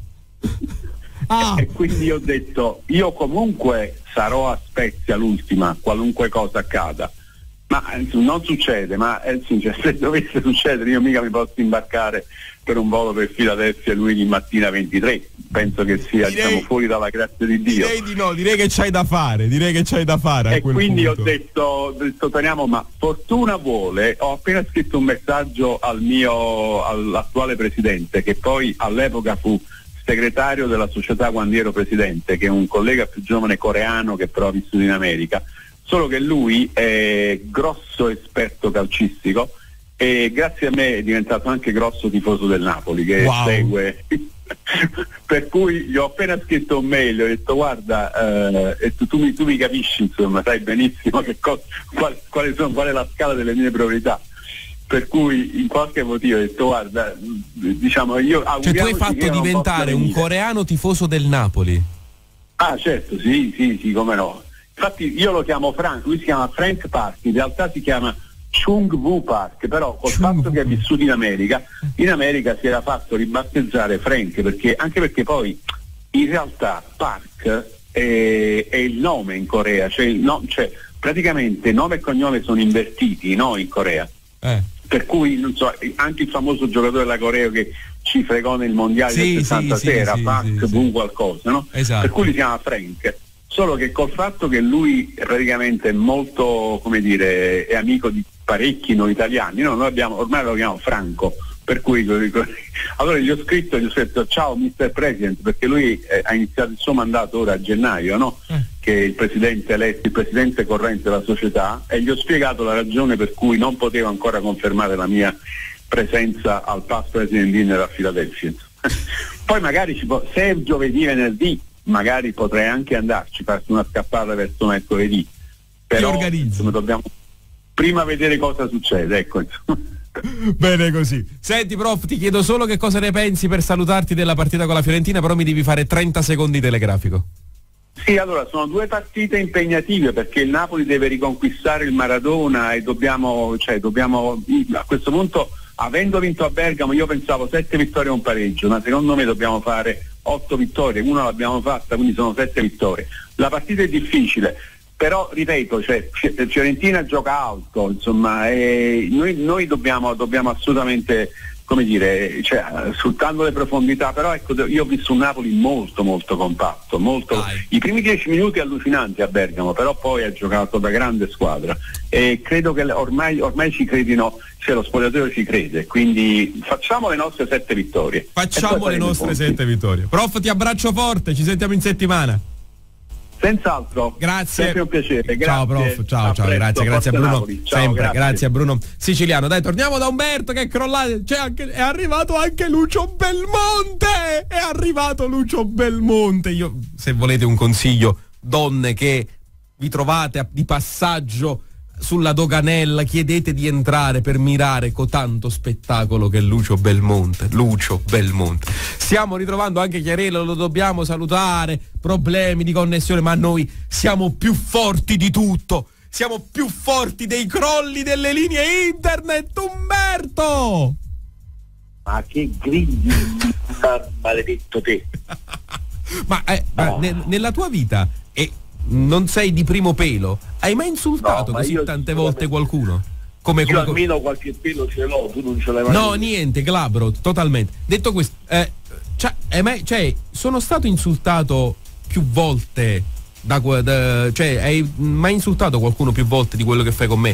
Ah. E quindi ho detto io comunque sarò a Spezia l'ultima, qualunque cosa accada, ma non succede, ma eh, cioè, se dovesse succedere io mica mi posso imbarcare per un volo per Filadelfia lunedì mattina ventitré, penso che sia direi, diciamo, fuori dalla grazia di Dio. Direi di no, direi che c'hai da fare, direi che c'hai da fare. E quindi punto. ho detto, ho detto teniamo, ma fortuna vuole, ho appena scritto un messaggio al mio all'attuale presidente che poi all'epoca fu segretario della società quando ero presidente, che è un collega più giovane coreano che però ha vissuto in America, solo che lui è grosso esperto calcistico e grazie a me è diventato anche grosso tifoso del Napoli che wow. segue per cui gli ho appena scritto un mail, gli ho detto guarda eh, e tu, tu, mi, tu mi capisci, insomma, sai benissimo che cosa, qual, quali sono, qual è la scala delle mie priorità, per cui in qualche motivo ho detto guarda, diciamo io cioè tu hai fatto diventare un coreano tifoso del Napoli? Ah certo, sì, sì, sì, come no. Infatti io lo chiamo Frank, lui si chiama Frank Park, in realtà si chiama Chung Woo Park, però col Chung fatto che ha vissuto in America, in America si era fatto ribattezzare Frank, perché anche perché poi in realtà Park è, è il nome in Corea, cioè, il no, cioè praticamente nome e cognome sono invertiti, no, in Corea. Eh. Per cui non so, anche il famoso giocatore della Corea che ci fregò nel mondiale sì, del sessantasei sì, era sì, Park sì, Woo sì. qualcosa, no? Esatto. Per cui si chiama Frank. Solo che col fatto che lui praticamente è molto, come dire, è amico di parecchi noi italiani, no? Noi abbiamo, ormai lo chiamiamo Franco, per cui allora gli ho scritto, gli ho detto ciao mister President, perché lui eh, ha iniziato il suo mandato ora a gennaio, no? Eh. Che è il presidente eletto, il presidente corrente della società, e gli ho spiegato la ragione per cui non potevo ancora confermare la mia presenza al Past President Dinner a Filadelfia. Poi magari ci può, se è giovedì, venerdì, magari potrei anche andarci, farsi una scappata verso mercoledì, però insomma, dobbiamo prima vedere cosa succede, ecco. Bene così. Senti prof, ti chiedo solo che cosa ne pensi per salutarti della partita con la Fiorentina, però mi devi fare trenta secondi telegrafico. Sì, allora sono due partite impegnative perché il Napoli deve riconquistare il Maradona e dobbiamo, cioè dobbiamo a questo punto, avendo vinto a Bergamo, io pensavo sette vittorie e un pareggio, ma secondo me dobbiamo fare otto vittorie, una l'abbiamo fatta, quindi sono sette vittorie. La partita è difficile, però ripeto, cioè, Fiorentina gioca alto, insomma, e noi, noi dobbiamo, dobbiamo assolutamente, come dire, cioè, sfruttando le profondità, però ecco, io ho visto un Napoli molto molto compatto, molto, i primi dieci minuti allucinanti a Bergamo, però poi ha giocato da grande squadra e credo che ormai, ormai ci credino, cioè lo spogliatoio ci crede, quindi facciamo le nostre sette vittorie. Facciamo le nostre sette vittorie. Prof, ti abbraccio forte, ci sentiamo in settimana. Senz'altro, grazie, sempre un piacere. Grazie. Ciao prof, ciao, ciao, grazie, grazie a Bruno. Ciao, sempre, grazie. grazie a Bruno Siciliano. Dai, torniamo da Umberto che è crollato, cioè anche, è arrivato anche Lucio Belmonte, è arrivato Lucio Belmonte. Io, se volete un consiglio, donne che vi trovate di passaggio sulla doganella, chiedete di entrare per mirare con tanto spettacolo che è Lucio Belmonte. Lucio Belmonte. Stiamo ritrovando anche Chiarello, lo dobbiamo salutare, problemi di connessione, ma noi siamo più forti di tutto. siamo più forti dei crolli delle linee internet, Umberto! Ma che gridi, maledetto te! ma, eh, ma ne, nella tua vita, e non sei di primo pelo, hai mai insultato No, così tante volte qualcuno? Come, Io come, almeno qualche pelo ce l'ho, tu non ce l'hai mai. No, niente, glabro, totalmente. Detto questo, eh, cioè, è mai, cioè, sono stato insultato più volte da, da, cioè, hai mai insultato qualcuno più volte di quello che fai con me?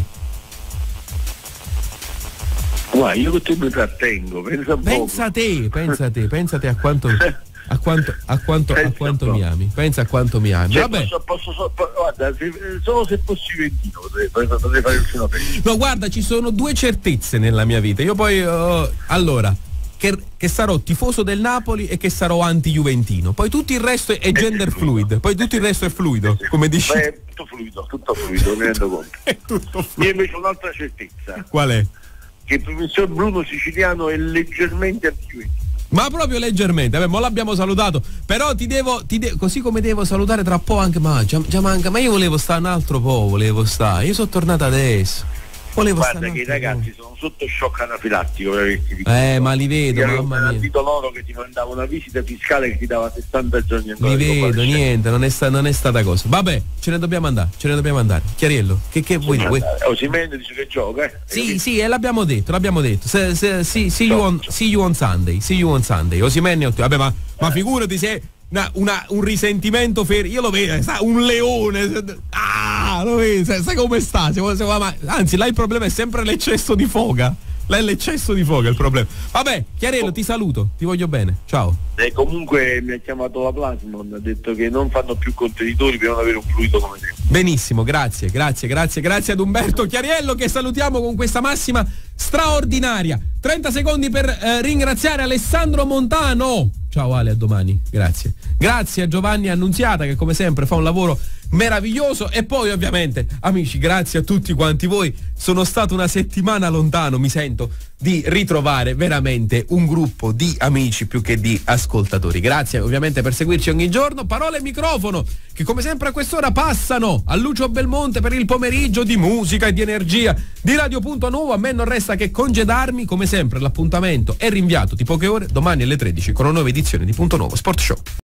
Guarda, io con te mi trattengo, pensa un Pensa a te, pensa a te, pensa a te a quanto a quanto a quanto a quanto mi ami, pensa a quanto mi ami. Cioè, Vabbè. posso, posso, so, guarda, se, solo se fossi ventino potrei, potrei fare il fino peggio. No, guarda, ci sono due certezze nella mia vita. Io poi uh, allora che, che sarò tifoso del Napoli e che sarò anti-juventino. Poi tutto il resto è, è gender fluid. Poi tutto il resto è fluido, come dici. Ma è tutto fluido, tutto fluido, mi rendo conto. È tutto fluido. Io invece ho un'altra certezza. Qual è? Che il professor Bruno Siciliano è leggermente anti-juventino. Ma proprio leggermente, vabbè, mo l'abbiamo salutato. Però ti devo, ti de- così come devo salutare tra po' anche ma già, già manca, ma io volevo stare un altro po', volevo stare. Io sono tornato adesso. Volevo Guarda stare che i un altro ragazzi po'. sono sotto shock anafilattico per averti visto. Eh, ma li vedo, Mi mamma hanno mia. detto loro che ti mandava una visita fiscale che ti dava sessanta giorni ancora. Li di vedo, comparsa. niente, non è, sta- non è stata cosa. Vabbè, ce ne dobbiamo andare, ce ne dobbiamo andare. Chiariello, che, che vuoi? vuoi? Osimhen dice che gioca, eh? Sì, sì, e l'abbiamo detto, l'abbiamo detto. Se, se, sì, see, you on, see you on Sunday, see you on Sunday. Osimhen è ottimo. Vabbè, ma, ma figurati se una, una, un risentimento fermo. Io lo vedo, sa, un leone. Ah, lo vedi, sai, sai come sta? Se, se, ma, anzi, là il problema è sempre l'eccesso di foga. Là è l'eccesso di foga il problema. Vabbè, Chiarello, ti saluto, ti voglio bene. Ciao. E comunque mi ha chiamato la Plasmon, ha detto che non fanno più contenitori per non avere un fluido come te. Benissimo, grazie, grazie, grazie, grazie ad Umberto Chiariello che salutiamo con questa massima straordinaria. trenta secondi per eh, ringraziare Alessandro Montano. Ciao Ale, a domani, grazie. Grazie a Giovanni Annunziata che come sempre fa un lavoro meraviglioso e poi ovviamente amici, grazie a tutti quanti voi. Sono stato una settimana lontano, mi sento di ritrovare veramente un gruppo di amici più che di ascoltatori. Grazie ovviamente per seguirci ogni giorno. Parole e microfono che come sempre a quest'ora passano a Lucio Belmonte per il pomeriggio di musica e di energia di Radio Punto Nuovo. A me non resta che congedarmi, come sempre l'appuntamento è rinviato di poche ore domani alle tredici con una nuova edizione di Punto Nuovo Sport Show.